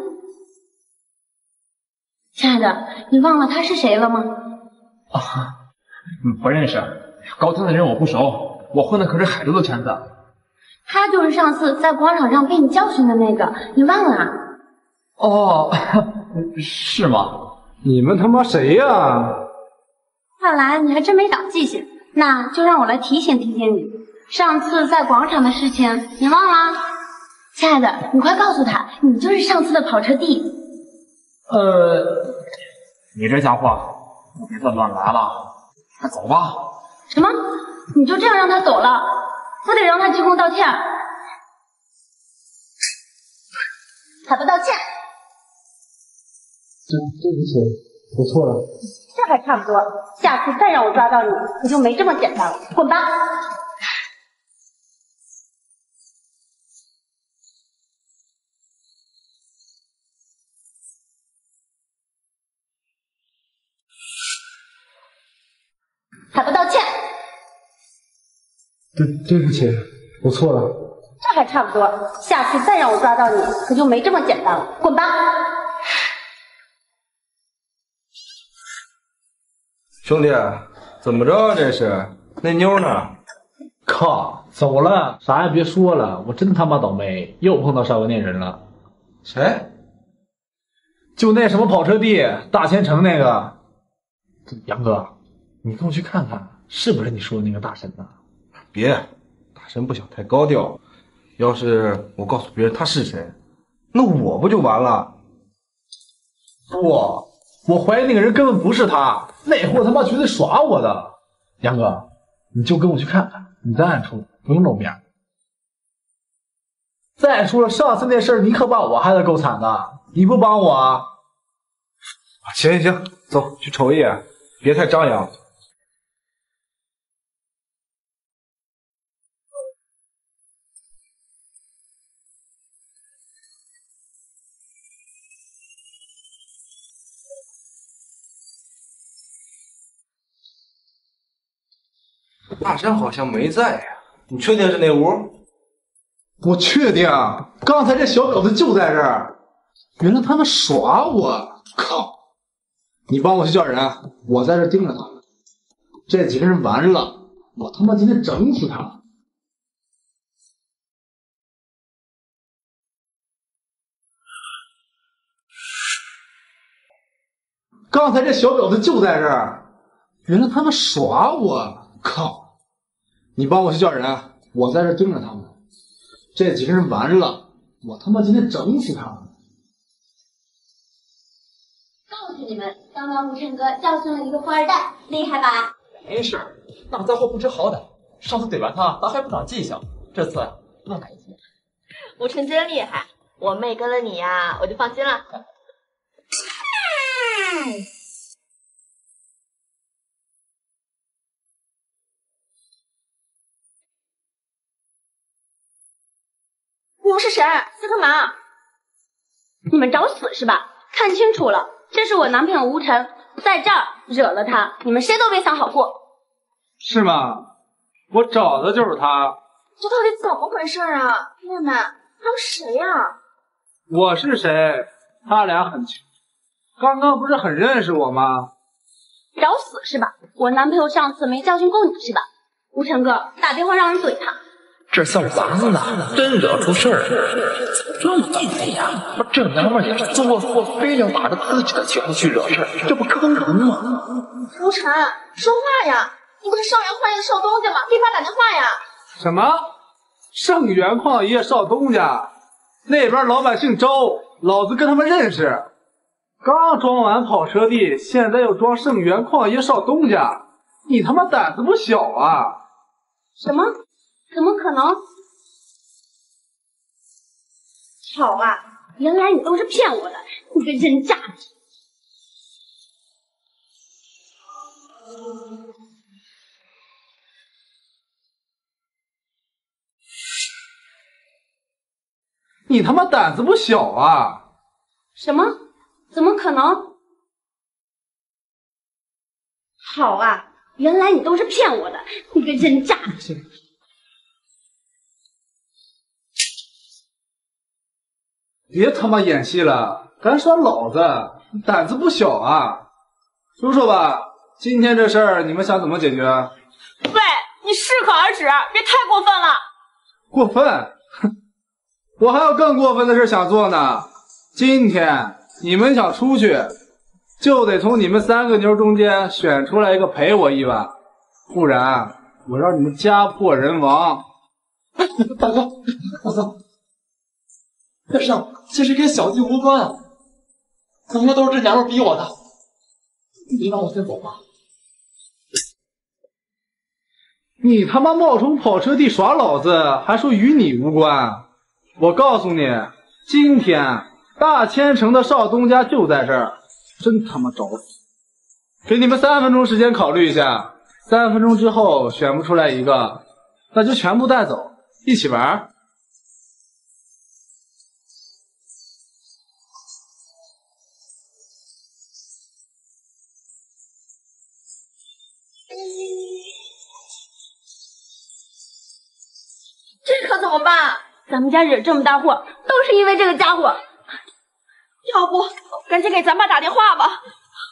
亲爱的，你忘了他是谁了吗？ 啊，不认识。高滩的人我不熟，我混的可是海州的圈子。 他就是上次在广场上被你教训的那个，你忘了啊？ 哦，是吗？ 你们他妈谁呀、啊？ 看来你还真没长记性，那就让我来提醒提醒你，上次在广场的事情你忘了？亲爱的，你快告诉他，你就是上次的跑车弟。 呃，你这家伙，你别再乱来了，快走吧。 什么？你就这样让他走了？我得让他鞠躬道歉。还不道歉？ 对对不起，我错了。 这还差不多，下次再让我抓到你，可就没这么简单了。滚吧！还不道歉？ 对对不起，我错了。 这还差不多，下次再让我抓到你，可就没这么简单了。滚吧！ 兄弟，怎么着？这是那妞呢？ 靠，走了，啥也别说了，我真他妈倒霉，又碰到少个那人了。 谁？ 就那什么跑车弟，大千城那个。杨哥，你跟我去看看，是不是你说的那个大神呢？ 别，大神不想太高调，要是我告诉别人他是谁，那我不就完了？ 不，我怀疑那个人根本不是他，那货他妈绝对耍我的。杨哥，你就跟我去看看，你在暗处，不用露面。再说了，上次那事儿你可把我害得够惨的，你不帮我啊？ 行行行，走去瞅一眼，别太张扬。大山好像没在呀、啊，你确定是那屋？ 我确定，刚才这小婊子就在这儿。原来他们耍我，靠！你帮我去叫人，我在这盯着他们。这几个人完了，我他妈今天整死他！ 刚才这小婊子就在这儿，原来他们耍我！靠！你帮我去叫人，我在这盯着他们。这几个人完了，我他妈今天整死他们！ 告诉你们，刚刚吴晨哥教训了一个富二代，厉害吧？ 没事，那家伙不知好歹，上次怼完他，他还不长记性，这次乱来一次。 吴晨真厉害，我妹跟了你呀、啊，我就放心了。你们是谁？在干嘛？ 你们找死是吧？看清楚了，这是我男朋友吴晨，在这儿惹了他，你们谁都别想好过。 是吗？我找的就是他。 这到底怎么回事啊？妹妹，还有谁呀、啊？ 我是谁？他俩很亲，刚刚不是很认识我吗？ 找死是吧？我男朋友上次没教训够你是吧？吴晨哥，打电话让人怼他。 这算完了，真惹出事儿，怎么这么倒霉呀？不，这娘们儿也是作作，非要打着自己的情绪惹事儿，这不坑人吗？ 吴晨，说话呀！你不是上元矿业的少东家吗？别发打电话呀！ 什么？盛源矿业少东家？那边老板姓周，老子跟他们认识。刚装完跑车地，现在又装盛源矿业少东家，你他妈胆子不小啊！ 什么？怎么可能？好啊，原来你都是骗我的，你个人渣！ 你他妈胆子不小啊！ 什么？怎么可能？好啊，原来你都是骗我的，你个人渣！ 别他妈演戏了，敢耍老子，胆子不小啊！说说吧，今天这事儿你们想怎么解决？ 喂，你适可而止，别太过分了。 过分？哼，我还有更过分的事想做呢。今天你们想出去，就得从你们三个妞中间选出来一个陪我一晚，不然我让你们家破人亡。 大哥，大哥。这事其实跟小弟无关，怎么都是这娘们逼我的。你让我先走吧。 你他妈冒充跑车地耍老子，还说与你无关？我告诉你，今天大千城的少东家就在这儿，真他妈找死！给你们三分钟时间考虑一下，三分钟之后选不出来一个，那就全部带走，一起玩。 这可怎么办？ 咱们家惹这么大祸，都是因为这个家伙。 要不赶紧给咱爸打电话吧。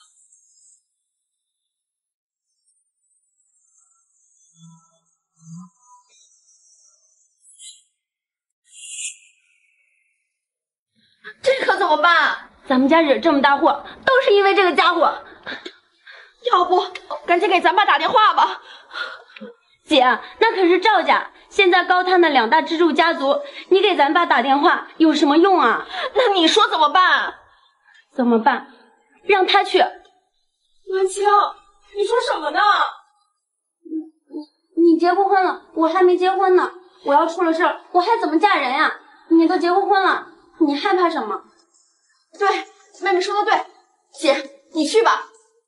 这可怎么办？ 咱们家惹这么大祸，都是因为这个家伙。 要不赶紧给咱爸打电话吧。 姐，那可是赵家，现在高滩的两大支柱家族，你给咱爸打电话有什么用啊？ 那你说怎么办？ 怎么办？让他去。 文清，你说什么呢？ 你你结过婚了，我还没结婚呢。我要出了事儿，我还怎么嫁人呀？你都结过婚了，你害怕什么？ 对，妹妹说的对，姐，你去吧。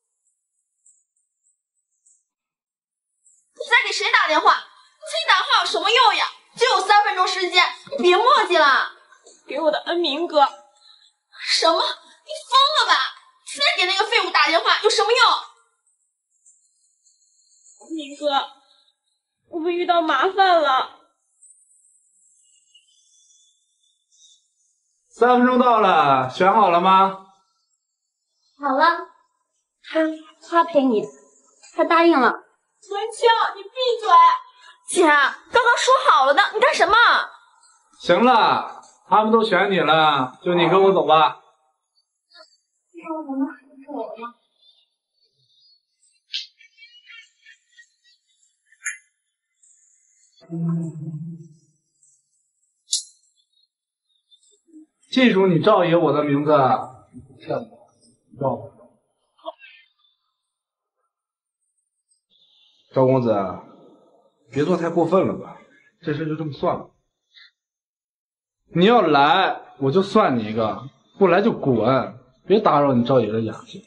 你在给谁打电话？你自己打话有什么用呀？只有三分钟时间，你别磨叽了。给我的恩明哥。什么？你疯了吧？现在给那个废物打电话有什么用？明哥，我们遇到麻烦了。 三分钟到了，选好了吗？ 好了，他他陪你，他答应了。 文清，你闭嘴！姐，刚刚说好了的，你干什么？ 行了，他们都选你了，就你跟我走吧。 那我们走了。 记住你赵爷我的名字，叫赵。赵公子，别做太过分了吧？这事就这么算了。你要来，我就算你一个；不来就滚，别打扰你赵爷的雅兴。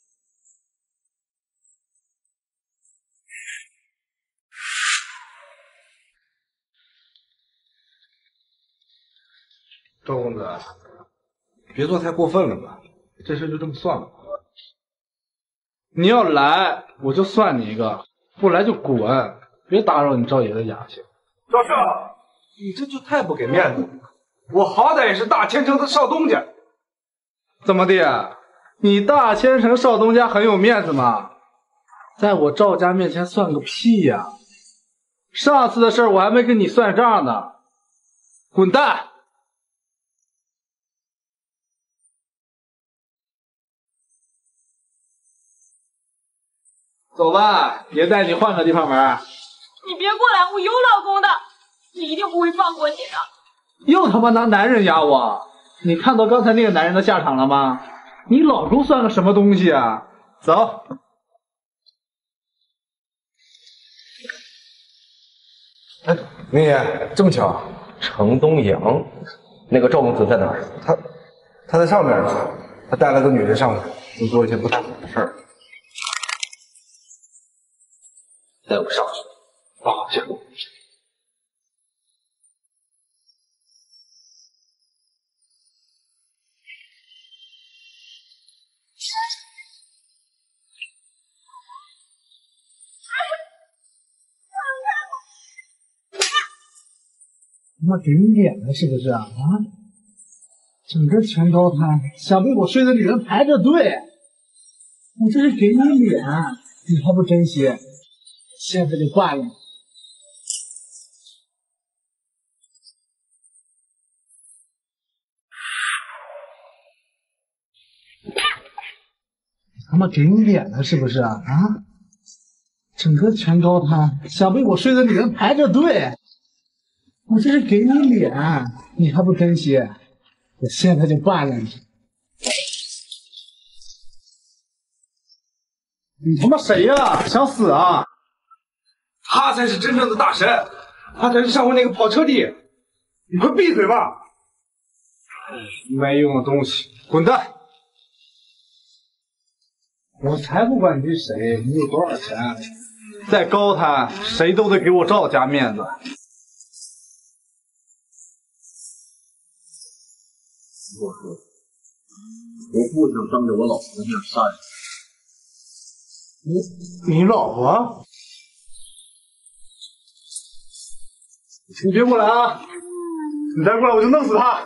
赵公子，别做太过分了吧？这事就这么算了。你要来，我就算你一个；不来就滚，别打扰你赵爷的雅兴。 赵胜，你这就太不给面子了。我好歹也是大千城的少东家。 怎么的？你大千城少东家很有面子吗？在我赵家面前算个屁呀！上次的事我还没跟你算账呢。滚蛋！走吧，爷带你换个地方玩。 你别过来，我有老公的，我一定不会放过你的。 又他妈拿男人压我！你看到刚才那个男人的下场了吗？你老公算个什么东西啊？走。 哎，明爷，这么巧，程东阳，那个赵公子在哪儿？他他在上面呢，他带了个女人上来，又做了一些不太好的事儿。带我上去，帮好下。 他妈给你脸了是不是啊？啊！整个全高滩，想被我睡的女人排着队，我这是给你脸，你还不珍惜？现在就惯了。他妈给你脸了是不是啊？啊！整个全高滩，想被我睡的女人排着队。我这是给你脸，你还不珍惜？我现在就办了你！你他妈谁呀？想死啊？ 他才是真正的大神，他才是上回那个跑车帝。你快闭嘴吧！ 没用的东西，滚蛋！我才不管你是谁，你有多少钱，在高滩谁都得给我赵家面子。 我说，我不想当着我老婆的面杀人。 你你老婆？你别过来啊！你再过来我就弄死他！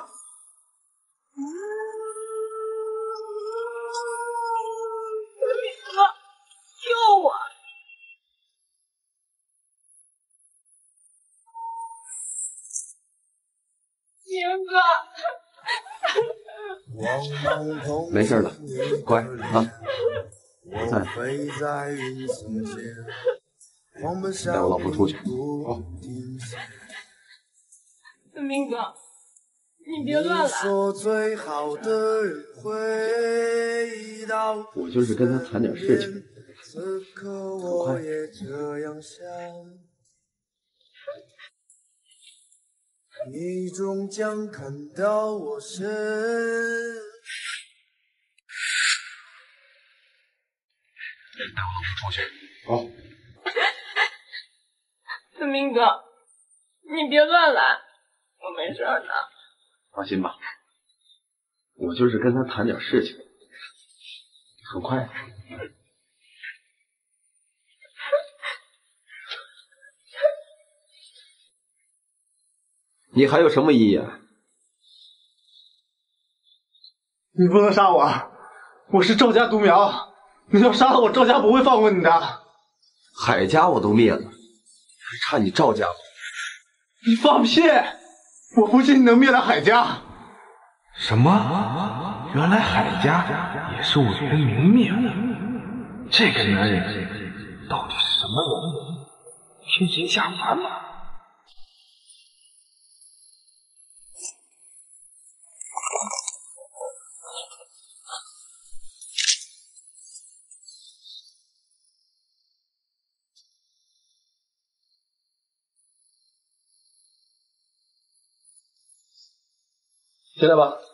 哥，救我！明哥。 没事了，乖啊！在，带我老婆出去。好。 明哥，你别乱来。 我就是跟他谈点事情，很快。 你终将看到我身。 带我老婆出去。好。 子明哥，你别乱来，我没事的。 放心吧，我就是跟他谈点事情，很快。你还有什么异议啊？ 你不能杀我，我是赵家独苗，你要杀了我，赵家不会放过你的。 海家我都灭了，还差你赵家吗？ 你放屁！我不信你能灭了海家。 什么？原来海家也是我的明灭。这个男人到底是什么人？天神下凡吗？ 进来吧。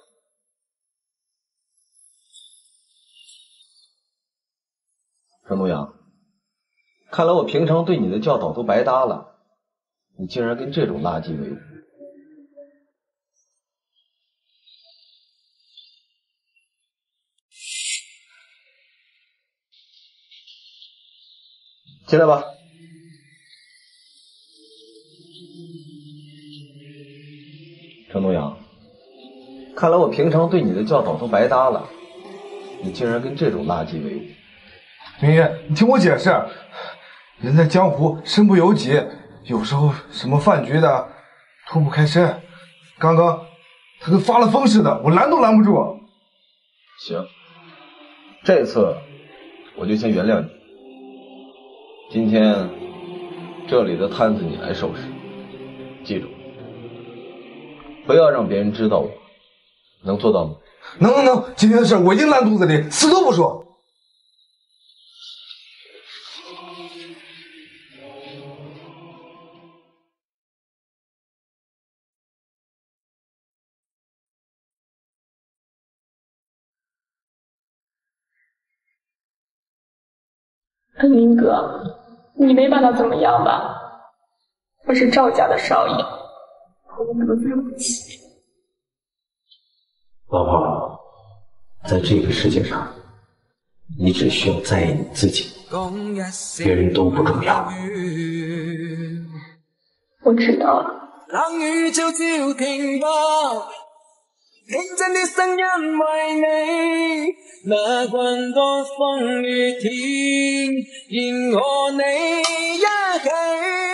陈东阳，看来我平常对你的教导都白搭了，你竟然跟这种垃圾为伍。进来吧。陈东阳，看来我平常对你的教导都白搭了，你竟然跟这种垃圾为伍。 明月，你听我解释，人在江湖身不由己，有时候什么饭局的脱不开身。刚刚他跟发了疯似的，我拦都拦不住。 行，这次我就先原谅你。今天这里的摊子你来收拾，记住，不要让别人知道我，能做到吗？ 能能能，今天的事我一定烂肚子里，死都不说。 恩明哥，你没把他怎么样吧？他是赵家的少爷，恩明哥对不起。 老婆，在这个世界上，你只需要在意你自己，别人都不重要。 我知道了。 冷雨悄悄停吧，聽真的聲音為你，那關多風雨天，願和你一起。